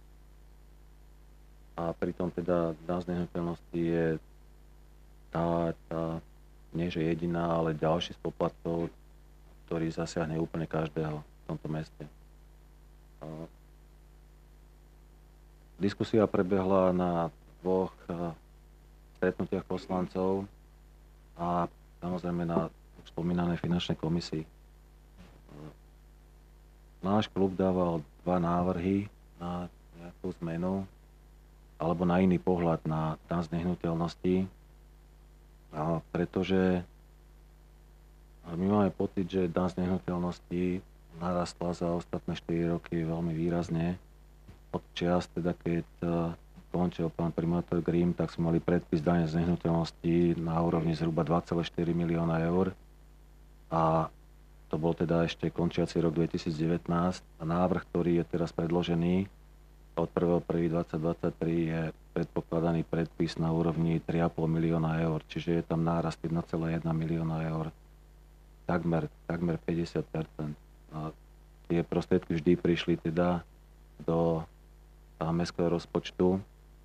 A pritom teda dan z nehnuteľnosti je tá, tá nie že jediná, ale ďalší z poplatkov, ktorý zasiahne úplne každého v tomto meste. Diskusia prebehla na dvoch stretnutiach poslancov a samozrejme na spomínanej finančnej komisii. Náš klub dával dva návrhy na nejakú zmenu alebo na iný pohľad na dan z nehnuteľnosti. A pretože my máme pocit, že dan z nehnuteľnosti narastla za ostatné štyri roky veľmi výrazne. Od čias, teda keď končil pán primátor Grím, tak sme mali predpis dane z nehnuteľnosti na úrovni zhruba dva celé štyri milióna eur. A to bol teda ešte končiaci rok dvetisícdevätnásť. A návrh, ktorý je teraz predložený od prvého prvého dvetisícdvadsaťtri je predpokladaný predpis na úrovni tri celé päť milióna eur, čiže je tam nárast jeden celé jeden milióna eur, takmer, takmer päťdesiat percent. A tie prostriedky vždy prišli teda do mestského rozpočtu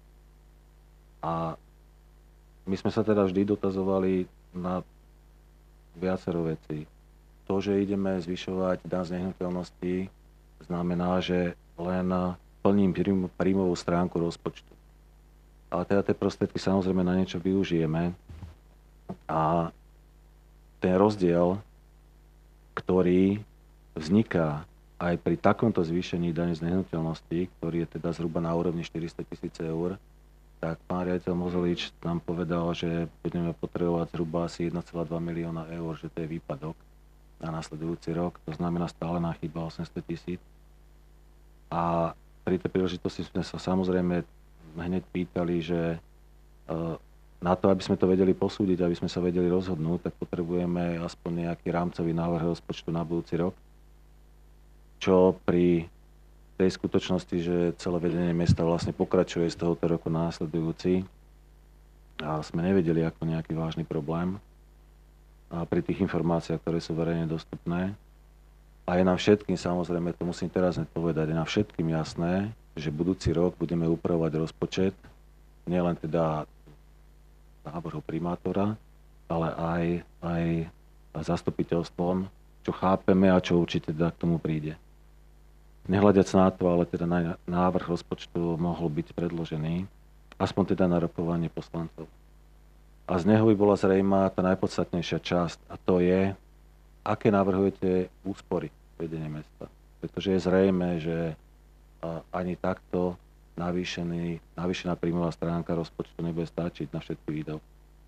a my sme sa teda vždy dotazovali na viacero vecí. to, že ideme zvyšovať daň z nehnuteľnosti, znamená, že len plním príjm- príjmovú stránku rozpočtu. Ale teda tie prostriedky samozrejme na niečo využijeme a ten rozdiel, ktorý vzniká aj pri takomto zvýšení dane z nehnuteľnosti, ktorý je teda zhruba na úrovni štyristo tisíc eur, tak pán riaditeľ Mozelič nám povedal, že budeme potrebovať zhruba asi jeden celá dva milióna eur, že to je výpadok na nasledujúci rok. To znamená, stále nám chýba osemsto tisíc. A pri tej príležitosti sme sa samozrejme hneď pýtali, že na to, aby sme to vedeli posúdiť, aby sme sa vedeli rozhodnúť, tak potrebujeme aspoň nejaký rámcový návrh rozpočtu na budúci rok. Čo pri tej skutočnosti, že celé vedenie mesta vlastne pokračuje z tohoto roku následujúci, a sme nevedeli ako nejaký vážny problém a pri tých informáciách, ktoré sú verejne dostupné. A je nám všetkým, samozrejme, to musím teraz povedať, je nám všetkým jasné, že budúci rok budeme upravovať rozpočet, nielen teda návrhu primátora, ale aj, aj zastupiteľstvom, čo chápeme a čo určite teda k tomu príde. Nehľadiac na to, ale teda na návrh rozpočtu mohol byť predložený, aspoň teda na rokovanie poslancov. A z neho by bola zrejmá tá najpodstatnejšia časť, a to je, aké navrhujete úspory vedenie mesta. Pretože je zrejmé, že ani takto navýšený, navýšená príjmová stránka rozpočtu nebude stačiť na všetky výdavky.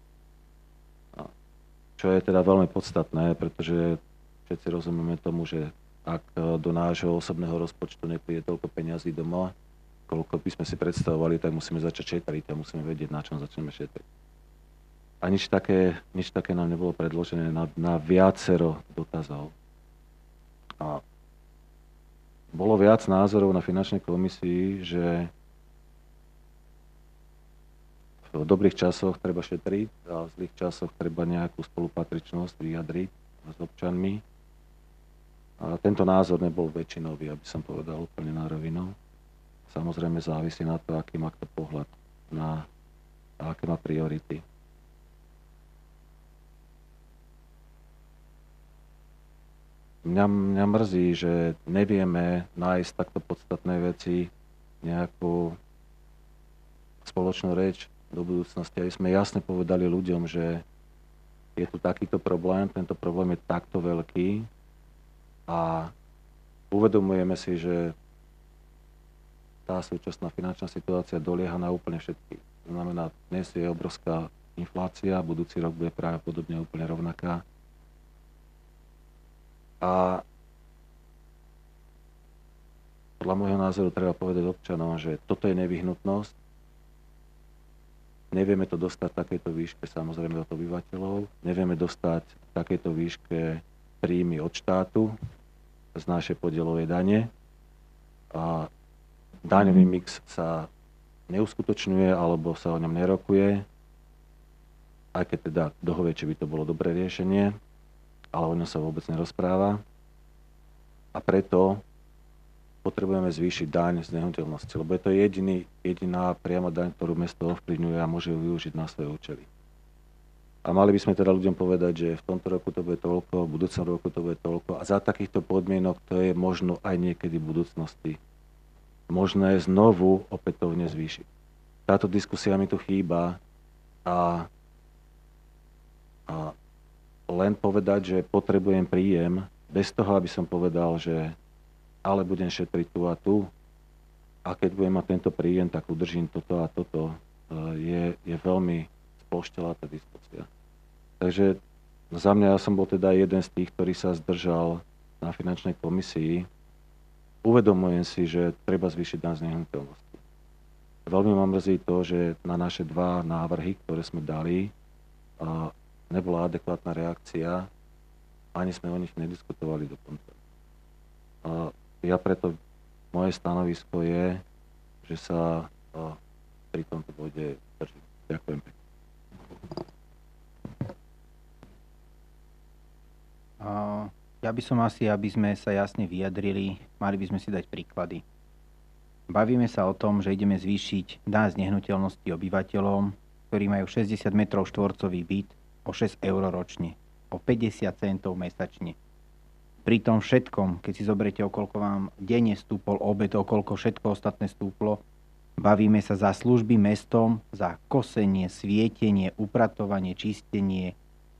Čo je teda veľmi podstatné, pretože všetci rozumieme tomu, že ak do nášho osobného rozpočtu nepríde toľko peňazí doma, koľko by sme si predstavovali, tak musíme začať šetriť a musíme vedieť, na čom začneme šetriť. A nič také, nič také nám nebolo predložené na, na viacero dotazov. A bolo viac názorov na finančnej komisii, že v dobrých časoch treba šetriť a v zlých časoch treba nejakú spolupatričnosť vyjadriť s občanmi. A tento názor nebol väčšinový, aby som povedal úplne na rovinu. Samozrejme závisí na to, aký má kto pohľad na a aké má priority. Mňa, mňa mrzí, že nevieme nájsť takto podstatné veci, nejakú spoločnú reč do budúcnosti. Aby sme jasne povedali ľuďom, že je tu takýto problém, tento problém je takto veľký a uvedomujeme si, že tá súčasná finančná situácia dolieha na úplne všetkých. To znamená, dnes je obrovská inflácia, budúci rok bude pravdepodobne úplne rovnaká. A podľa môjho názoru treba povedať občanom, že toto je nevyhnutnosť. Nevieme to dostať v takejto výške samozrejme od obyvateľov. Nevieme dostať v takejto výške príjmy od štátu z našej podielovej dane. A daňový mix sa neuskutočňuje alebo sa o ňom nerokuje. Aj keď teda kto vie, či by to bolo dobré riešenie, ale o ňom sa vôbec nerozpráva. A preto potrebujeme zvýšiť daň z nehnuteľnosti, lebo je to jediný, jediná priama daň, ktorú mesto ovplyvňuje a môže ju využiť na svoje účely. A mali by sme teda ľuďom povedať, že v tomto roku to bude toľko, v budúcom roku to bude toľko a za takýchto podmienok to je možno aj niekedy v budúcnosti možné znovu opätovne zvýšiť. Táto diskusia mi tu chýba a, a len povedať, že potrebujem príjem, bez toho, aby som povedal, že ale budem šetriť tu a tu a keď budem mať tento príjem, tak udržím toto a toto, je, je veľmi sploštelá tá diskusia. Takže za mňa ja som bol teda jeden z tých, ktorý sa zdržal na finančnej komisii. Uvedomujem si, že treba zvýšiť daň z nehnuteľnosti. Veľmi ma mrzí to, že na naše dva návrhy, ktoré sme dali, nebola adekvátna reakcia, ani sme o nich nediskutovali dokonca. Ja preto, moje stanovisko je, že sa pri tomto bode držím. Ďakujem pekne. Ja by som asi, aby sme sa jasne vyjadrili, mali by sme si dať príklady. Bavíme sa o tom, že ideme zvýšiť daň z nehnuteľnosti obyvateľom, ktorí majú šesťdesiat metrov štvorcový byt, o šesť eur ročne, o päťdesiat centov mesačne. pri tom všetkom, keď si zoberiete, o koľko vám denne stúpol obed, o koľko všetko ostatné stúplo, bavíme sa za služby mestom, za kosenie, svietenie, upratovanie, čistenie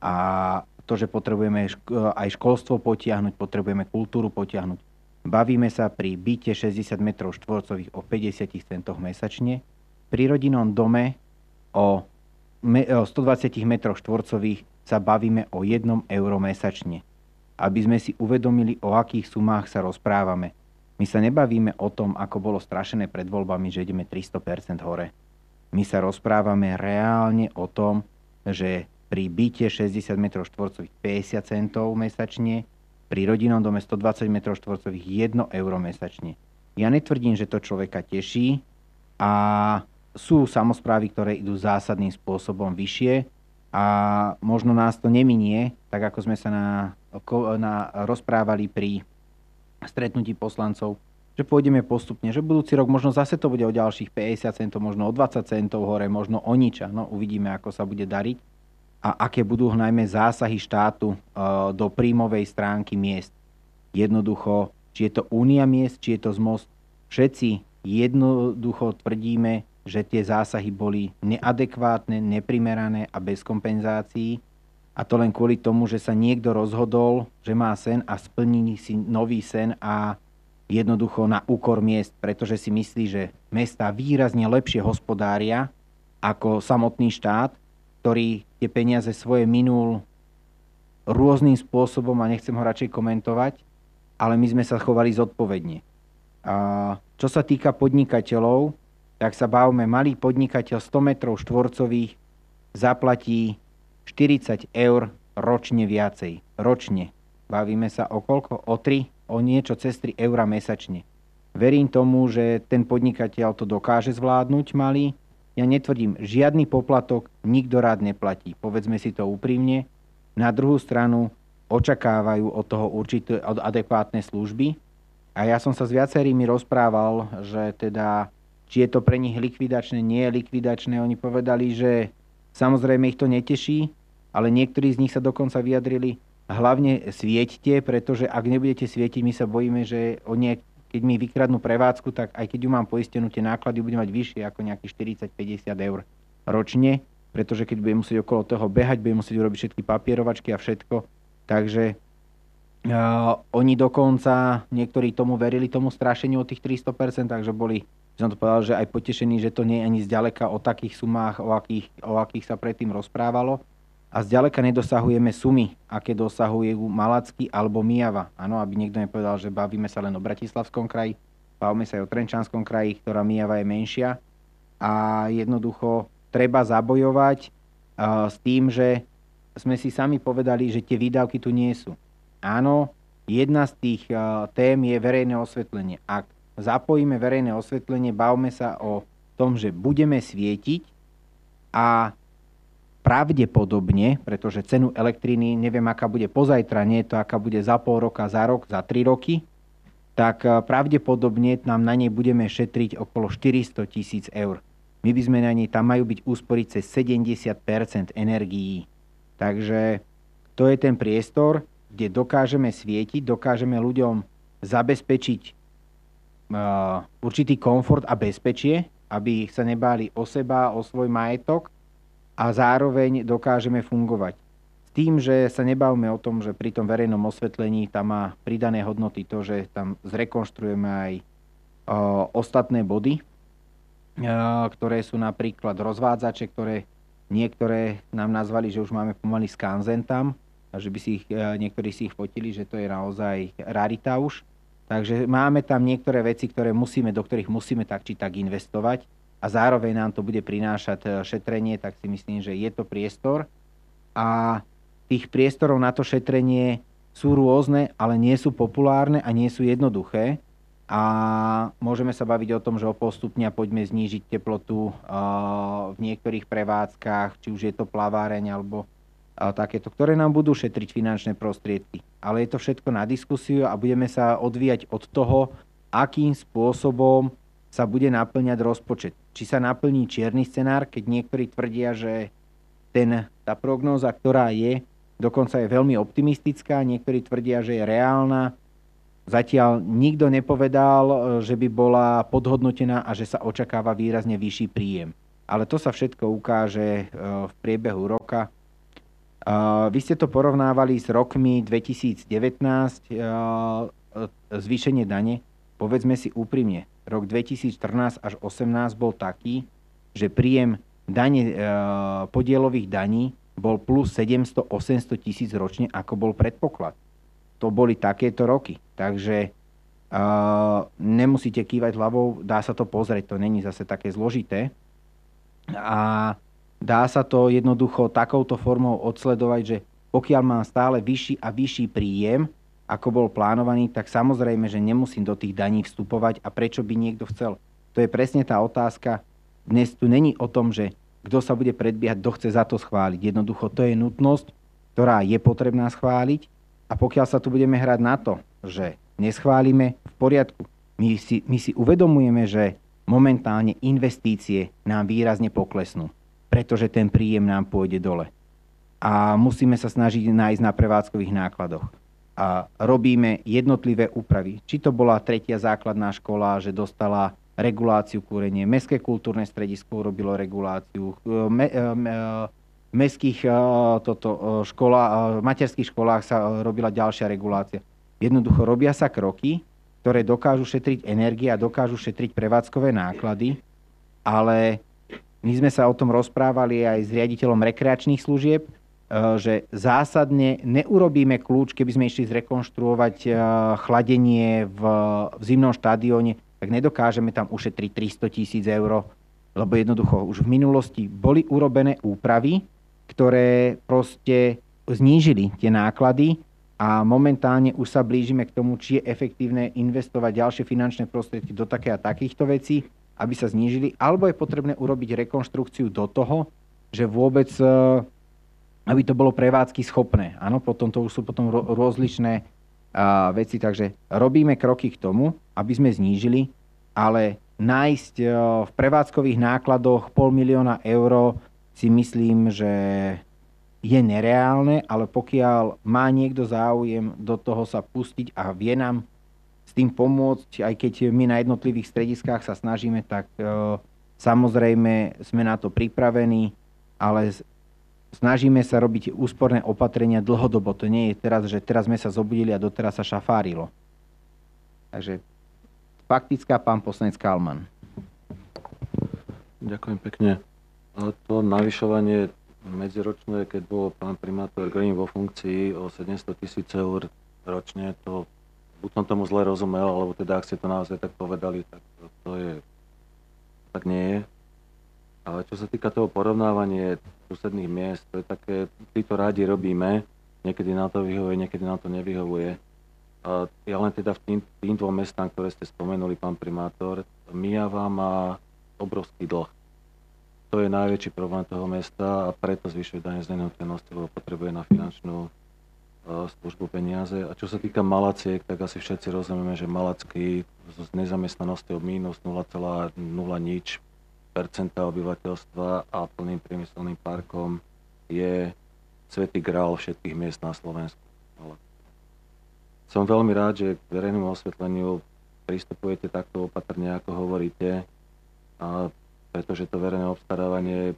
a to, že potrebujeme aj školstvo potiahnuť, potrebujeme kultúru potiahnuť. Bavíme sa pri byte šesťdesiat metrov štvorcových o päťdesiat centoch mesačne, pri rodinnom dome o stodvadsať metrov štvorcových sa bavíme o jednom euro mesačne. Aby sme si uvedomili, o akých sumách sa rozprávame. My sa nebavíme o tom, ako bolo strašené pred voľbami, že ideme tristo percent hore. My sa rozprávame reálne o tom, že pri byte šesťdesiat metrov štvorcových päťdesiat centov mesačne, pri rodinnom dome stodvadsať metrov štvorcových jedno euro mesačne. Ja netvrdím, že to človeka teší a sú samosprávy, ktoré idú zásadným spôsobom vyššie a možno nás to neminie, tak ako sme sa na, na rozprávali pri stretnutí poslancov, že pôjdeme postupne, že budúci rok možno zase to bude o ďalších päťdesiat centov, možno o dvadsať centov hore, možno o nič. No uvidíme, ako sa bude dariť a aké budú najmä zásahy štátu uh, do príjmovej stránky miest. Jednoducho, či je to únia miest, či je to zmost, všetci jednoducho tvrdíme, že tie zásahy boli neadekvátne, neprimerané a bez kompenzácií. A to len kvôli tomu, že sa niekto rozhodol, že má sen a splní si nový sen a jednoducho na úkor miest, pretože si myslí, že mestá výrazne lepšie hospodária ako samotný štát, ktorý tie peniaze svoje minul rôznym spôsobom a nechcem ho radšej komentovať, ale my sme sa chovali zodpovedne. A čo sa týka podnikateľov, tak sa bavme, malý podnikateľ sto metrov štvorcových zaplatí štyridsať eur ročne viacej. Ročne. Bavíme sa o koľko? O tri, o niečo cez tri eura mesačne. Verím tomu, že ten podnikateľ to dokáže zvládnuť malý. Ja netvrdím, žiadny poplatok nikto rád neplatí. Povedzme si to úprimne. Na druhú stranu očakávajú od toho určité adekvátne služby. A ja som sa s viacerými rozprával, že teda či je to pre nich likvidačné, nie je likvidačné. Oni povedali, že samozrejme ich to neteší, ale niektorí z nich sa dokonca vyjadrili, hlavne svieťte, pretože ak nebudete svietiť, my sa bojíme, že oni, keď mi vykradnú prevádzku, tak aj keď ju mám poistenú, tie náklady budú mať vyššie ako nejakých štyridsať päťdesiat eur ročne, pretože keď budem musieť okolo toho behať, budem musieť urobiť všetky papierovačky a všetko. Takže uh, oni dokonca, niektorí tomu verili, tomu strašeniu o tých tristo percent, takže boli, som to povedal, že aj potešení, že to nie je ani zďaleka o takých sumách, o akých, o akých sa predtým rozprávalo. A zďaleka nedosahujeme sumy, aké dosahujú Malacky alebo Myjava. Áno, aby niekto nepovedal, že bavíme sa len o Bratislavskom kraji, bavíme sa aj o Trenčanskom kraji, ktorá Myjava je menšia. A jednoducho treba zabojovať uh, s tým, že sme si sami povedali, že tie výdavky tu nie sú. Áno, jedna z tých uh, tém je verejné osvetlenie. Ak zapojíme verejné osvetlenie, bavme sa o tom, že budeme svietiť a pravdepodobne, pretože cenu elektriny, neviem, aká bude pozajtra, nie je to, aká bude za pol roka, za rok, za tri roky, tak pravdepodobne nám na nej budeme šetriť okolo štyristo tisíc eur. My by sme na nej, tam majú byť úspory cez sedemdesiat percent energií. Takže to je ten priestor, kde dokážeme svietiť, dokážeme ľuďom zabezpečiť uh, určitý komfort a bezpečie, aby sa nebáli o seba, o svoj majetok, a zároveň dokážeme fungovať. S tým, že sa nebavíme o tom, že pri tom verejnom osvetlení tam má pridané hodnoty to, že tam zrekonštruujeme aj o, ostatné body, o, ktoré sú napríklad rozvádzače, ktoré niektoré nám nazvali, že už máme pomaly skanzen tam, a že by si ich, niektorí si ich fotili, že to je naozaj rarita už. Takže máme tam niektoré veci, ktoré musíme, do ktorých musíme tak či tak investovať. A zároveň nám to bude prinášať šetrenie, tak si myslím, že je to priestor. A tých priestorov na to šetrenie sú rôzne, ale nie sú populárne a nie sú jednoduché. A môžeme sa baviť o tom, že o pol stupňa poďme znížiť teplotu v niektorých prevádzkach, či už je to plaváreň alebo takéto, ktoré nám budú šetriť finančné prostriedky. Ale je to všetko na diskusiu a budeme sa odvíjať od toho, akým spôsobom sa bude naplňať rozpočet. Či sa naplní čierny scenár, keď niektorí tvrdia, že ten, tá prognóza, ktorá je, dokonca je veľmi optimistická, niektorí tvrdia, že je reálna. Zatiaľ nikto nepovedal, že by bola podhodnotená a že sa očakáva výrazne vyšší príjem. Ale to sa všetko ukáže v priebehu roka. Vy ste to porovnávali s rokmi dvetisícdevätnásť, zvýšenie dane. Povedzme si úprimne, rok dvetisícštrnásť až osemnásť bol taký, že príjem dane, podielových daní bol plus sedemsto až osemsto tisíc ročne, ako bol predpoklad. To boli takéto roky. Takže uh, nemusíte kývať hlavou, dá sa to pozrieť, to není zase také zložité. A dá sa to jednoducho takouto formou odsledovať, že pokiaľ mám stále vyšší a vyšší príjem, ako bol plánovaný, tak samozrejme, že nemusím do tých daní vstupovať. A prečo by niekto chcel? To je presne tá otázka. Dnes tu není o tom, že kto sa bude predbiehať, kto chce za to schváliť. Jednoducho to je nutnosť, ktorá je potrebná schváliť. A pokiaľ sa tu budeme hrať na to, že neschválime, v poriadku. My si, my si uvedomujeme, že momentálne investície nám výrazne poklesnú, pretože ten príjem nám pôjde dole. A musíme sa snažiť nájsť na prevádzkových nákladoch. A robíme jednotlivé úpravy. Či to bola tretia základná škola, že dostala reguláciu kúrenie, Mestské kultúrne stredisko urobilo reguláciu, me, me, v mestských toto, škola, v materských školách sa robila ďalšia regulácia. Jednoducho robia sa kroky, ktoré dokážu šetriť energie a dokážu šetriť prevádzkové náklady, ale my sme sa o tom rozprávali aj s riaditeľom rekreačných služieb, že zásadne neurobíme kľúč, keby sme išli zrekonštruovať chladenie v, v zimnom štadióne, tak nedokážeme tam ušetriť tristo tisíc eur, lebo jednoducho už v minulosti boli urobené úpravy, ktoré proste znížili tie náklady a momentálne už sa blížime k tomu, či je efektívne investovať ďalšie finančné prostriedky do také a takýchto vecí, aby sa znížili, alebo je potrebné urobiť rekonštrukciu do toho, že vôbec, aby to bolo prevádzky schopné. Áno, potom to už sú potom rozličné veci, takže robíme kroky k tomu, aby sme znížili, ale nájsť v prevádzkových nákladoch pol milióna eur si myslím, že je nereálne, ale pokiaľ má niekto záujem do toho sa pustiť a vie nám s tým pomôcť, aj keď my na jednotlivých strediskách sa snažíme, tak e, samozrejme sme na to pripravení, ale snažíme sa robiť úsporné opatrenia dlhodobo. To nie je teraz, že teraz sme sa zobudili a doteraz sa šafárilo. Takže faktická, pán poslanec Kalman. Ďakujem pekne. To navyšovanie medziročné, keď bol pán primátor Green vo funkcii o sedemsto tisíc eur ročne, to buď som tomu zle rozumel, alebo teda ak ste to naozaj tak povedali, tak to, to je, tak nie je. Ale čo sa týka toho porovnávania susedných miest, to je také, tí to rádi robíme, niekedy nám to vyhovuje, niekedy nám to nevyhovuje. A ja len teda v tým, tým dvom mestám, ktoré ste spomenuli, pán primátor, Myjava má obrovský dlh. To je najväčší problém toho mesta a preto zvyšuje dane z nehnuteľnosti, lebo potrebuje na finančnú uh, službu peniaze. A čo sa týka Malaciek, tak asi všetci rozumieme, že Malacký s nezamestnanosťou mínus nula celá nula nič percenta obyvateľstva a plným priemyselným parkom je svätý grál všetkých miest na Slovensku. Ale som veľmi rád, že k verejnému osvetleniu pristupujete takto opatrne, ako hovoríte, a pretože to verejné obstarávanie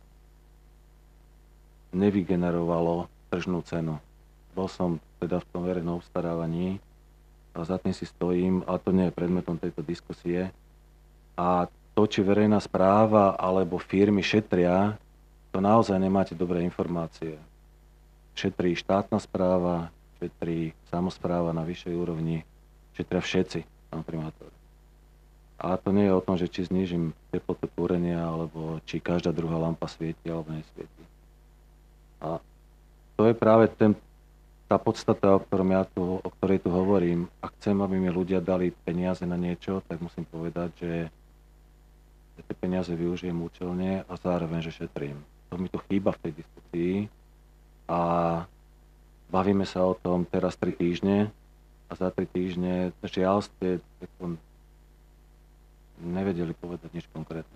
nevygenerovalo tržnú cenu. Bol som teda v tom verejnom obstarávaní a za tým si stojím, a to nie je predmetom tejto diskusie. A to, či verejná správa alebo firmy šetria, to naozaj nemáte dobré informácie. Šetrí štátna správa, šetrí samospráva na vyššej úrovni, šetria všetci, pán primátor. A to nie je o tom, že či znížim teplotu kúrenia, alebo či každá druhá lampa svieti alebo nesvieti. A to je práve ten, tá podstata, o, ktorom ja tu, o ktorej tu hovorím. Ak chcem, aby mi ľudia dali peniaze na niečo, tak musím povedať, že tie peniaze využijem účelne a zároveň, že šetrím. To mi tu chýba v tej diskusii a bavíme sa o tom teraz tri týždne a za tri týždne žiaľ ste nevedeli povedať nič konkrétne.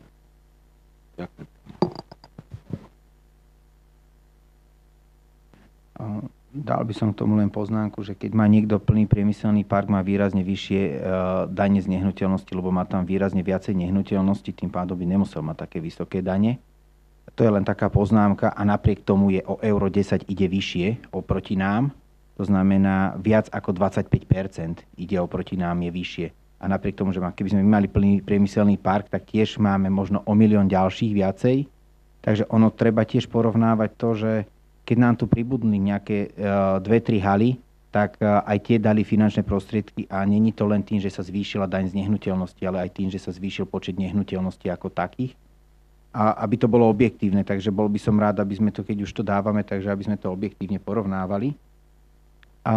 Ďakujem. Dal by som k tomu len poznámku, že keď má niekto plný priemyselný park, má výrazne vyššie uh, dane z nehnuteľnosti, lebo má tam výrazne viacej nehnuteľnosti, tým pádom by nemusel mať také vysoké dane. To je len taká poznámka a napriek tomu je o euro desať ide vyššie oproti nám. To znamená viac ako dvadsaťpäť percent ide oproti nám je vyššie. A napriek tomu, že má, keby sme mali plný priemyselný park, tak tiež máme možno o milión ďalších viacej. Takže ono treba tiež porovnávať to, že keď nám tu pribudli nejaké uh, dve, tri haly, tak uh, aj tie dali finančné prostriedky a není to len tým, že sa zvýšila daň z nehnuteľnosti, ale aj tým, že sa zvýšil počet nehnuteľností ako takých. A aby to bolo objektívne, takže bol by som rád, aby sme to, keď už to dávame, takže aby sme to objektívne porovnávali. A,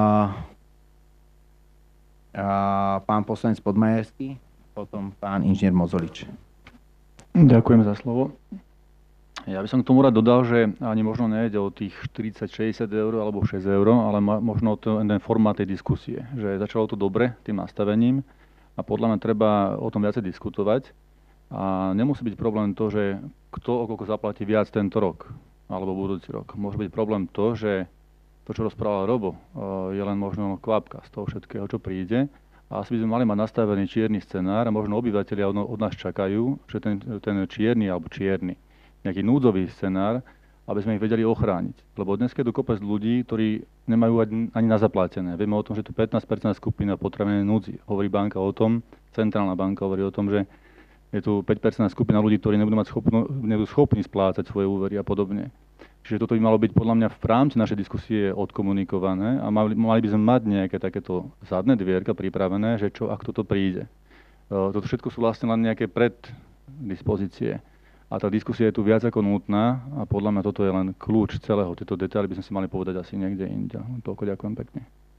a pán poslanec Podmajerský, potom pán inžinier Mozolič. Ďakujem za slovo. Ja by som k tomu rád dodal, že ani možno nejde o tých štyridsať šesťdesiat eur alebo šesť eur, ale možno o ten formát tej diskusie. Že začalo to dobre tým nastavením a podľa mňa treba o tom viacej diskutovať. A nemusí byť problém to, že kto o koľko zaplatí viac tento rok alebo budúci rok. Môže byť problém to, že to, čo rozprával Robo, je len možno kvapka z toho všetkého, čo príde. A asi by sme mali mať nastavený čierny scenár a možno obyvateľia od nás čakajú, že ten, ten čierny alebo čierny, nejaký núdzový scenár, aby sme ich vedeli ochrániť. Lebo dnes je tu kopec ľudí, ktorí nemajú ani na zaplatené. Vieme o tom, že tu pätnásť percent skupina potravinovej núdzi. Hovorí banka o tom, centrálna banka hovorí o tom, že je tu päť percent skupina ľudí, ktorí nebudú, mať schopno, nebudú schopní splácať svoje úvery a podobne. Čiže toto by malo byť podľa mňa v rámci našej diskusie odkomunikované a mali, mali by sme mať nejaké takéto zadné dvierka pripravené, že čo ak toto príde. Toto všetko sú vlastne len nejaké preddispozície. A tá diskusia je tu viac ako nutná a podľa mňa toto je len kľúč celého. Tieto detaily by sme si mali povedať asi niekde inde. Toľko ďakujem pekne.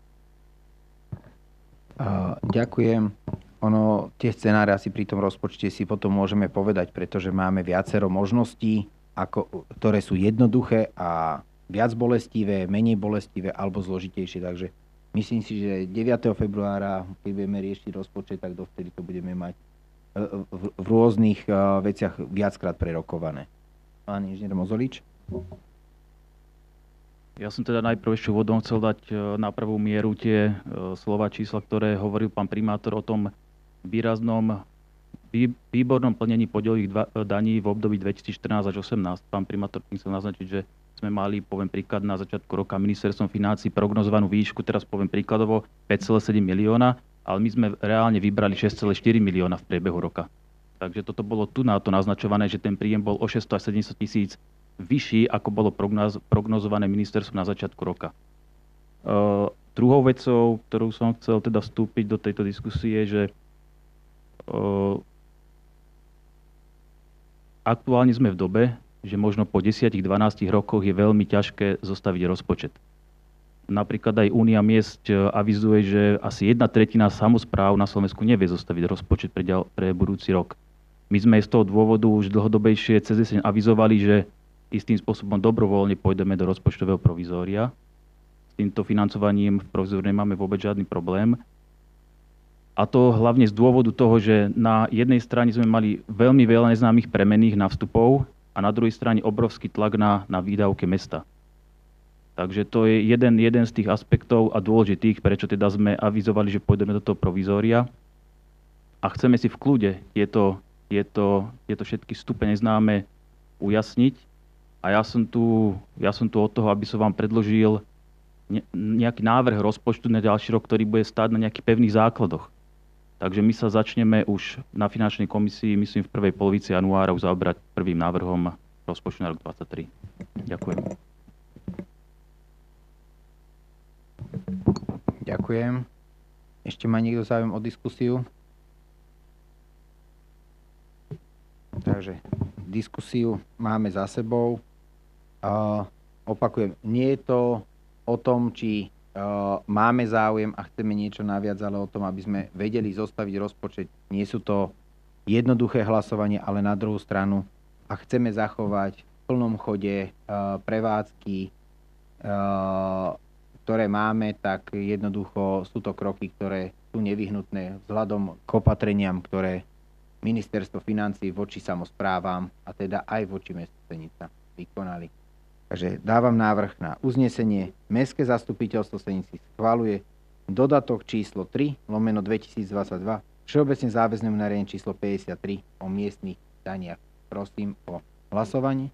Uh, ďakujem. Ono, tie scenáre asi pri tom rozpočte si potom môžeme povedať, pretože máme viacero možností, ako, ktoré sú jednoduché a viac bolestivé, menej bolestivé alebo zložitejšie. Takže myslím si, že deviateho februára, keď budeme riešiť rozpočet, tak dovtedy to budeme mať v, v rôznych uh, veciach viackrát prerokované. Pán inžinier Mozolič? Ja som teda najprv ešte úvodom chcel dať na prvú mieru tie uh, slova, čísla, ktoré hovoril pán primátor o tom výraznom, vý, výbornom plnení podielových dva, daní v období dvetisícštrnásť až osemnásť. Pán primátor chcel naznačiť, že sme mali, poviem príklad, na začiatku roka ministerstvom financií prognozovanú výšku, teraz poviem príkladovo päť celá sedem milióna, ale my sme reálne vybrali šesť celá štyri milióna v priebehu roka. Takže toto bolo tu na to naznačované, že ten príjem bol o šesťsto až sedemsto tisíc vyšší, ako bolo prognoz, prognozované ministerstvom na začiatku roka. Uh, druhou vecou, ktorú som chcel teda vstúpiť do tejto diskusie, je, že uh, aktuálne sme v dobe, že možno po desať až dvanásť rokoch je veľmi ťažké zostaviť rozpočet. Napríklad aj Únia miest avizuje, že asi jedna tretina samospráv na Slovensku nevie zostaviť rozpočet pre, ďal, pre budúci rok. My sme z toho dôvodu už dlhodobejšie cez jeseň avizovali, že istým spôsobom dobrovoľne pôjdeme do rozpočtového provizória. S týmto financovaním v provizóriu nemáme vôbec žiadny problém. A to hlavne z dôvodu toho, že na jednej strane sme mali veľmi veľa neznámych premenných nástupov a na druhej strane obrovský tlak na, na výdavke mesta. Takže to je jeden, jeden z tých aspektov a dôležitých, prečo teda sme avizovali, že pôjdeme do toho provizória. A chceme si v kľude tieto, tieto, tieto všetky stupene známe ujasniť. A ja som, tu, ja som tu od toho, aby som vám predložil ne, nejaký návrh rozpočtu na ďalší rok, ktorý bude stáť na nejakých pevných základoch. Takže my sa začneme už na finančnej komisii, myslím v prvej polovici januára, zaoberať prvým návrhom rozpočtu na rok dvadsaťtri. Ďakujem. Ďakujem. Ešte má niekto záujem o diskusiu? Takže diskusiu máme za sebou. Uh, opakujem, nie je to o tom, či uh, máme záujem a chceme niečo naviac, ale o tom, aby sme vedeli zostaviť rozpočet. Nie sú to jednoduché hlasovanie, ale na druhú stranu, ak chceme zachovať v plnom chode uh, prevádzky, uh, ktoré máme, tak jednoducho sú to kroky, ktoré sú nevyhnutné vzhľadom k opatreniam, ktoré Ministerstvo financií voči samosprávam a teda aj voči mestu Senica vykonali. Takže dávam návrh na uznesenie. Mestské zastupiteľstvo Senici schvaľuje dodatok číslo tri lomeno dvetisícdvadsaťdva všeobecne záväznému nariadeniu číslo päťdesiattri o miestnych daniach. Prosím o hlasovanie.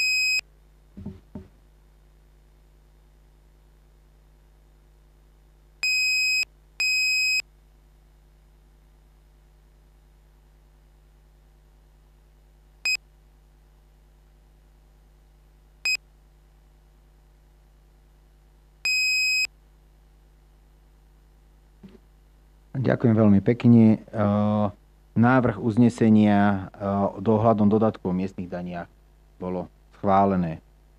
Ďakujem veľmi pekne. Návrh uznesenia dohľadom dodatku o miestnych daniach bolo schválené.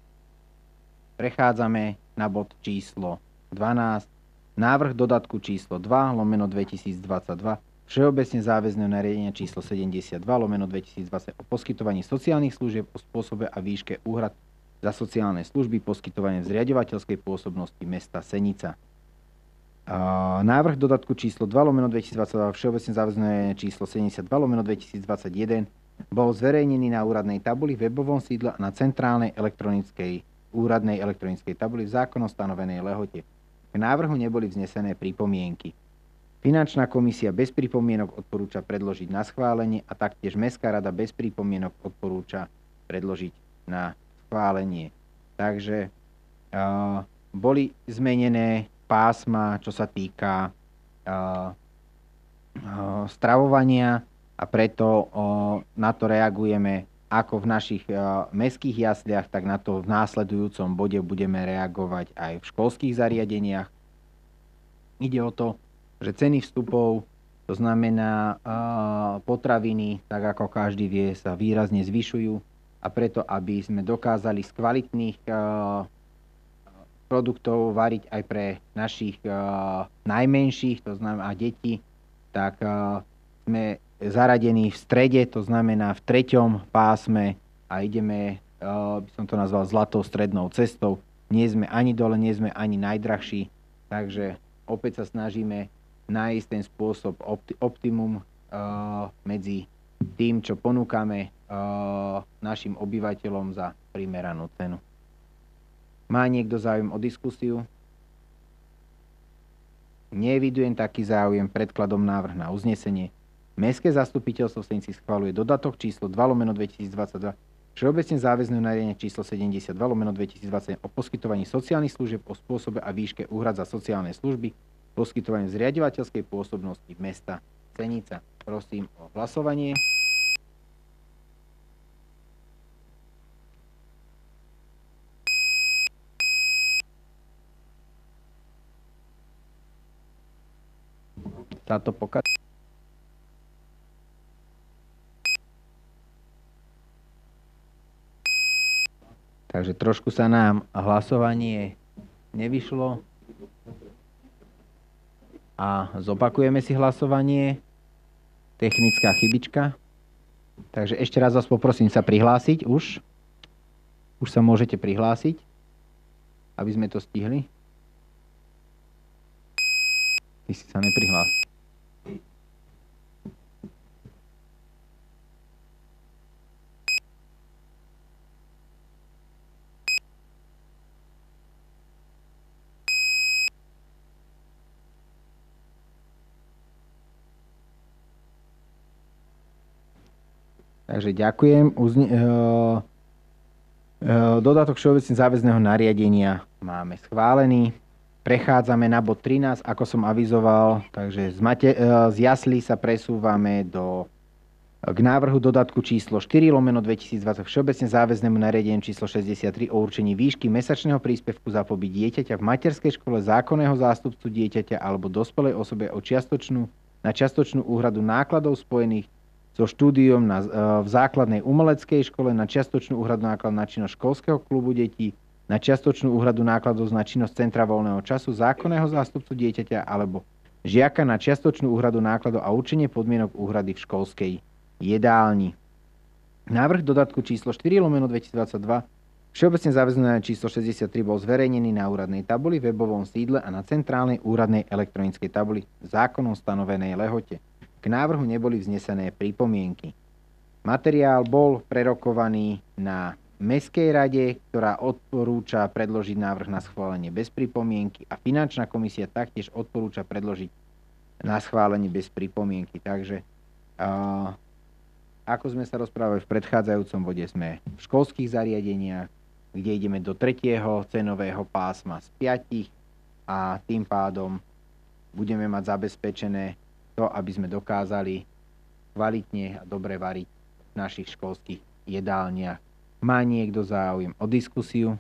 Prechádzame na bod číslo dvanásť. Návrh dodatku číslo dva lomeno dvetisícdvadsaťdva všeobecne záväzného nariadenia číslo sedemdesiatdva lomeno dvetisícdvadsať o poskytovaní sociálnych služieb, o spôsobe a výške úhrad za sociálne služby poskytované v zriaďovateľskej pôsobnosti mesta Senica. Návrh dodatku číslo dva lomeno dvetisícdvadsaťdva všeobecne záväzné číslo sedemdesiatdva lomeno dvetisícdvadsaťjeden bol zverejnený na úradnej tabuli, webovom sídle a na centrálnej elektronickej úradnej elektronickej tabuli v zákonom stanovenej lehote. K návrhu neboli vznesené pripomienky. Finančná komisia bez pripomienok odporúča predložiť na schválenie a taktiež Mestská rada bez pripomienok odporúča predložiť na schválenie. Takže uh, boli zmenené pásma, čo sa týka uh, uh, stravovania a preto uh, na to reagujeme ako v našich uh, mestských jasliach, tak na to v následujúcom bode budeme reagovať aj v školských zariadeniach. Ide o to, že ceny vstupov, to znamená uh, potraviny, tak ako každý vie, sa výrazne zvyšujú a preto, aby sme dokázali z kvalitných uh, produktov variť aj pre našich uh, najmenších, to znamená detí, tak uh, sme zaradení v strede, to znamená v treťom pásme a ideme, uh, by som to nazval, zlatou strednou cestou. Nie sme ani dole, nie sme ani najdrahší, takže opäť sa snažíme nájsť ten spôsob opti- optimum uh, medzi tým, čo ponúkame uh, našim obyvateľom za primeranú cenu. Má niekto záujem o diskusiu? Neevidujem taký záujem, predkladom návrh na uznesenie. Mestské zastupiteľstvo Senici schvaľuje dodatok číslo dva lomeno dvetisícdvadsaťdva všeobecne záväzného nariadenia číslo sedemdesiatdva lomeno dvetisícdvadsať o poskytovaní sociálnych služieb, o spôsobe a výške úhrad za sociálne služby, poskytovanie zriaďovateľskej pôsobnosti mesta Senica. Prosím o hlasovanie. Táto pokaz... Takže trošku sa nám hlasovanie nevyšlo. A zopakujeme si hlasovanie. Technická chybička. Takže ešte raz vás poprosím sa prihlásiť už. Už sa môžete prihlásiť, aby sme to stihli. Ty si sa neprihlásil. Takže ďakujem. Uzni- e- e- dodatok všeobecne záväzného nariadenia máme schválený. Prechádzame na bod trinásť, ako som avizoval. Takže z, mate- e- z jaslí sa presúvame do, k návrhu dodatku číslo štyri lomeno dvetisícdvadsať všeobecne záväznému nariadeniu číslo šesťdesiattri o určení výšky mesačného príspevku za pobyt dieťaťa v materskej škole, zákonného zástupcu dieťaťa alebo dospelej osobe o čiastočnú, na čiastočnú úhradu nákladov spojených so štúdiom na, v základnej umeleckej škole, na čiastočnú úhradu nákladov na činnosť školského klubu detí, na čiastočnú úhradu nákladov na činnosť centra voľného času, zákonného zástupcu dieťaťa alebo žiaka, na čiastočnú úhradu nákladov a určenie podmienok úhrady v školskej jedálni. Návrh dodatku číslo štyri lomeno dvetisícdvadsaťdva všeobecne záväzné číslo šesťdesiattri bol zverejnený na úradnej tabuli, webovom sídle a na centrálnej úradnej elektronickej tabuli v zákonom stanovenej lehote. K návrhu neboli vznesené pripomienky. Materiál bol prerokovaný na Mestskej rade, ktorá odporúča predložiť návrh na schválenie bez pripomienky a finančná komisia taktiež odporúča predložiť na schválenie bez pripomienky. Takže uh, ako sme sa rozprávali v predchádzajúcom bode, sme v školských zariadeniach, kde ideme do tretieho cenového pásma z piatich a tým pádom budeme mať zabezpečené to, aby sme dokázali kvalitne a dobre variť v našich školských jedálniach. Má niekto záujem o diskusiu?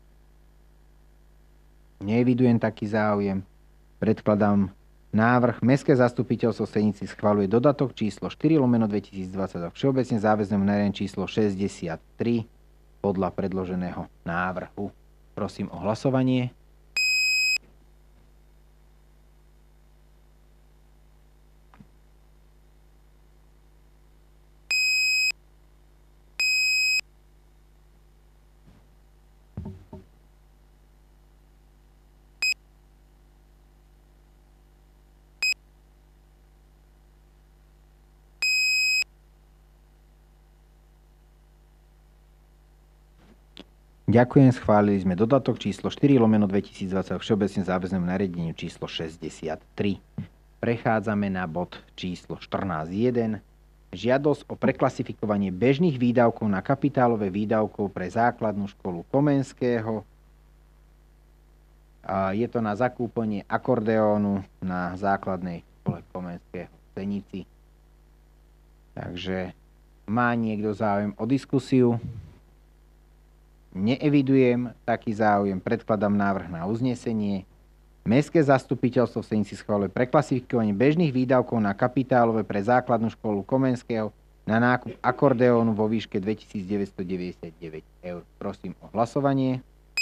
Neevidujem taký záujem. Predkladám návrh. Mestské zastupiteľstvo v Senici schvaľuje dodatok číslo štyri lomeno dvetisícdvadsať a všeobecne záväznému nariadeniu číslo šesťdesiattri podľa predloženého návrhu. Prosím o hlasovanie. Ďakujem, schválili sme dodatok číslo štyri lomeno dvetisícdvadsať všeobecne záväznému nariadeniu číslo šesťdesiattri. Prechádzame na bod číslo štrnásť jeden. Žiadosť o preklasifikovanie bežných výdavkov na kapitálové výdavkov pre základnú školu Komenského. A je to na zakúpenie akordeónu na základnej škole Komenského v Senici. Takže má niekto záujem o diskusiu? Neevidujem taký záujem, predkladám návrh na uznesenie. Mestské zastupiteľstvo v Senici schvaľuje preklasifikovanie bežných výdavkov na kapitálové pre základnú školu Komenského na nákup akordeónu vo výške dvetisícdeväťstodeväťdesiatdeväť eur. Prosím o hlasovanie.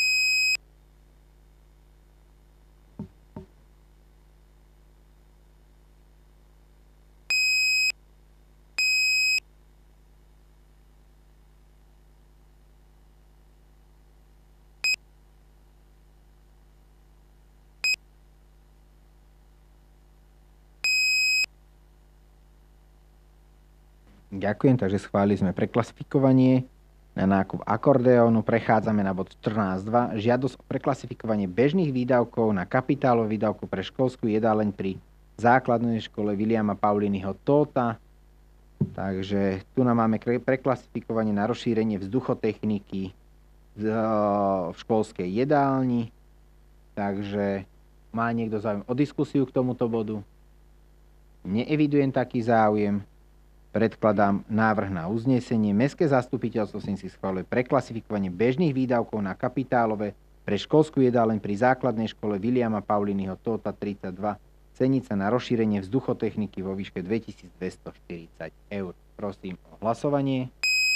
Ďakujem, takže schválili sme preklasifikovanie na nákup akordeónu. Prechádzame na bod štrnásť dva. Žiadosť o preklasifikovanie bežných výdavkov na kapitálové výdavku pre školskú jedáleň pri základnej škole Viliama Paulínyho Tóta. Takže tu nám máme preklasifikovanie na rozšírenie vzduchotechniky v školskej jedálni. Takže má niekto záujem o diskusiu k tomuto bodu? Neevidujem taký záujem. Predkladám návrh na uznesenie. Mestské zastupiteľstvo si schvaľuje preklasifikovanie bežných výdavkov na kapitálové pre školskú jedáleň pri základnej škole Viliama Paulínyho Tóta tridsaťdva Senica na rozšírenie vzduchotechniky vo výške dvetisícdvestoštyridsať eur. Prosím o hlasovanie.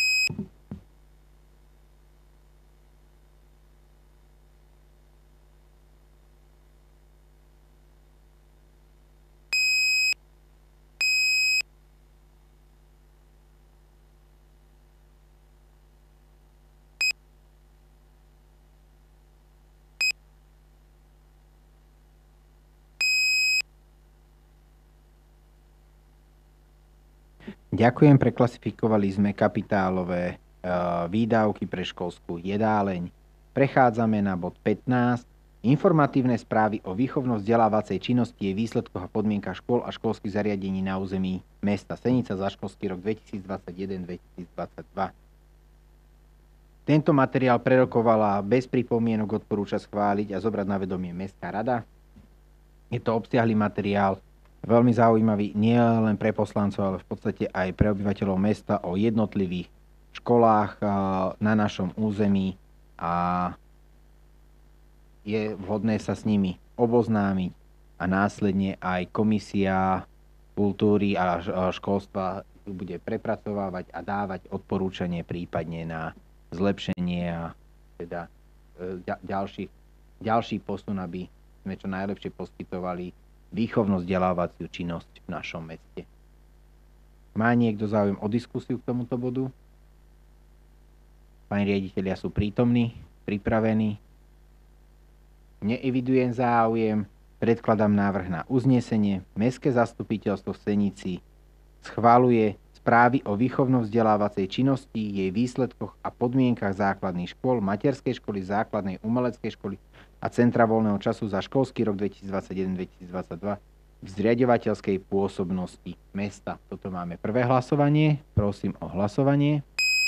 Ďakujem, preklasifikovali sme kapitálové e, výdavky pre školskú jedáleň. Prechádzame na bod pätnásť. Informatívne správy o výchovno-vzdelávacej činnosti je výsledkoch a podmienkach škôl a školských zariadení na území mesta Senica za školský rok dvetisícdvadsaťjeden dvetisícdvadsaťdva. Tento materiál prerokovala bez pripomienok, odporúča schváliť a zobrať na vedomie Mestská rada. Je to obsiahly materiál, veľmi zaujímavý nie len pre poslancov, ale v podstate aj pre obyvateľov mesta o jednotlivých školách na našom území a je vhodné sa s nimi oboznámiť a následne aj komisia kultúry a školstva bude prepracovávať a dávať odporúčanie prípadne na zlepšenie a teda ďalší, ďalší posun, aby sme čo najlepšie poskytovali výchovno-vzdelávaciu činnosť v našom meste. Má niekto záujem o diskusiu k tomuto bodu? Pani riaditelia sú prítomní, pripravení. Neevidujem záujem. Predkladám návrh na uznesenie. Mestské zastupiteľstvo v Senici schvaľuje s správy o výchovno-vzdelávacej činnosti, jej výsledkoch a podmienkach základných škôl, materskej školy, základnej umeleckej školy a centra voľného času za školský rok dvetisícdvadsaťjeden dvetisícdvadsaťdva v zriaďovateľskej pôsobnosti mesta. Toto máme prvé hlasovanie. Prosím o hlasovanie.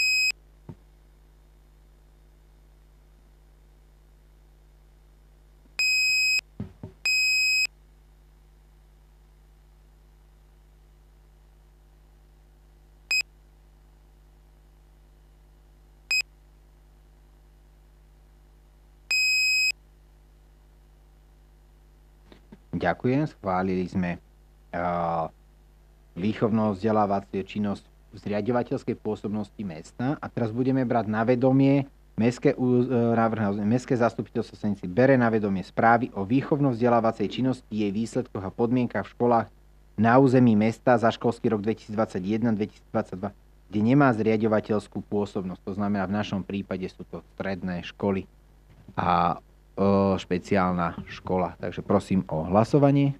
Ďakujem, schválili sme uh, výchovno-vzdelávaciu činnosť v zriaďovateľskej pôsobnosti mesta a teraz budeme brať na vedomie mestské, uh, návrh, mestské zastupiteľstvo Senici bere na vedomie správy o výchovno-vzdelávacej činnosti, jej výsledkoch a podmienkach v školách na území mesta za školský rok dvetisícdvadsaťjeden dvetisícdvadsaťdva, kde nemá zriaďovateľskú pôsobnosť. To znamená, v našom prípade sú to stredné školy a špeciálna škola. Takže prosím o hlasovanie.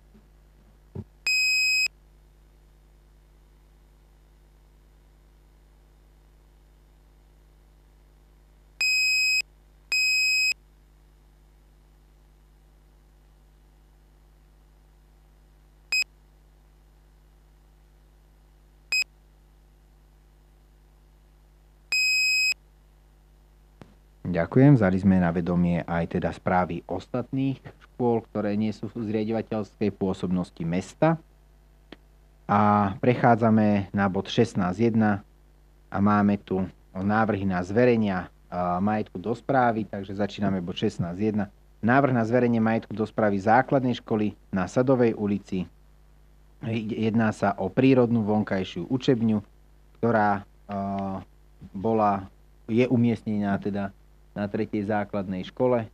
Ďakujem, vzali sme na vedomie aj teda správy ostatných škôl, ktoré nie sú v zriaďovateľskej pôsobnosti mesta. A prechádzame na bod šestnásť jedna a máme tu návrhy na zverenia majetku do správy, takže začíname bod šestnásť jedna. Návrh na zverenie majetku do správy základnej školy na Sadovej ulici. Jedná sa o prírodnú vonkajšiu učebňu, ktorá bola, je umiestnená teda na tretej základnej škole.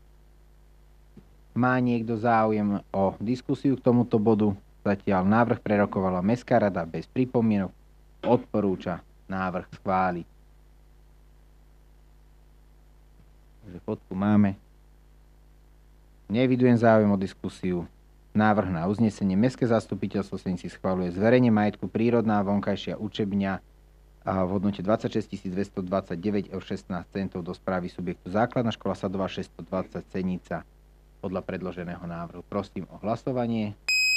Má niekto záujem o diskusiu k tomuto bodu? Zatiaľ návrh prerokovala Mestská rada bez pripomienok. Odporúča návrh schváliť. Takže fotku máme. Nevidujem záujem o diskusiu. Návrh na uznesenie. Mestské zastupiteľstvo Senici schvaľuje zverenie majetku prírodná vonkajšia učebňa a v hodnote dvadsaťšesť tisíc dvestodvadsaťdeväť eur šestnásť centov do správy subjektu základná škola Sadová šesťstodvadsať Senica podľa predloženého návrhu. Prosím o hlasovanie.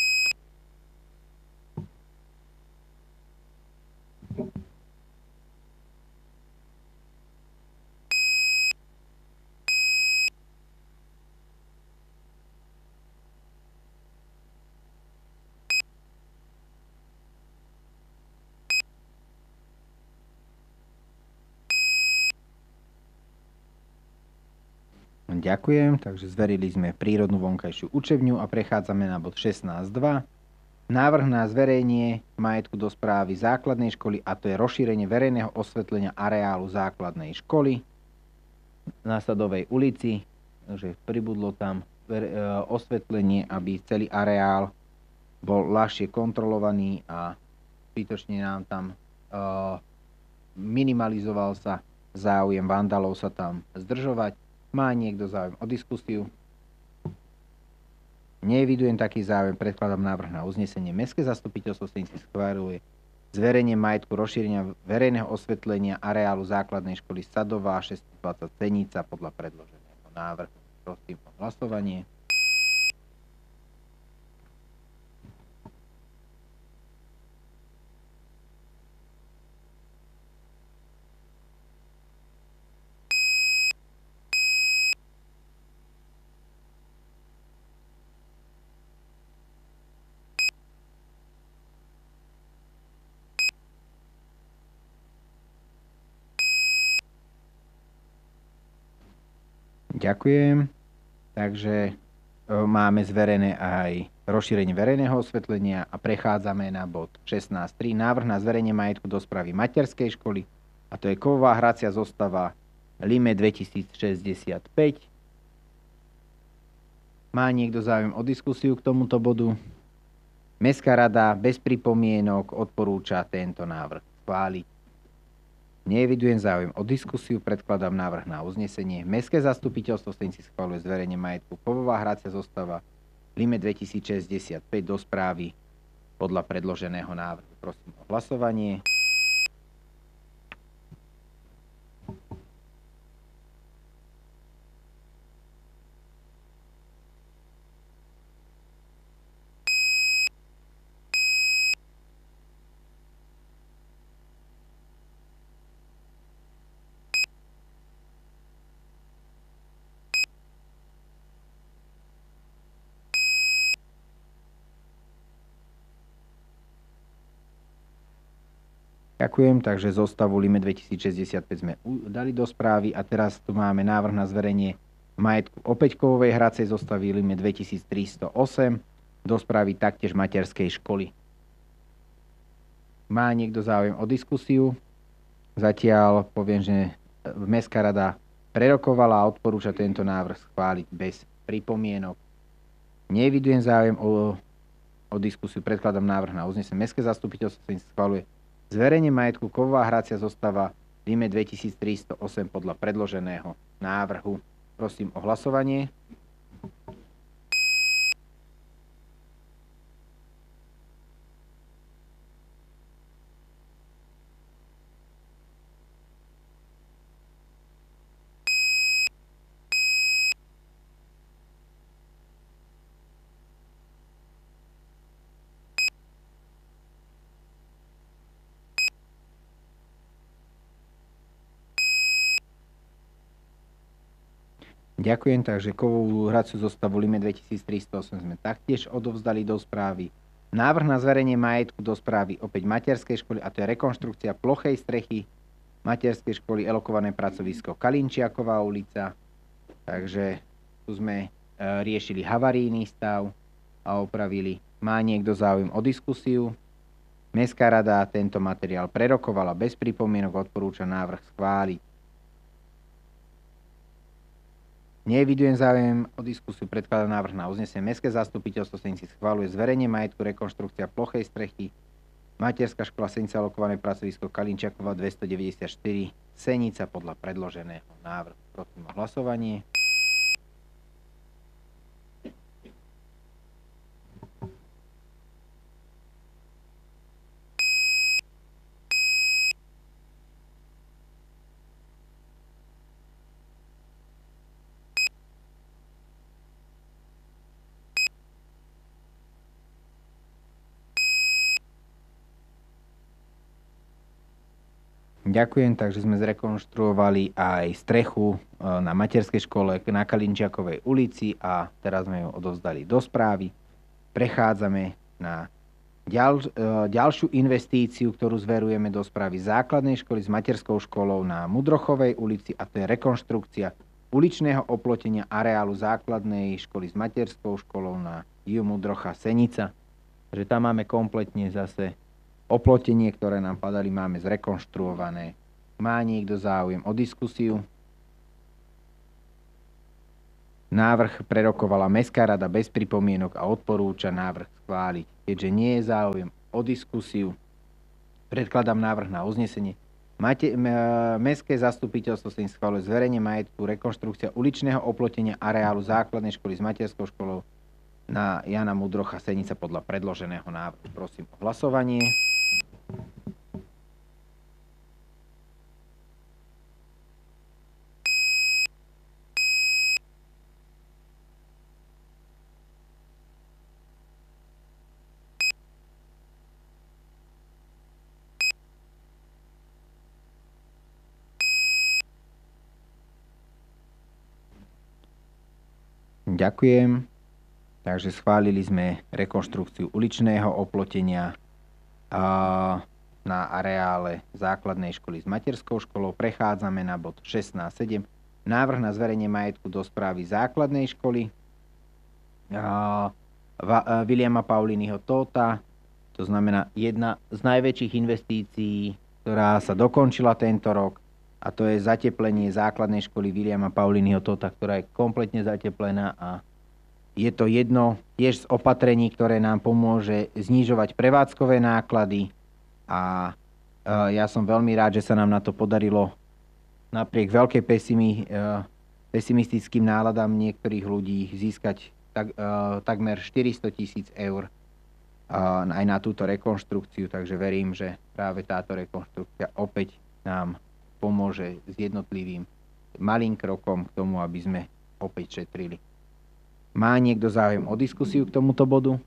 Ďakujem, takže zverili sme prírodnú vonkajšiu učebňu a prechádzame na bod šestnásť dva. Návrh na zverejnie majetku do správy základnej školy, a to je rozšírenie verejného osvetlenia areálu základnej školy na Sadovej ulici, takže pribudlo tam osvetlenie, aby celý areál bol ľahšie kontrolovaný a zbytočne nám tam minimalizoval sa záujem vandalov sa tam zdržovať. Má niekto záujem o diskusiu? Neevidujem taký záujem, predkladám návrh na uznesenie. Mestské zastupiteľstvo Senici schvaľuje zverejnie majetku rozšírenia verejného osvetlenia areálu základnej školy Sadová šesťstodvadsať Senica podľa predloženého návrhu. Prosím o hlasovanie. Ďakujem. Takže máme zverené aj rozšírenie verejného osvetlenia a prechádzame na bod šestnásť tri. Návrh na zverenie majetku do správy materskej školy, a to je kovová hracia zostava Lime dvetisícšesťdesiatpäť. Má niekto záujem o diskusiu k tomuto bodu? Mestská rada bez pripomienok odporúča tento návrh schváliť. Neevidujem záujem o diskusiu, predkladám návrh na uznesenie. Mestské zastupiteľstvo Senici schvaľuje zverejne majetku kovová hracia zostava Lime dvetisícšesťdesiatpäť do správy podľa predloženého návrhu. Prosím o hlasovanie. Ďakujem, takže zostavu limit dvetisícšesťdesiatpäť sme dali do správy a teraz tu máme návrh na zverenie majetku opäť kovovej hracej zostavy limit dvetisíctristoosem do správy taktiež materskej školy. Má niekto záujem o diskusiu? Zatiaľ poviem, že Mestská rada prerokovala a odporúča tento návrh schváliť bez pripomienok. Neevidujem záujem o, o diskusiu, predkladám návrh na uznesenie. Mestské zastupiteľstvo sa schvaľuje zverenie majetku kovová hracia zostava limit dvetisíctristoosem podľa predloženého návrhu. Prosím o hlasovanie. Ďakujem, takže kovovú hraciu zostavu limit dvetisíctristoosem sme taktiež odovzdali do správy. Návrh na zverenie majetku do správy opäť materskej školy, a to je rekonštrukcia plochej strechy materskej školy, elokované pracovisko Kalinčiaková ulica. Takže tu sme e, riešili havarijný stav a opravili. Má niekto záujem o diskusiu? Mestská rada tento materiál prerokovala bez pripomienok, odporúča návrh schváliť. Neevidujem záujem o diskusiu, predkladám návrh na uznesenie. Mestské zastupiteľstvo Senici schvaľuje zverenie majetku, rekonštrukcia plochej strechy, materská škola Senica, alokované pracovisko Kalinčiakova dvestodeväťdesiatštyri, Senica podľa predloženého návrhu. Prosím o hlasovanie. Ďakujem, takže sme zrekonštruovali aj strechu na materskej škole na Kalinčiakovej ulici a teraz sme ju odovzdali do správy. Prechádzame na ďal, ďalšiu investíciu, ktorú zverujeme do správy základnej školy s materskou školou na Mudrochovej ulici, a to je rekonštrukcia uličného oplotenia areálu základnej školy s materskou školou na J. Mudrocha Senica. Takže tam máme kompletne zase oplotenie, ktoré nám padali, máme zrekonštruované. Má niekto záujem o diskusiu? Návrh prerokovala Mestská rada bez pripomienok a odporúča návrh schváliť. Keďže nie je záujem o diskusiu, predkladám návrh na uznesenie. Mate, m, Mestské zastupiteľstvo sa im schváľuje zverenie majetku, rekonštrukcia uličného oplotenia areálu základnej školy s materskou školou na Jana Mudrocha Senica podľa predloženého návrhu. Prosím o hlasovanie. Ďakujem. Takže schválili sme rekonštrukciu uličného oplotenia a na areále základnej školy s materskou školou. Prechádzame na bod šestnásť sedem. Návrh na zverenie majetku do správy základnej školy a Viliama Paulínyho Tóta. To znamená jedna z najväčších investícií, ktorá sa dokončila tento rok. A to je zateplenie základnej školy Viliama Paulínyho Tóta, ktorá je kompletne zateplená a je to jedno tiež z opatrení, ktoré nám pomôže znižovať prevádzkové náklady a ja som veľmi rád, že sa nám na to podarilo napriek veľkej pesimi, pesimistickým náladám niektorých ľudí získať tak, takmer štyristo tisíc eur aj na túto rekonštrukciu, takže verím, že práve táto rekonštrukcia opäť nám pomôže s jednotlivým malým krokom k tomu, aby sme opäť šetrili. Má niekto záujem o diskusiu k tomuto bodu?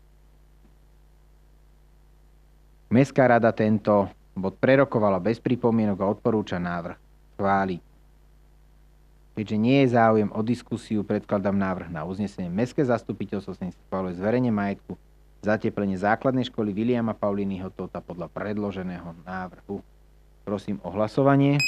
Mestská rada tento bod prerokovala bez pripomienok a odporúča návrh schváliť. Keďže nie je záujem o diskusiu, predkladám návrh na uznesenie. Mestské zastupiteľstvo sa schváľuje zverenie majetku zateplenie základnej školy Viliama Paulínyho Tóta podľa predloženého návrhu. Prosím o hlasovanie.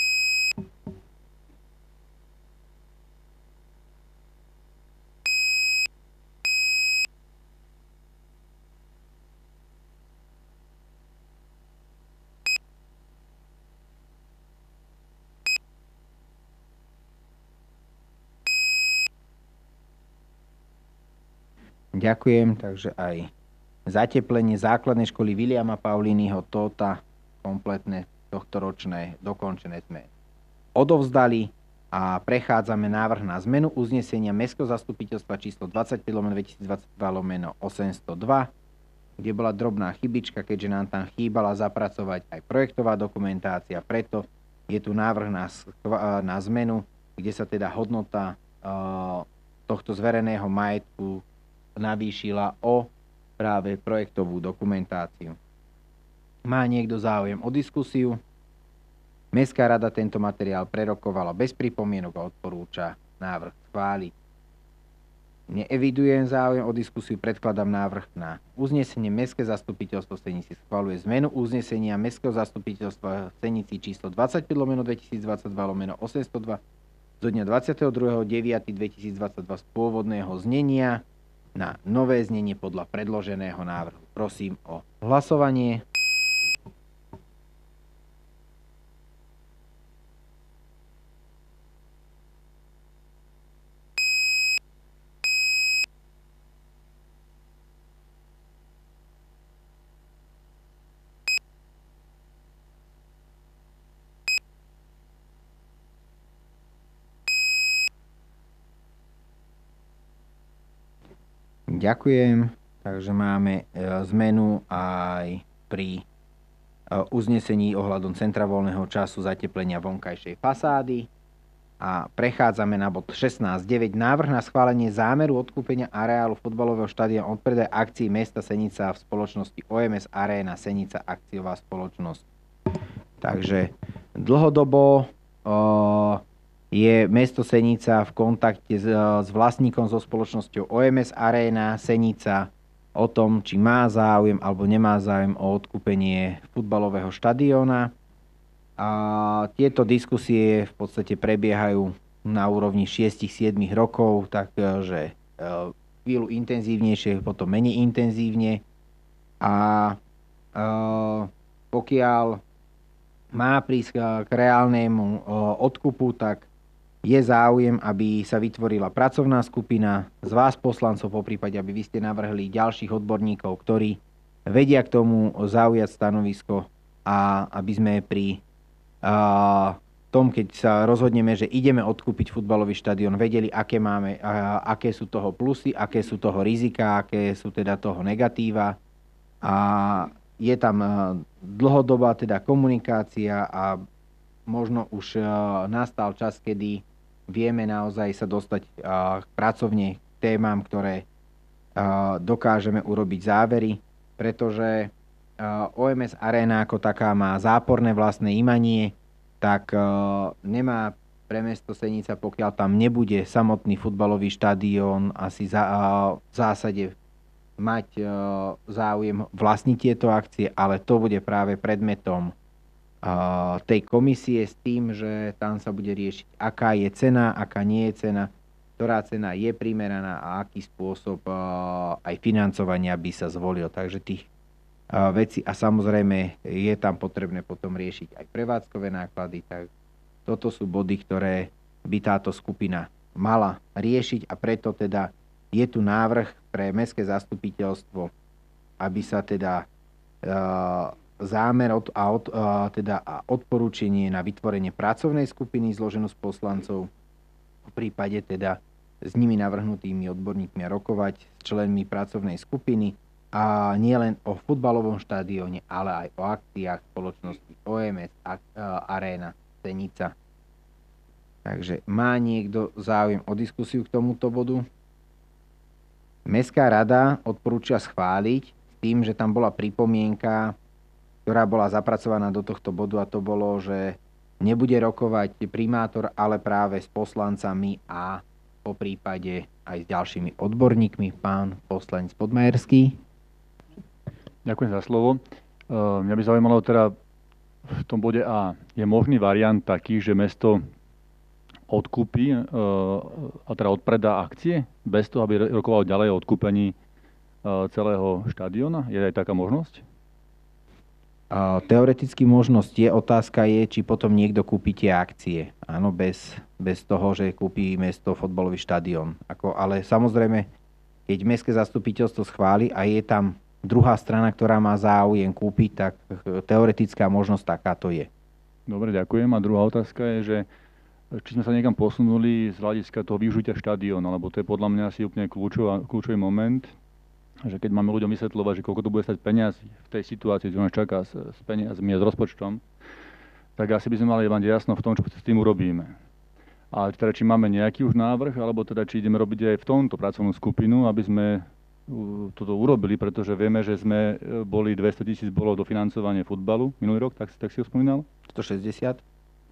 Ďakujem, takže aj zateplenie základnej školy Viliama Paulínyho Tóta kompletné tohtoročné dokončené sme odovzdali a prechádzame návrh na zmenu uznesenia Mestského zastupiteľstva číslo dvadsaťpäť lomeno dvetisícdvadsaťdva lomeno osemstodva, kde bola drobná chybička, keďže nám tam chýbala zapracovať aj projektová dokumentácia, preto je tu návrh na, na zmenu, kde sa teda hodnota uh, tohto zvereného majetku navýšila o práve projektovú dokumentáciu. Má niekto záujem o diskusiu? Mestská rada tento materiál prerokovala bez pripomienok a odporúča návrh schváliť. Neevidujem záujem o diskusiu, predkladám návrh na uznesenie. Mestské zastupiteľstvo Senici schvaľuje zmenu uznesenia Mestského zastupiteľstva Senici číslo dvadsaťpäť lomeno dvetisícdvadsaťdva lomeno osemstodva zo dňa dvadsiateho druhého deviateho dvetisícdvadsaťdva z pôvodného znenia na nové znenie podľa predloženého návrhu. Prosím o hlasovanie. Ďakujem. Takže máme zmenu aj pri uznesení ohľadom centra voľného času zateplenia vonkajšej fasády. A prechádzame na bod šestnásť deväť. Návrh na schválenie zámeru odkúpenia areálu futbalového štadióna od predaj akcií mesta Senica v spoločnosti ó em es Arena Senica akciová spoločnosť. Takže dlhodobo uh, je mesto Senica v kontakte s, s vlastníkom, so spoločnosťou ó em es Arena Senica o tom, či má záujem alebo nemá záujem o odkúpenie futbalového štadióna. A tieto diskusie v podstate prebiehajú na úrovni šesť sedem rokov, takže chvíľu intenzívnejšie, potom menej intenzívne. A pokiaľ má prísť k reálnemu odkupu, tak je záujem, aby sa vytvorila pracovná skupina z vás poslancov, poprípade, aby vy ste navrhli ďalších odborníkov, ktorí vedia k tomu zaujať stanovisko a aby sme pri a, tom, keď sa rozhodneme, že ideme odkúpiť futbalový štadión, vedeli, aké máme, a, aké sú toho plusy, aké sú toho rizika, aké sú teda toho negatíva. A je tam dlhodobá teda komunikácia a možno už nastal čas, kedy vieme naozaj sa dostať k pracovne k témam, ktoré dokážeme urobiť závery, pretože ó em es Arena ako taká má záporné vlastné imanie, tak nemá pre mesto Senica, pokiaľ tam nebude samotný futbalový štadión, asi za, v zásade mať záujem vlastniť tieto akcie, ale to bude práve predmetom tej komisie s tým, že tam sa bude riešiť, aká je cena, aká nie je cena, ktorá cena je primeraná a aký spôsob aj financovania by sa zvolil. Takže tých vecí a samozrejme je tam potrebné potom riešiť aj prevádzkové náklady. Tak toto sú body, ktoré by táto skupina mala riešiť a preto teda je tu návrh pre mestské zastupiteľstvo, aby sa teda zámer od, a, od, a, teda a odporúčanie na vytvorenie pracovnej skupiny zloženú z poslancov, v prípade teda s nimi navrhnutými odborníkmi rokovať s členmi pracovnej skupiny a nie len o futbalovom štadióne, ale aj o akciách spoločnosti ó em es Arena Senica. Takže má niekto záujem o diskusiu k tomuto bodu? Mestská rada odporúča schváliť s tým, že tam bola pripomienka, ktorá bola zapracovaná do tohto bodu a to bolo, že nebude rokovať primátor, ale práve s poslancami a po prípade aj s ďalšími odborníkmi. Pán poslanec Podmajerský. Ďakujem za slovo. Uh, mňa by zaujímalo teda v tom bode A. Je možný variant taký, že mesto odkúpi, uh, a teda odpredá akcie, bez toho, aby rokovalo ďalej o odkúpení uh, celého štadióna? Je aj taká možnosť? Uh, teoreticky možnosť je, otázka je, či potom niekto kúpi tie akcie. Áno, bez, bez toho, že kúpi mesto fotbalový štadión. Ako, ale samozrejme, keď mestské zastupiteľstvo schváli a je tam druhá strana, ktorá má záujem kúpiť, tak teoretická možnosť takáto je. Dobre, ďakujem. A druhá otázka je, že či sme sa niekam posunuli z hľadiska toho využitia štadióna, lebo to je podľa mňa asi úplne kľúčová, kľúčový moment, že keď máme ľuďom vysvetľovať, že koľko to bude stať peniazy v tej situácii, čo nás čaká s, s peniazmi a s rozpočtom, tak asi by sme mali mať jasno v tom, čo s tým urobíme. A teda či máme nejaký už návrh, alebo teda či ideme robiť aj v tomto pracovnú skupinu, aby sme toto urobili, pretože vieme, že sme boli dvesto tisíc bolo dofinancovanie futbalu minulý rok, tak, tak si ho spomínal? stošesťdesiat?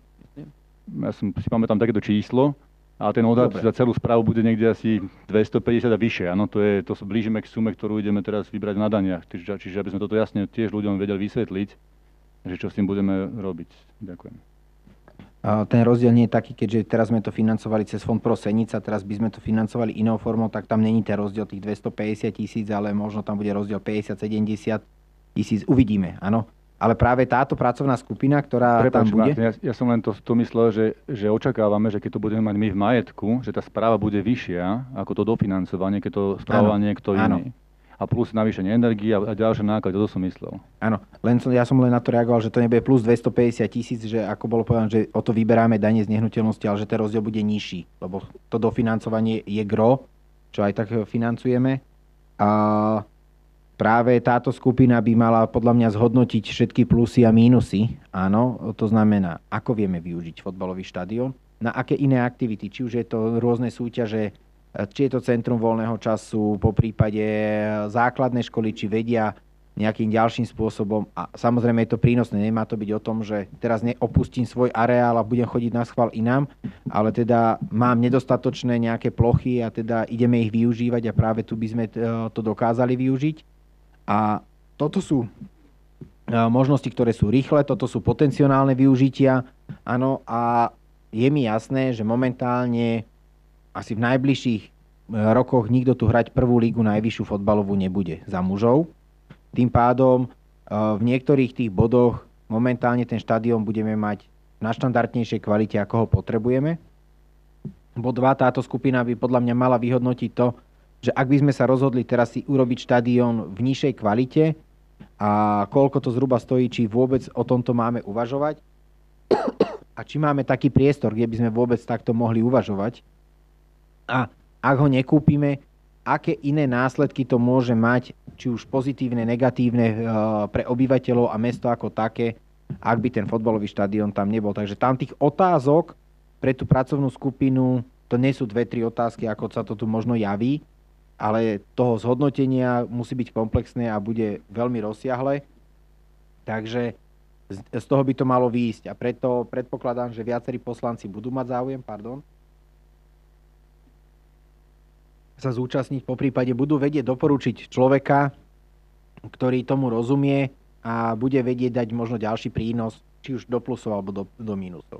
Ja som si pamätám takéto číslo a ten odhad za celú správu bude niekde asi dvestopäťdesiat a vyššie. Áno, to je, to sa blížime k sume, ktorú ideme teraz vybrať na daniach. Čiže, čiže aby sme toto jasne tiež ľuďom vedeli vysvetliť, že čo s tým budeme robiť. Ďakujem. Ten rozdiel nie je taký, keďže teraz sme to financovali cez Fond Pro Senica, teraz by sme to financovali inou formou, tak tam není ten rozdiel tých dvestopäťdesiat tisíc, ale možno tam bude rozdiel päťdesiat sedemdesiat tisíc. Uvidíme, áno. Ale práve táto pracovná skupina, ktorá Prepáč, tam bude... Ja, ja som len to, to myslel, že, že očakávame, že keď to budeme mať my v majetku, že tá správa bude vyššia ako to dofinancovanie, keď to správa niekto iný. A plus navýšenie energie a ďalšie náklady, to som myslel. Áno, len som, ja som len na to reagoval, že to nebude plus dvestopäťdesiat tisíc, že ako bolo povedané, že o to vyberáme dane z nehnuteľnosti, ale že ten rozdiel bude nižší, lebo to dofinancovanie je gro, čo aj tak financujeme. A práve táto skupina by mala podľa mňa zhodnotiť všetky plusy a mínusy. Áno, to znamená, ako vieme využiť fotbalový štadión, na aké iné aktivity, či už je to rôzne súťaže, či je to centrum voľného času, po prípade základné školy, či vedia nejakým ďalším spôsobom. A samozrejme je to prínosné, nemá to byť o tom, že teraz neopustím svoj areál a budem chodiť na schvál inám, ale teda mám nedostatočné nejaké plochy a teda ideme ich využívať a práve tu by sme to dokázali využiť. A toto sú možnosti, ktoré sú rýchle, toto sú potenciálne využitia. Áno, a je mi jasné, že momentálne asi v najbližších rokoch nikto tu hrať prvú lígu najvyššiu fotbalovú nebude za mužov. Tým pádom v niektorých tých bodoch momentálne ten štadión budeme mať v naštandardnejšej kvalite, ako ho potrebujeme. Bod dva, táto skupina by podľa mňa mala vyhodnotiť to, že ak by sme sa rozhodli teraz si urobiť štadión v nižšej kvalite a koľko to zhruba stojí, či vôbec o tomto máme uvažovať a či máme taký priestor, kde by sme vôbec takto mohli uvažovať. A ak ho nekúpime, aké iné následky to môže mať, či už pozitívne, negatívne pre obyvateľov a mesto ako také, ak by ten fotbalový štadión tam nebol. Takže tam tých otázok pre tú pracovnú skupinu, to nie sú dve, tri otázky, ako sa to tu možno javí, ale toho zhodnotenia musí byť komplexné a bude veľmi rozsiahle. Takže z toho by to malo výjsť. A preto predpokladám, že viacerí poslanci budú mať záujem, pardon, sa zúčastniť, po prípade budú vedieť doporučiť človeka, ktorý tomu rozumie a bude vedieť dať možno ďalší prínos, či už do plusov alebo do, do mínusov.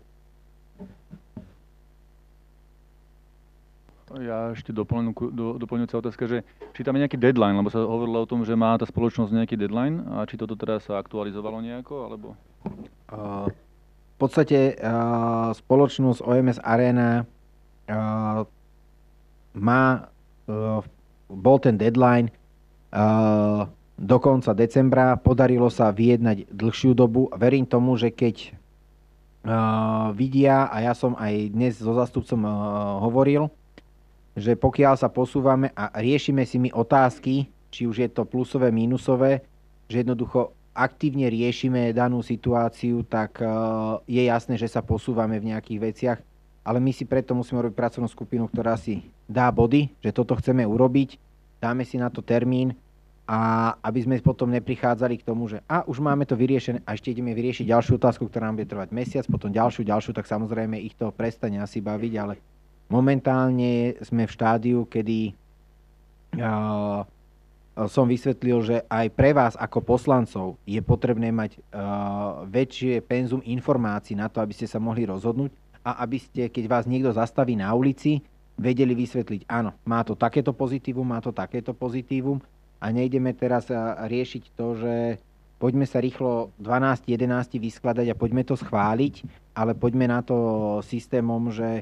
Ja ešte doplňujúca do, doplňujúca otázka, že či tam je nejaký deadline, lebo sa hovorilo o tom, že má tá spoločnosť nejaký deadline a či toto teraz sa aktualizovalo nejako, alebo? Uh, v podstate uh, spoločnosť ó em es Arena uh, má Uh, bol ten deadline uh, do konca decembra, podarilo sa vyjednať dlhšiu dobu. Verím tomu, že keď uh, vidia, a ja som aj dnes so zástupcom uh, hovoril, že pokiaľ sa posúvame a riešime si my otázky, či už je to plusové, mínusové, že jednoducho aktívne riešime danú situáciu, tak uh, je jasné, že sa posúvame v nejakých veciach. Ale my si preto musíme robiť pracovnú skupinu, ktorá si dá body, že toto chceme urobiť, dáme si na to termín a aby sme potom neprichádzali k tomu, že a už máme to vyriešené a ešte ideme vyriešiť ďalšiu otázku, ktorá nám bude trvať mesiac, potom ďalšiu, ďalšiu, tak samozrejme ich to prestane asi baviť, ale momentálne sme v štádiu, kedy uh, som vysvetlil, že aj pre vás ako poslancov je potrebné mať uh, väčšie penzum informácií na to, aby ste sa mohli rozhodnúť a aby ste, keď vás niekto zastaví na ulici, vedeli vysvetliť, áno, má to takéto pozitívum, má to takéto pozitívum a nejdeme teraz riešiť to, že poďme sa rýchlo dvanásť jedenásť vyskladať a poďme to schváliť, ale poďme na to systémom, že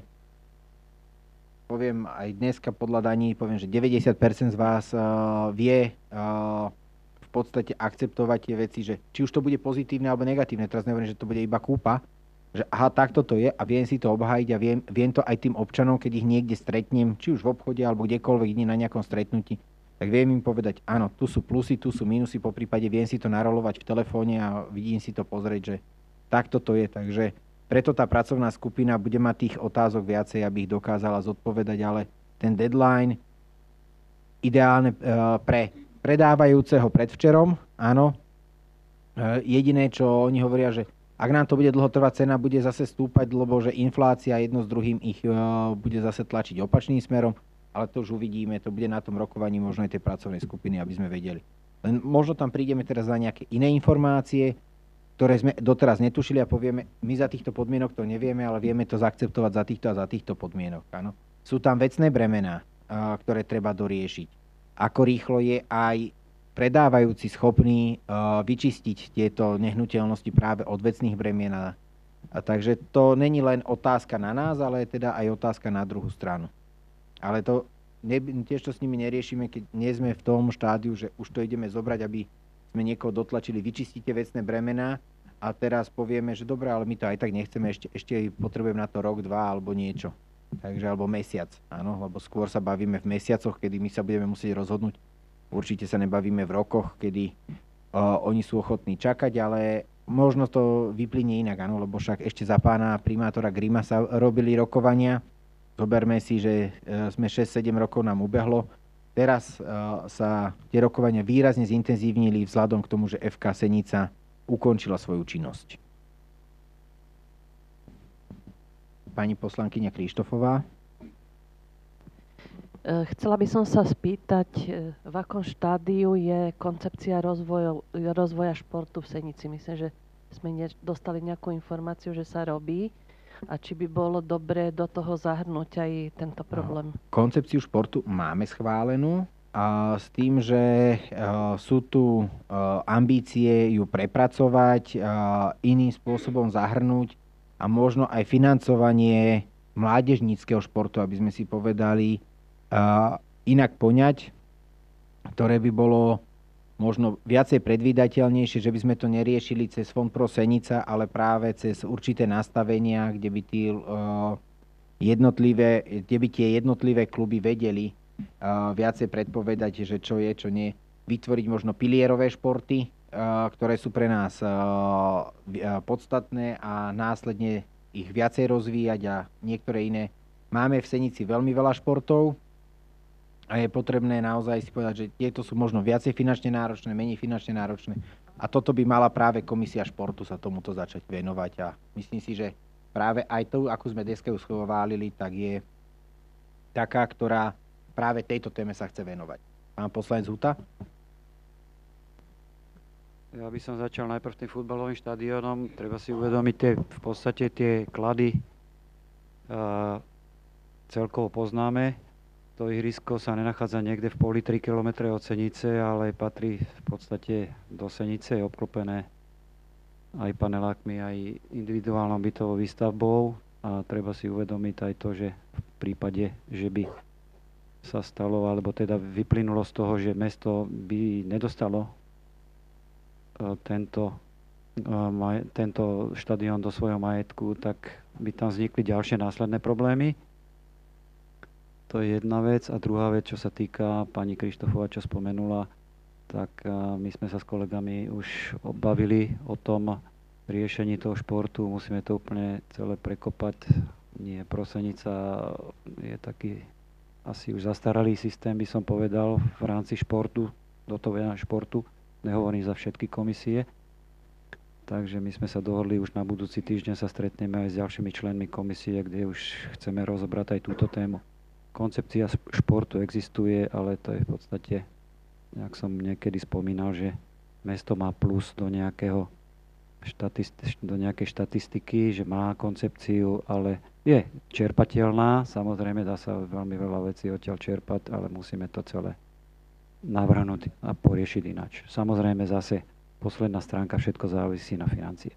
poviem aj dneska podľa daní, poviem, že deväťdesiat percent z vás uh, vie uh, v podstate akceptovať tie veci, že či už to bude pozitívne alebo negatívne, teraz nehovorím, že to bude iba kúpa, že aha, takto to je a viem si to obhájiť a viem, viem to aj tým občanom, keď ich niekde stretnem, či už v obchode alebo kdekoľvek iný na nejakom stretnutí, tak viem im povedať, áno, tu sú plusy, tu sú minusy, po prípade viem si to narolovať v telefóne a vidím si to pozrieť, že takto to je, takže preto tá pracovná skupina bude mať tých otázok viacej, aby ich dokázala zodpovedať, ale ten deadline ideálne e, pre predávajúceho predvčerom, áno. E, jediné, čo oni hovoria, že ak nám to bude dlho trvať, cena bude zase stúpať, lebo že inflácia jedno s druhým ich e, bude zase tlačiť opačným smerom, ale to už uvidíme, to bude na tom rokovaní možno aj tej pracovnej skupiny, aby sme vedeli. Len možno tam prídeme teraz na nejaké iné informácie, ktoré sme doteraz netušili a povieme, my za týchto podmienok to nevieme, ale vieme to zaakceptovať za týchto a za týchto podmienok. Áno. Sú tam vecné bremená, ktoré treba doriešiť. Ako rýchlo je aj predávajúci schopný vyčistiť tieto nehnuteľnosti práve od vecných bremien. A takže to není len otázka na nás, ale teda aj otázka na druhú stranu. Ale to ne, tiež to s nimi neriešime, keď nie sme v tom štádiu, že už to ideme zobrať, aby sme niekoho dotlačili, vyčistíte vecné bremená a teraz povieme, že dobre, ale my to aj tak nechceme, ešte, ešte potrebujeme na to rok, dva alebo niečo. Takže, alebo mesiac, áno, lebo skôr sa bavíme v mesiacoch, kedy my sa budeme musieť rozhodnúť. Určite sa nebavíme v rokoch, kedy uh, oni sú ochotní čakať, ale možno to vyplynie inak, áno, lebo však ešte za pána primátora Grima sa robili rokovania. Zoberme si, že uh, sme šesť sedem rokov nám ubehlo. Teraz uh, sa tie rokovania výrazne zintenzívnili vzhľadom k tomu, že ef ká Senica ukončila svoju činnosť. Pani poslankyňa Krištofová. Chcela by som sa spýtať, v akom štádiu je koncepcia rozvoja, rozvoja športu v Senici. Myslím, že sme dostali nejakú informáciu, že sa robí. A či by bolo dobré do toho zahrnúť aj tento problém? Koncepciu športu máme schválenú a s tým, že uh, sú tu uh, ambície ju prepracovať, uh, iným spôsobom zahrnúť a možno aj financovanie mládežníckeho športu, aby sme si povedali, uh, inak poňať, ktoré by bolo možno viacej predvídateľnejšie, že by sme to neriešili cez Fond Pro Senica, ale práve cez určité nastavenia, kde by, tí, uh, jednotlivé, kde by tie jednotlivé kluby vedeli uh, viacej predpovedať, že čo je, čo nie. Vytvoriť možno pilierové športy, uh, ktoré sú pre nás uh, podstatné a následne ich viacej rozvíjať a niektoré iné. Máme v Senici veľmi veľa športov, a je potrebné naozaj si povedať, že tieto sú možno viacej finančne náročné, menej finančne náročné. A toto by mala práve komisia športu sa tomuto začať venovať. A myslím si, že práve aj to, ako sme dneska ju schválili, tak je taká, ktorá práve tejto téme sa chce venovať. Pán poslanec Huta? Ja by som začal najprv tým futbalovým štadiónom. Treba si uvedomiť tie, v podstate tie klady uh, celkovo poznáme. To ihrisko sa nenachádza niekde v poli tri kilometre od Senice, ale patrí v podstate do Senice, je obklopené aj panelákmi, aj individuálnou bytovou výstavbou a treba si uvedomiť aj to, že v prípade, že by sa stalo, alebo teda vyplynulo z toho, že mesto by nedostalo tento, tento štadión do svojho majetku, tak by tam vznikli ďalšie následné problémy. To je jedna vec. A druhá vec, čo sa týka pani Krištofová, čo spomenula, tak my sme sa s kolegami už obavili o tom riešení toho športu. Musíme to úplne celé prekopať. Nie, Prosenica je taký asi už zastaralý systém, by som povedal, v rámci športu, dotového športu. Nehovorím za všetky komisie. Takže my sme sa dohodli, už na budúci týždeň sa stretneme aj s ďalšími členmi komisie, kde už chceme rozobrať aj túto tému. Koncepcia športu existuje, ale to je v podstate jak som niekedy spomínal, že mesto má plus do nejakého štatist- do nejakej štatistiky, že má koncepciu, ale je čerpateľná. Samozrejme, dá sa veľmi veľa vecí odtiaľ čerpať, ale musíme to celé navrhnúť a poriešiť ináč. Samozrejme, zase posledná stránka, všetko závisí na financie.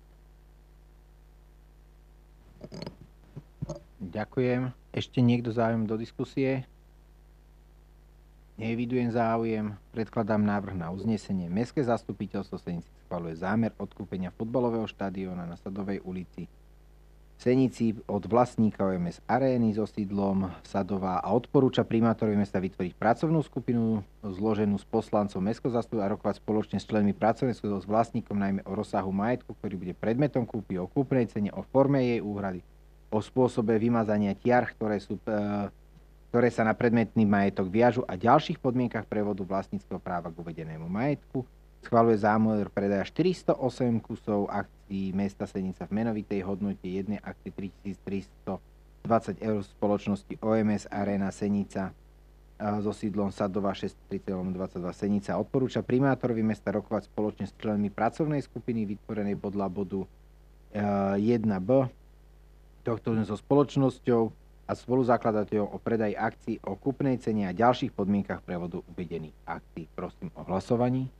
Ďakujem. Ešte niekto záujem do diskusie? Neevidujem záujem. Predkladám návrh na uznesenie. Mestské zastupiteľstvo Senici schvaľuje zámer odkúpenia futbalového štadióna na Sadovej ulici v Senici od vlastníka ó em es Arény so sídlom Sadová a odporúča primátorovi mesta vytvoriť pracovnú skupinu zloženú z poslancov mestského zastupiteľstva a rokovať spoločne s členmi pracovnej skupiny s vlastníkom najmä o rozsahu majetku, ktorý bude predmetom kúpy, o kúpnej cene, o forme jej úhrady, o spôsobe vymazania tiar, ktoré sú e, ktoré sa na predmetný majetok viažu a ďalších podmienkach prevodu vlastníckeho práva k uvedenému majetku. Schvaľuje zámer predaja štyristoosem kusov akcií mesta Senica v menovitej hodnote jednej akcie tritisíctristodvadsať eur v spoločnosti ó em es Arena Senica so sídlom Sadová šesťstotridsať dvadsaťdva Senica. Odporúča primátorovi mesta rokovať spoločne s členmi pracovnej skupiny vytvorenej podľa bodu jeden b tohto so spoločnosťou a spoluzakladateľov o predaji akcií, o kúpnej cene a ďalších podmienkach prevodu uvedených akcií. Prosím o hlasovaní.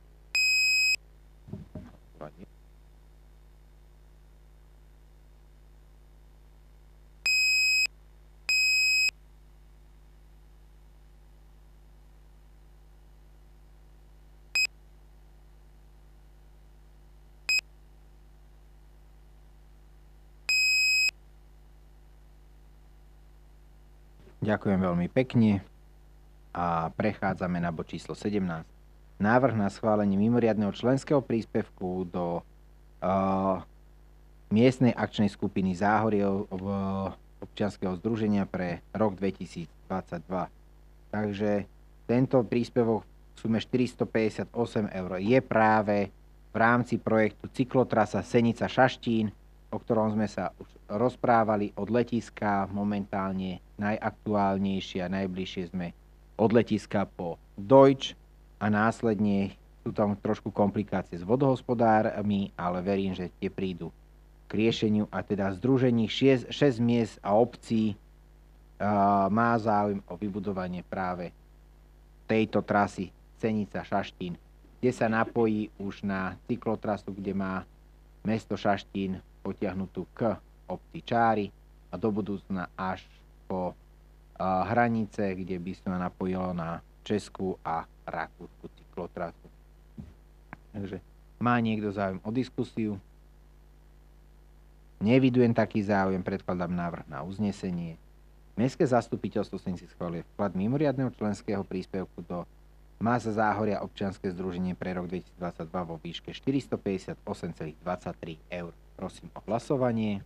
Ďakujem veľmi pekne a prechádzame na bod číslo sedemnásť. Návrh na schválenie mimoriadneho členského príspevku do uh, miestnej akčnej skupiny Záhorie v občianskeho združenia pre rok dvetisícdvadsaťdva. Takže tento príspevok v sume štyristopäťdesiatosem eur je práve v rámci projektu cyklotrasa Senica-Šaštín, o ktorom sme sa už rozprávali od letiska, momentálne najaktuálnejšie a najbližšie sme od letiska po Deutsch a následne sú tam trošku komplikácie s vodohospodármi, ale verím, že tie prídu k riešeniu a teda združení šesť miest a obcí uh, má záujem o vybudovanie práve tejto trasy Senica-Šaštín, kde sa napojí už na cyklotrasu, kde má mesto Šaštín potiahnutú k obci Čáry a do budúcna až po uh, hranice, kde by sa napojilo na Českú a Rakúsku cyklotrasu. Takže má niekto záujem o diskusiu? Nevidujem taký záujem, predkladám návrh na uznesenie. Mestské zastupiteľstvo Senici schvaľuje vklad mimoriadneho členského príspevku do Máza Záhoria občianske združenie pre rok dvetisícdvadsaťdva vo výške štyristopäťdesiatosem celá dvadsaťtri eur. Prosím o hlasovanie.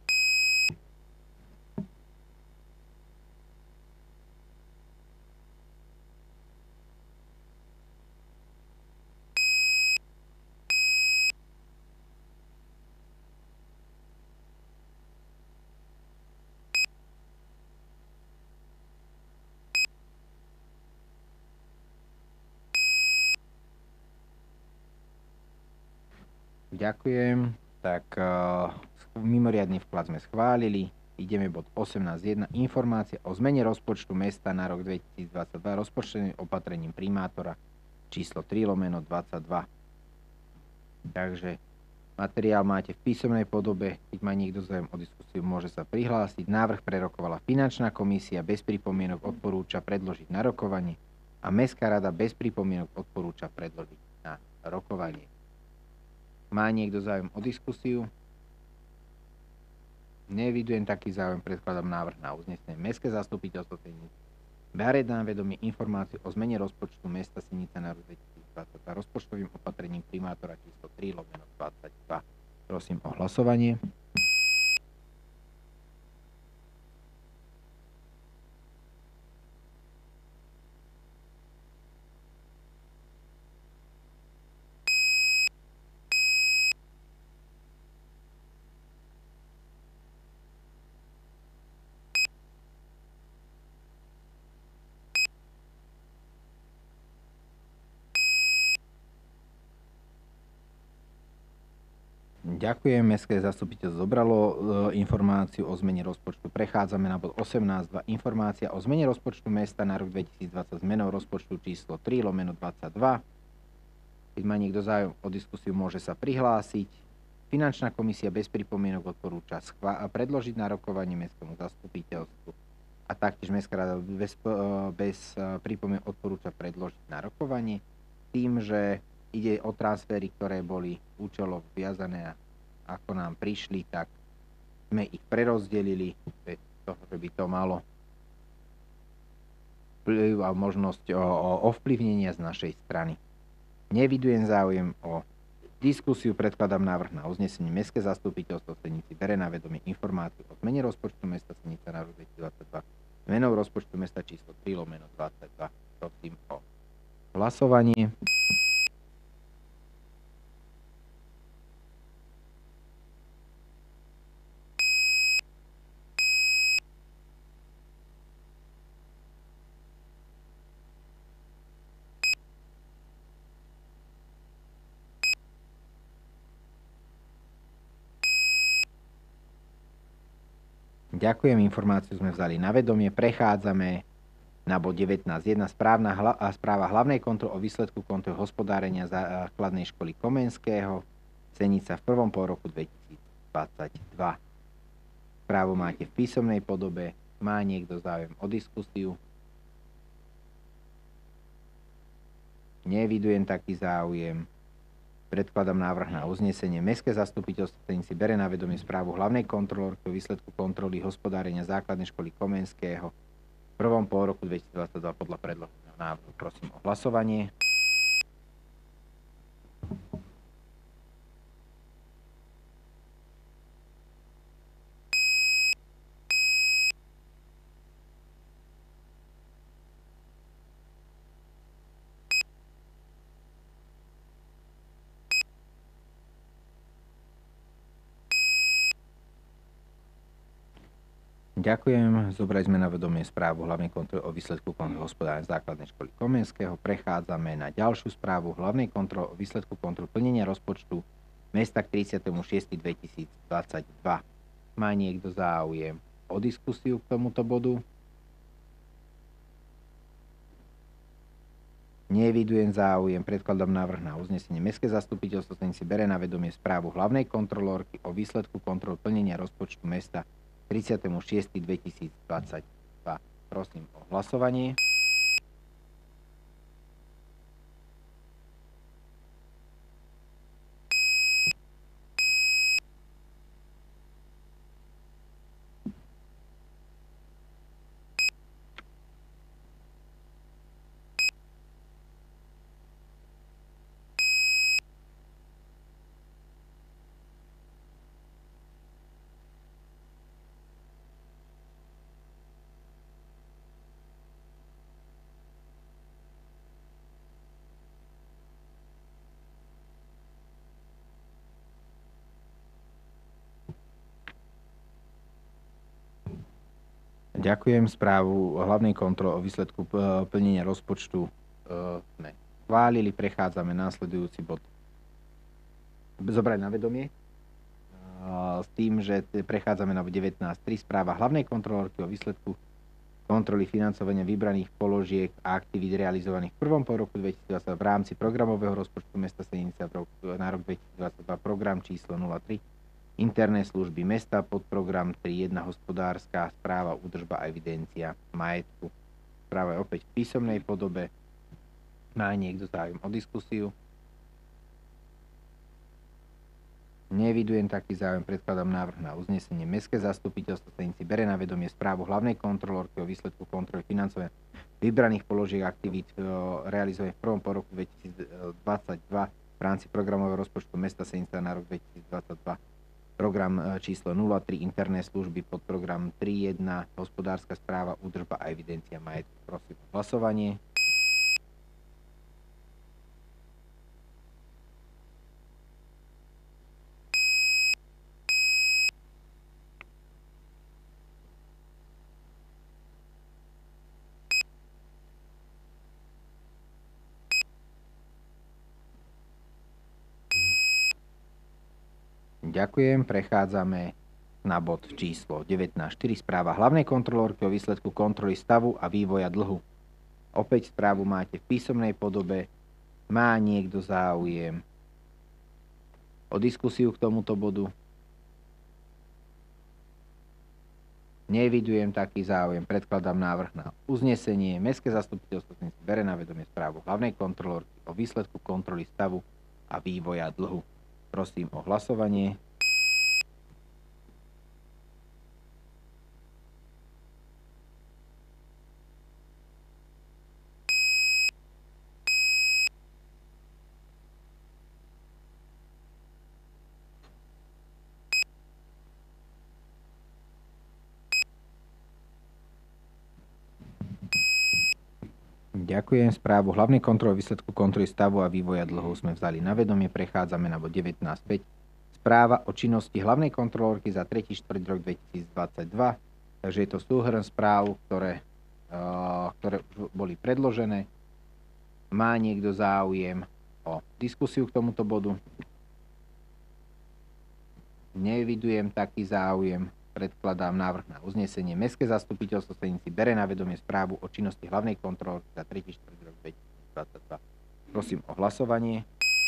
Ďakujem. Tak uh, mimoriadny vklad sme schválili. Ideme bod osemnásť jedna. Informácia o zmene rozpočtu mesta na rok dvetisícdvadsaťdva rozpočtovým opatrením primátora číslo tri lomeno dvadsaťdva. Takže materiál máte v písomnej podobe. Keď má niekto záujem o diskusiu, môže sa prihlásiť. Návrh prerokovala finančná komisia, bez pripomienok odporúča predložiť na rokovanie a Mestská rada bez pripomienok odporúča predložiť na rokovanie. Má niekto záujem o diskusiu? Nevidujem taký záujem, predkladám návrh na uznesenie. Mestské zastupiteľstvo Senice berie na vedomie informáciu o zmene rozpočtu mesta Senica na rok dvetisícdvadsaťdva rozpočtovým opatrením primátora číslo tri lomeno dvadsaťdva. Prosím o hlasovanie. Ďakujem. Mestské zastupiteľstvo zobralo e, informáciu o zmene rozpočtu. Prechádzame na bod osemnásť dva. Informácia o zmene rozpočtu mesta na rok dvetisícdvadsať zmenou rozpočtu číslo tri lomeno dvadsaťdva. Keď má niekto záujem o diskusiu, môže sa prihlásiť. Finančná komisia bez pripomienok odporúča schva- predložiť na rokovanie mestskému zastupiteľstvu. A taktiež mestská rada bez, e, bez pripomienok odporúča predložiť na rokovanie tým, že ide o transfery, ktoré boli účelovo viazané a ako nám prišli, tak sme ich prerozdelili, bez toho, že by to malo vplyv a možnosť o, o ovplyvnenia z našej strany. Nevidujem záujem o diskusiu, predkladám návrh na uznesenie. Mestské zastupiteľstvo Senici bere na vedomie informáciu o zmene rozpočtu mesta Senica na rok dvetisícdvadsaťdva menou rozpočtu mesta číslo tri lomeno dvadsaťdva. Prosím o hlasovanie. Ďakujem, informáciu sme vzali na vedomie. Prechádzame na bod devätnásť jedna. Správna hla, správa hlavnej kontroly o výsledku kontroly hospodárenia základnej školy Komenského Senica v prvom polroku dvetisícdvadsaťdva. Správu máte v písomnej podobe. Má niekto záujem o diskusiu? Nevidujem taký záujem. Predkladám návrh na uznesenie. Mestské zastupiteľstvo Senici bere na vedomie správu hlavnej kontrolórky o výsledku kontroly hospodárenia základnej školy Komenského v prvom polroku dvetisícdvadsaťdva podľa predloženého návrhu. Prosím o hlasovanie. Ďakujem. Zobrali sme na vedomie správu hlavnej kontroly o výsledku kontroly hospodárenia základnej školy Komenského. Prechádzame na ďalšiu správu hlavnej kontroly o výsledku kontroly plnenia rozpočtu mesta k tridsiatemu šiestemu dvetisícdvadsaťdva. Má niekto záujem o diskusiu k tomuto bodu? Nevidujem záujem. Predkladám návrh na uznesenie. Mestské zastupiteľstvo Senici bere na vedomie správu hlavnej kontrolórky o výsledku kontroly plnenia rozpočtu mesta tridsiatemu šiestemu dvetisícdvadsaťdva. Prosím o hlasovanie. Ďakujem. Správu hlavnej kontroly o výsledku plnenia rozpočtu sme schválili. Prechádzame následujúci bod. Zobrať na vedomie. S tým, že prechádzame na bod devätnásť tri. Správa hlavnej kontrolórky o výsledku kontroly financovania vybraných položiek a aktivít realizovaných v prvom polroku dvetisícdvadsať v rámci programového rozpočtu mesta Senica na rok dvetisícdvadsaťdva. Program číslo nula tri. Interné služby mesta, podprogram tri jedna hospodárska správa, údržba a evidencia majetku. Správa je opäť v písomnej podobe. Má niekto záujem o diskusiu? Nevidujem taký záujem. Predkladám návrh na uznesenie. Mestské zastupiteľstvo Senici bere na vedomie správu hlavnej kontrolórky o výsledku kontroly financovania vybraných položiek aktivít realizovaných v prvom polroku dvetisícdvadsaťdva v rámci programového rozpočtu mesta Senica na rok dvetisícdvadsaťdva. Program číslo nula tri. Interné služby, podprogram tri jedna hospodárska správa, údržba a evidencia majetku. Prosím o hlasovanie. Ďakujem. Prechádzame na bod číslo devätnásť štyri. Správa hlavnej kontrolórky o výsledku kontroly stavu a vývoja dlhu. Opäť správu máte v písomnej podobe. Má niekto záujem o diskusiu k tomuto bodu? Nevidujem taký záujem. Predkladám návrh na uznesenie. Mestské zastupiteľstvo bere na vedomie správu hlavnej kontrolórky o výsledku kontroly stavu a vývoja dlhu. Prosím o hlasovanie. Ďakujem. Správu hlavnej kontroly výsledku kontroly stavu a vývoja dlhov sme vzali na vedomie. Prechádzame na bod devätnásť päť. Správa o činnosti hlavnej kontrolórky za tretí štvrť rok dvetisícdvadsaťdva. Takže je to súhrn správ, ktoré, uh, ktoré boli predložené. Má niekto záujem o diskusiu k tomuto bodu? Nevidujem taký záujem. Predkladám návrh na uznesenie. Mestské zastupiteľstvo Senici bere na vedomie správu o činnosti hlavnej kontrolórky za tretí štvrť rok dvetisícdvadsaťdva. Prosím o hlasovanie.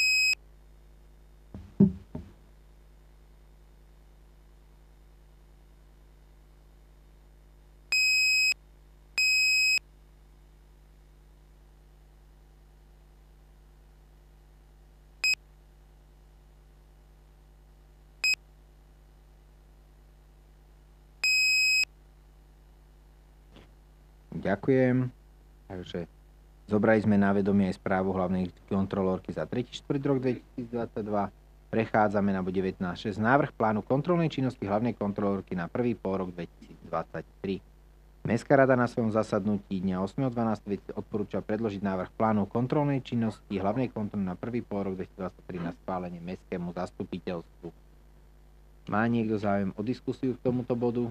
Ďakujem. Takže zobrali sme na vedomie aj správu hlavnej kontrolórky za tretí štvrť rok dvetisícdvadsaťdva. Prechádzame na bod devätnásť šesť. Návrh plánu kontrolnej činnosti hlavnej kontrolórky na prvý pôrok dvetisícdvadsaťtri. Mestská rada na svojom zasadnutí dňa ôsmeho decembra odporúča predložiť návrh plánu kontrolnej činnosti hlavnej kontroly na prvý pôrok dvetisícdvadsaťtri na schválenie mestskému zastupiteľstvu. Má niekto záujem o diskusiu k tomuto bodu?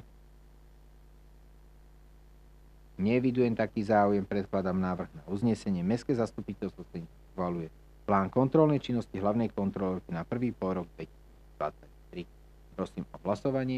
Nevidujem taký záujem. Predkladám návrh na uznesenie. Mestské zastupiteľstvo schvaľuje plán kontrolnej činnosti hlavnej kontrolórky na prvý pôrok dvetisícdvadsaťtri. Prosím o hlasovanie.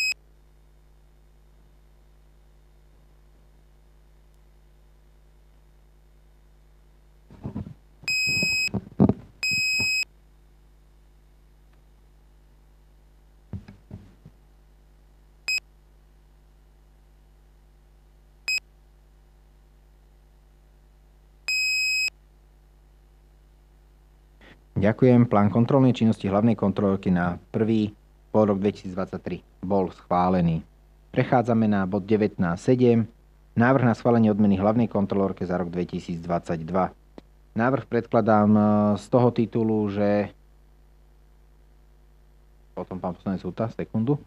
Ďakujem. Plán kontrolnej činnosti hlavnej kontrolórky na prvý pôrok dvetisícdvadsaťtri bol schválený. Prechádzame na bod devätnásť sedem. Návrh na schválenie odmeny hlavnej kontrolórke za rok dvetisícdvadsaťdva. Návrh predkladám z toho titulu, že... Potom pán poslanec Huta, sekundu.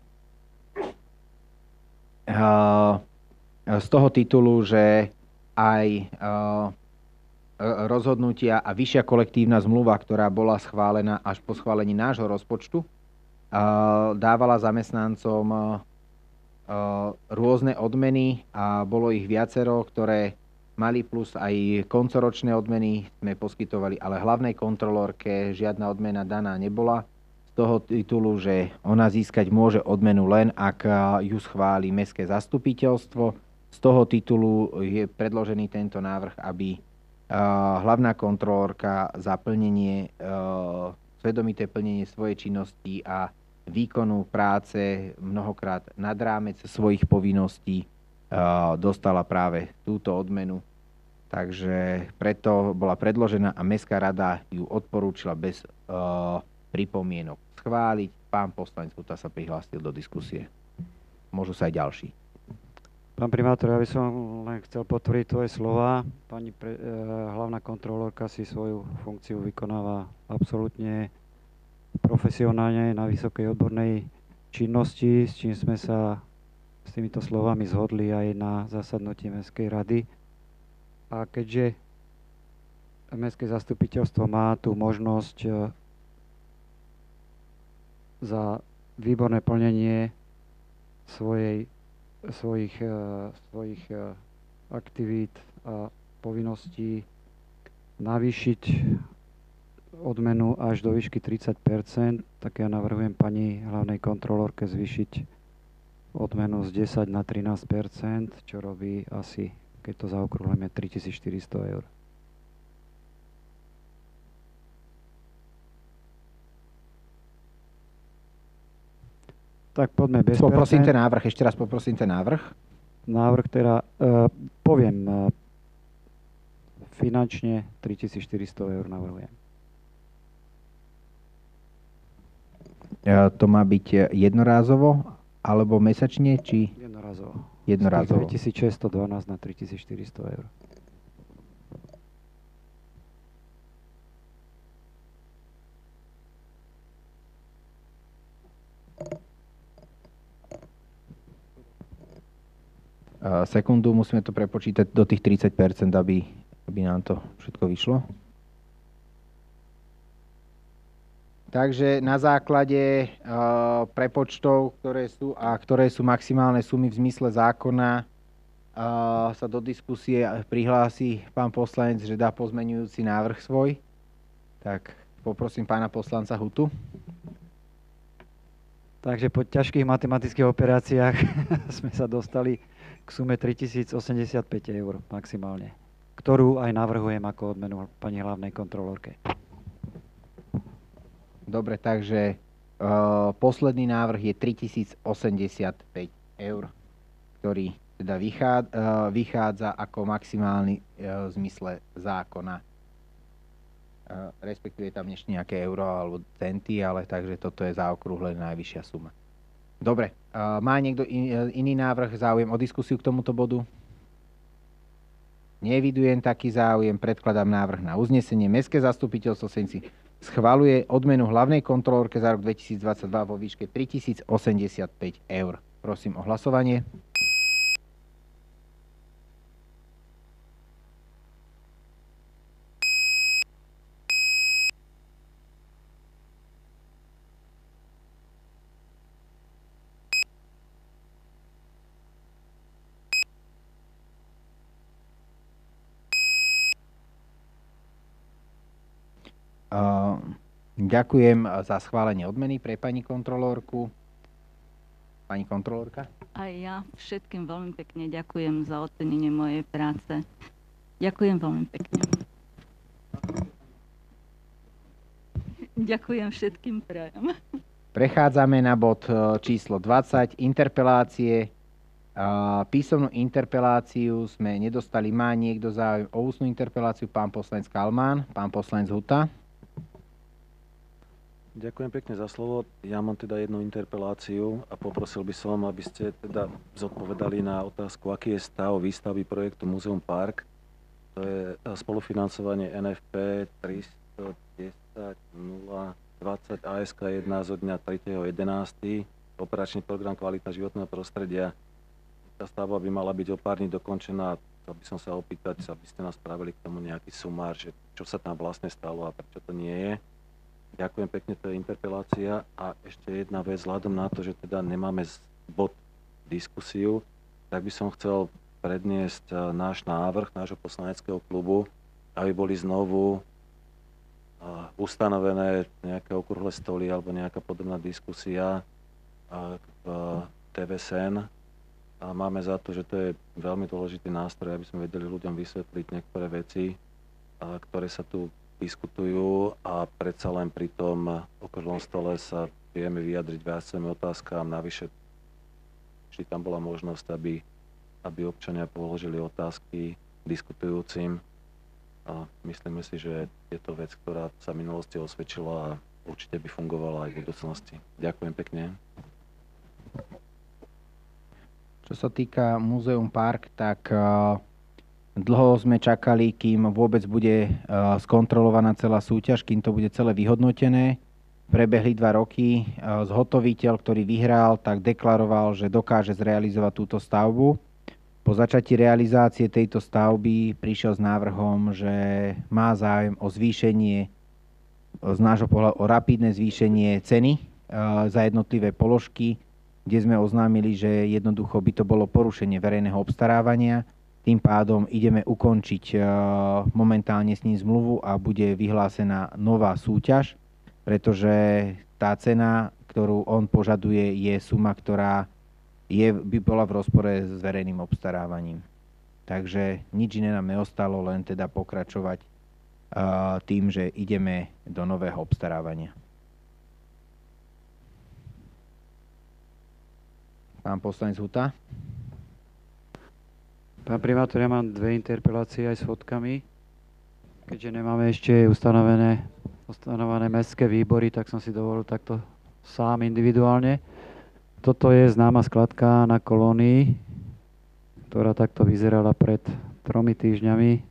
Z toho titulu, že aj rozhodnutia a vyššia kolektívna zmluva, ktorá bola schválená až po schválení nášho rozpočtu, dávala zamestnancom rôzne odmeny a bolo ich viacero, ktoré mali plus aj koncoročné odmeny sme poskytovali, ale hlavnej kontrolórke žiadna odmena daná nebola z toho titulu, že ona získať môže odmenu len, ak ju schváli mestské zastupiteľstvo. Z toho titulu je predložený tento návrh, aby hlavná kontrolórka za plnenie, svedomité plnenie svojej činnosti a výkonu práce mnohokrát nad rámec svojich povinností dostala práve túto odmenu. Takže preto bola predložená a Mestská rada ju odporúčila bez pripomienok schváliť. Pán poslanec Huta sa prihlásil do diskusie. Môžu sa aj ďalší. Pán primátor, ja by som len chcel potvrdiť tvoje slova. Pani pre, e, hlavná kontrolórka si svoju funkciu vykonáva absolútne profesionálne na vysokej odbornej činnosti, s čím sme sa s týmito slovami zhodli aj na zasadnutí Mestskej rady. A keďže Mestské zastupiteľstvo má tú možnosť e, za výborné plnenie svojej svojich, uh, svojich uh, aktivít a povinností navýšiť odmenu až do výšky tridsať percent, tak ja navrhujem pani hlavnej kontrolórke zvýšiť odmenu z desať na trinásť percent, čo robí asi, keď to zaokrúhlime, tritisícštyristo eur. Tak poďme bez Poprosím ten percent. návrh, ešte raz poprosím ten návrh. Návrh teda, uh, poviem, uh, finančne tritisícštyristo eur navrhujem. E, To má byť jednorázovo, alebo mesačne, či Jednorazovo. jednorázovo? Z tých dvetisícšesťstodvanásť na tritisícštyristo eur. E, Sekundu, musíme to prepočítať do tých tridsať percent, aby, aby nám to všetko vyšlo. Takže na základe uh, prepočtov, ktoré sú a ktoré sú maximálne sumy v zmysle zákona, uh, sa do diskusie prihlási pán poslanec, že dá pozmeňujúci návrh svoj. Tak poprosím pána poslanca Hutu. Takže po ťažkých matematických operáciách sme sa dostali k sume tritisícosemdesiatpäť eur maximálne, ktorú aj navrhujem ako odmenu pani hlavnej kontrolórke. Dobre, takže uh, posledný návrh je tritisícosemdesiatpäť eur, ktorý teda vychádza, uh, vychádza ako maximálny uh, v zmysle zákona. Uh, respektíve tam ešte nejaké euro alebo centy, ale takže toto je zaokrúhlená najvyššia suma. Dobre, uh, má niekto in, iný návrh, záujem o diskusiu k tomuto bodu? Neevidujem taký záujem, predkladám návrh na uznesenie. Mestské zastupiteľstvo Senci schvaľuje odmenu hlavnej kontrolórke za rok dvetisícdvadsaťdva vo výške tritisícosemdesiatpäť eur. Prosím o hlasovanie. Uh, ďakujem za schválenie odmeny pre pani kontrolórku. Pani kontrolórka? Aj ja všetkým veľmi pekne ďakujem za ocenenie mojej práce. Ďakujem veľmi pekne. Ďakujem všetkým, prajem. Prechádzame na bod uh, číslo dvadsať, interpelácie. Uh, písomnú interpeláciu sme nedostali. Má niekto záujem o ústnu interpeláciu? Pán poslanec Kalmán, pán poslanec Huta. Ďakujem pekne za slovo. Ja mám teda jednu interpeláciu a poprosil by som, aby ste teda zodpovedali na otázku, aký je stav výstavby projektu Muzeum Park. To je spolufinancovanie en ef pé tristodesať nula dvadsať á es ká jeden zo dňa tretieho jedenásteho Operačný program Kvalita životného prostredia. Tá stavba by mala byť o pár dní dokončená. Chcel by som sa opýtať, aby ste nás spravili k tomu nejaký sumár, že čo sa tam vlastne stalo a prečo to nie je. Ďakujem pekne, to je interpelácia. A ešte jedna vec, vzhľadom na to, že teda nemáme bod diskusiu, tak by som chcel predniesť náš návrh, nášho poslaneckého klubu, aby boli znovu ustanovené nejaké okrúhle stoly alebo nejaká podobná diskusia v té vé es en. A máme za to, že to je veľmi dôležitý nástroj, aby sme vedeli ľuďom vysvetliť niektoré veci, ktoré sa tu diskutujú a predsa len pri tom okrúhlom stole sa vieme vyjadriť viacerým otázkám. Navyše, či tam bola možnosť, aby, aby občania položili otázky diskutujúcim. A myslíme si, že je to vec, ktorá sa v minulosti osvedčila a určite by fungovala aj v budúcnosti. Ďakujem pekne. Čo sa týka Muzeum Park, tak uh, dlho sme čakali, kým vôbec bude uh, skontrolovaná celá súťaž, kým to bude celé vyhodnotené. Prebehli dva roky. Uh, zhotoviteľ, ktorý vyhral, tak deklaroval, že dokáže zrealizovať túto stavbu. Po začatí realizácie tejto stavby prišiel s návrhom, že má záujem o zvýšenie, z nášho pohľadu o rapidné zvýšenie ceny uh, za jednotlivé položky, kde sme oznámili, že jednoducho by to bolo porušenie verejného obstarávania Tým pádom ideme ukončiť momentálne s ním zmluvu a bude vyhlásená nová súťaž, pretože tá cena, ktorú on požaduje, je suma, ktorá je, by bola v rozpore s verejným obstarávaním. Takže nič iné nám neostalo, len teda pokračovať uh, tým, že ideme do nového obstarávania. Pán poslanec Huta. Pán primátor, ja mám dve interpelácie aj s fotkami. Keďže nemáme ešte ustanovené, ustanovené mestské výbory, tak som si dovolil takto sám individuálne. Toto je známa skladka na Kolónii, ktorá takto vyzerala pred tromi týždňami.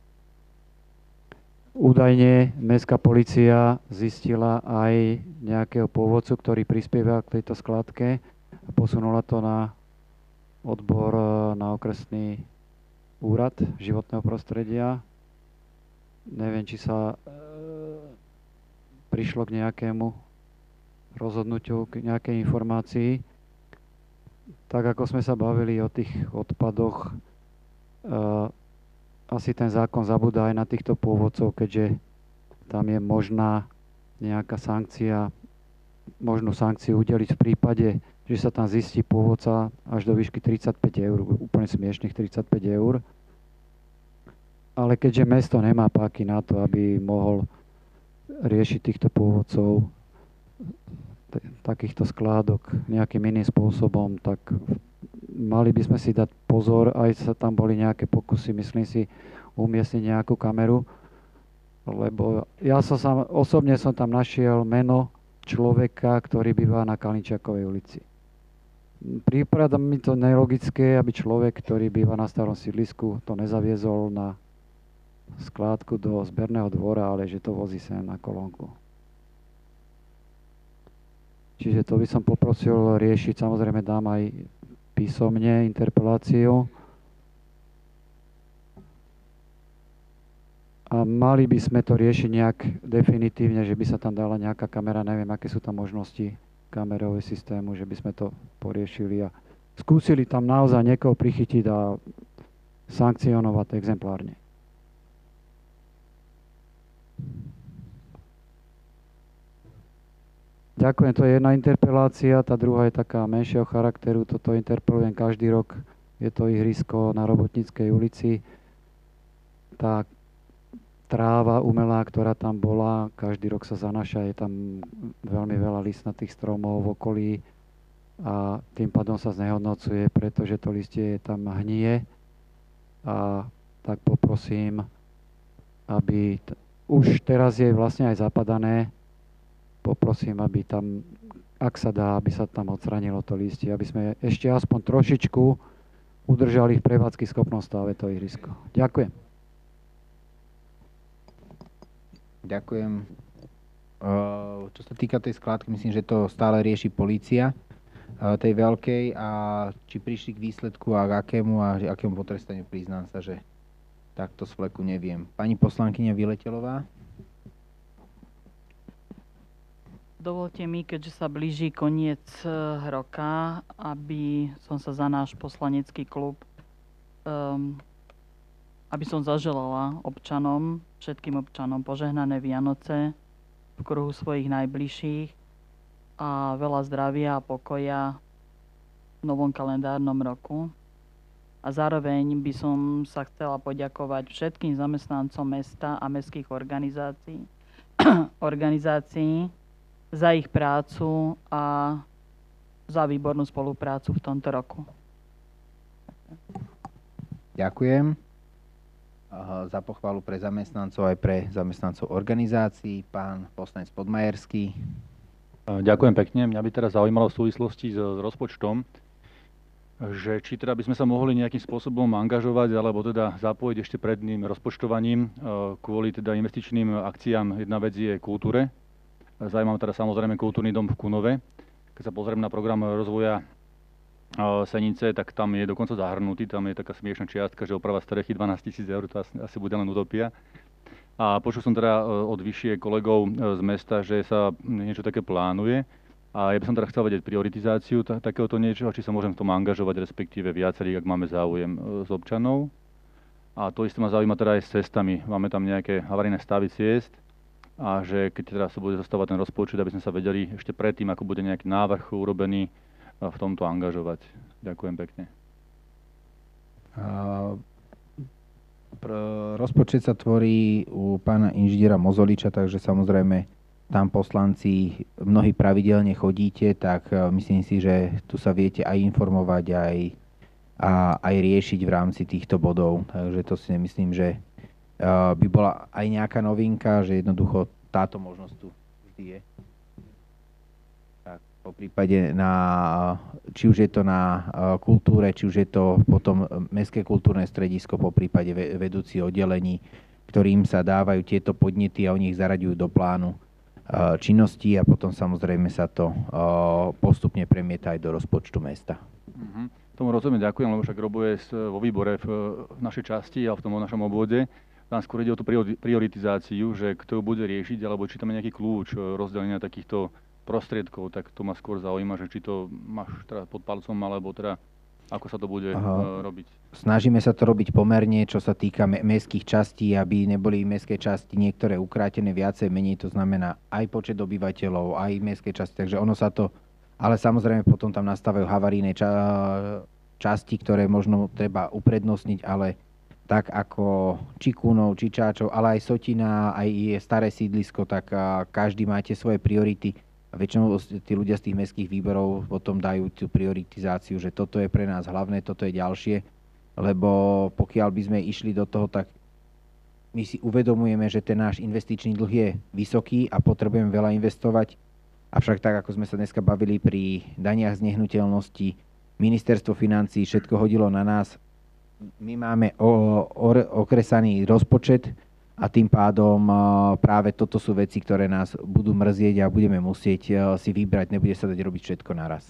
Údajne mestská polícia zistila aj nejakého pôvodcu, ktorý prispieval k tejto skladke a posunula to na odbor na okresný úrad životného prostredia. Neviem, či sa e, prišlo k nejakému rozhodnutiu, k nejakej informácii. Tak ako sme sa bavili o tých odpadoch, e, asi ten zákon zabúda aj na týchto pôvodcov, keďže tam je možná nejaká sankcia, možnú sankciu udeliť v prípade, že sa tam zistí pôvodca až do výšky tridsaťpäť eur, úplne smiešných tridsaťpäť eur. Ale keďže mesto nemá páky na to, aby mohol riešiť týchto pôvodcov t- takýchto skládok nejakým iným spôsobom, tak mali by sme si dať pozor, aj sa tam boli nejaké pokusy, myslím si, umiestniť nejakú kameru, lebo ja som sa, osobne som tam našiel meno človeka, ktorý býva na Kalinčiakovej ulici. Prípada mi to nelogické, aby človek, ktorý býva na starom sídlisku, to nezaviezol na skládku do zberného dvora, ale že to vozí sem na kolónku. Čiže to by som poprosil riešiť, samozrejme dám aj písomne interpeláciu. A mali by sme to riešiť nejak definitívne, že by sa tam dala nejaká kamera, neviem, aké sú tam možnosti kamerového systému, že by sme to poriešili a skúsili tam naozaj niekoho prichytiť a sankcionovať exemplárne. Ďakujem, to je jedna interpelácia, tá druhá je taká menšieho charakteru, toto interpelujem každý rok, je to ihrisko na Robotníckej ulici. Tá tráva umelá, ktorá tam bola, každý rok sa zanáša, je tam veľmi veľa listnatých stromov v okolí a tým pádom sa znehodnocuje, pretože to listie tam hnie a tak poprosím, aby t- už teraz je vlastne aj zapadané, poprosím, aby tam, ak sa dá, aby sa tam odstranilo to listie, aby sme ešte aspoň trošičku udržali v prevádzky schopnom stave to ihrisko. Ďakujem. Ďakujem. Čo sa týka tej skládky, myslím, že to stále rieši polícia tej veľkej a či prišli k výsledku a k akému a akému potrestaniu, priznám sa, že takto z fleku neviem. Pani poslankyňa Vyletelová. Dovolte mi, keďže sa blíži koniec roka, aby som sa za náš poslanecký klub, um, aby som zaželala občanom, všetkým občanom požehnané Vianoce v kruhu svojich najbližších a veľa zdravia a pokoja v novom kalendárnom roku. A zároveň by som sa chcela poďakovať všetkým zamestnancom mesta a mestských organizácií, organizácií za ich prácu a za výbornú spoluprácu v tomto roku. Ďakujem za pochvalu pre zamestnancov aj pre zamestnancov organizácií. Pán poslanec Podmajerský. Ďakujem pekne. Mňa by teraz zaujímalo v súvislosti s, s rozpočtom, že či teda by sme sa mohli nejakým spôsobom angažovať alebo teda zapojiť ešte pred tým rozpočtovaním kvôli teda investičným akciám. Jedna vec je kultúre. Zaujímavé teda samozrejme kultúrny dom v Kunove. Keď sa pozriem na program rozvoja Senice, tak tam je dokonca zahrnutý, tam je taká smiešná čiastka, že oprava strechy dvanásť tisíc eur, to asi, asi bude len utopia. A počul som teda od vyššie kolegov z mesta, že sa niečo také plánuje. A ja by som teda chcel vedieť prioritizáciu takéhoto niečoho, či sa môžem v tom angažovať, respektíve viacerých, ak máme záujem z občanov. A to isté ma zaujíma teda aj s cestami. Máme tam nejaké havarijné stavy ciest a že keď teda sa bude zostavovať ten rozpočet, aby sme sa vedeli ešte predtým, ako bude nejaký návrh urobený, v tomto angažovať. Ďakujem pekne. Uh, pr- rozpočet sa tvorí u pána inžiniera Mozoliča, takže samozrejme tam poslanci mnohí pravidelne chodíte, tak uh, myslím si, že tu sa viete aj informovať, aj, a, aj riešiť v rámci týchto bodov. Takže to si nemyslím, že uh, by bola aj nejaká novinka, že jednoducho táto možnosť tu vždy je. Po prípade na, či už je to na kultúre, či už je to potom mestské kultúrne stredisko, po prípade vedúci oddelení, ktorým sa dávajú tieto podnety a oni ich zaraďujú do plánu činností a potom samozrejme sa to postupne premieta aj do rozpočtu mesta. Mm-hmm. Tomu rozumiem, ďakujem, lebo však Robo je vo výbore v našej časti a v tom našom obvode. Tam skôr ide o tú prioritizáciu, že kto ju bude riešiť, alebo či tam je nejaký kľúč rozdelenia takýchto prostriedkov, tak to ma skôr zaujíma, že či to máš teda pod palcom, alebo teda ako sa to bude uh, robiť. Snažíme sa to robiť pomerne, čo sa týka me- mestských častí, aby neboli mestské časti niektoré ukrátené viacej, menej, to znamená aj počet obyvateľov, aj mestské časti, takže ono sa to, ale samozrejme potom tam nastávajú havarijné ča- časti, ktoré možno treba uprednostniť, ale tak ako či Kunov, či Čáčov, ale aj Sotina, aj staré sídlisko, tak uh, každý máte svoje priority. A väčšinou tí ľudia z tých mestských výborov potom dajú tú prioritizáciu, že toto je pre nás hlavné, toto je ďalšie, lebo pokiaľ by sme išli do toho, tak my si uvedomujeme, že ten náš investičný dlh je vysoký a potrebujeme veľa investovať. Avšak tak, ako sme sa dneska bavili pri daniach z nehnuteľnosti, ministerstvo financií všetko hodilo na nás. My máme o, o, okresaný rozpočet, a tým pádom práve toto sú veci, ktoré nás budú mrzieť a budeme musieť si vybrať, nebude sa dať robiť všetko naraz.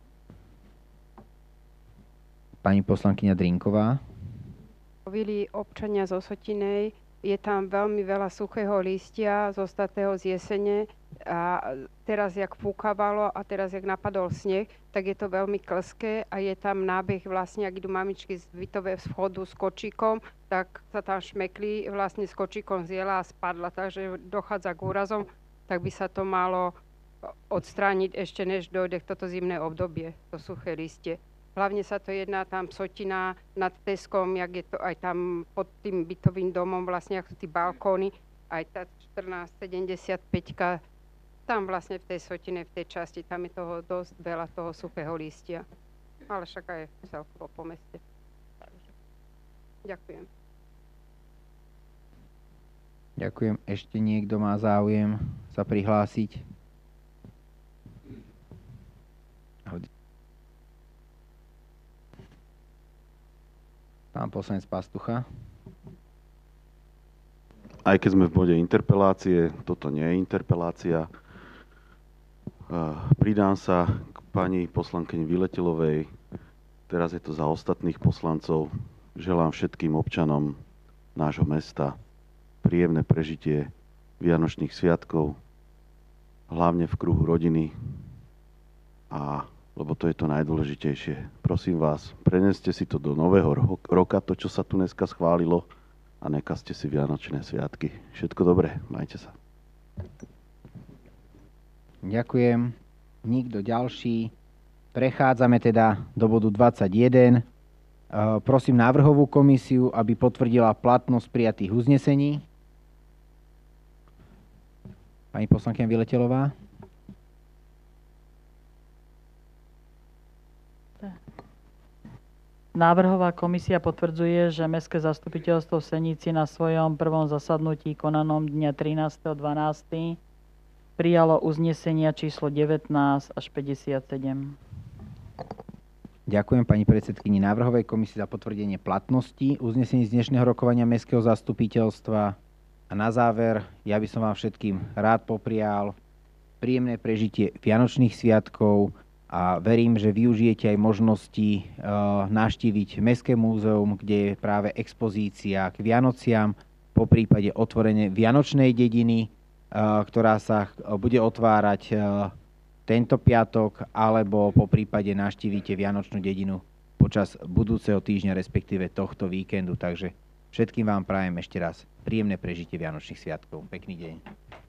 Pani poslankyňa Drinková. Povili občania zo Sotinej, je tam veľmi veľa suchého listia, zostatého z jesene a teraz, jak fúkavalo a teraz, jak napadol sneh, tak je to veľmi klské a je tam nábeh vlastne, ak idú mamičky z Vitové vchodu s kočíkom, tak sa tam šmekli, vlastne s kočíkom zjela a spadla, takže dochádza k úrazom, tak by sa to malo odstrániť ešte než dojde k toto zimné obdobie, to suché listie. Hlavne sa to jedná tam Sotina nad Teskom, jak je to aj tam pod tým bytovým domom, vlastne ako sú tí balkóny, aj tá štrnásť sedemdesiatpäť, tam vlastne v tej Sotine, v tej časti, tam je toho dosť veľa toho suchého listia. Ale však aj celkovo po meste. Takže, ďakujem. Ďakujem. Ešte niekto má záujem sa prihlásiť? Pán poslanec Pastucha. Aj keď sme v bode interpelácie, toto nie je interpelácia. Pridám sa k pani poslankyni Vyletilovej. Teraz je to za ostatných poslancov. Želám všetkým občanom nášho mesta príjemné prežitie vianočných sviatkov, hlavne v kruhu rodiny, a lebo to je to najdôležitejšie. Prosím vás, preneste si to do nového ro- roka, to, čo sa tu dneska schválilo, a nekazte si vianočné sviatky. Všetko dobré, majte sa. Ďakujem. Nikto ďalší. Prechádzame teda do bodu dvadsaťjeden. Prosím návrhovú komisiu, aby potvrdila platnosť prijatých uznesení. Pani poslankyňa Vyletelová. Návrhová komisia potvrdzuje, že Mestské zastupiteľstvo v Senici na svojom prvom zasadnutí konanom dňa trinásteho decembra prijalo uznesenia číslo devätnásť až päťdesiatsedem. Ďakujem pani predsedkyni návrhovej komisie za potvrdenie platnosti uznesení z dnešného rokovania Mestského zastupiteľstva. A na záver, ja by som vám všetkým rád poprial príjemné prežitie vianočných sviatkov a verím, že využijete aj možnosti e, navštíviť Mestské múzeum, kde je práve expozícia k Vianociam, po prípade otvorenie Vianočnej dediny, e, ktorá sa bude otvárať e, tento piatok, alebo po prípade navštívite Vianočnú dedinu počas budúceho týždňa, respektíve tohto víkendu. Takže Všetkým vám prajem ešte raz príjemné prežitie Vianočných sviatkov. Pekný deň.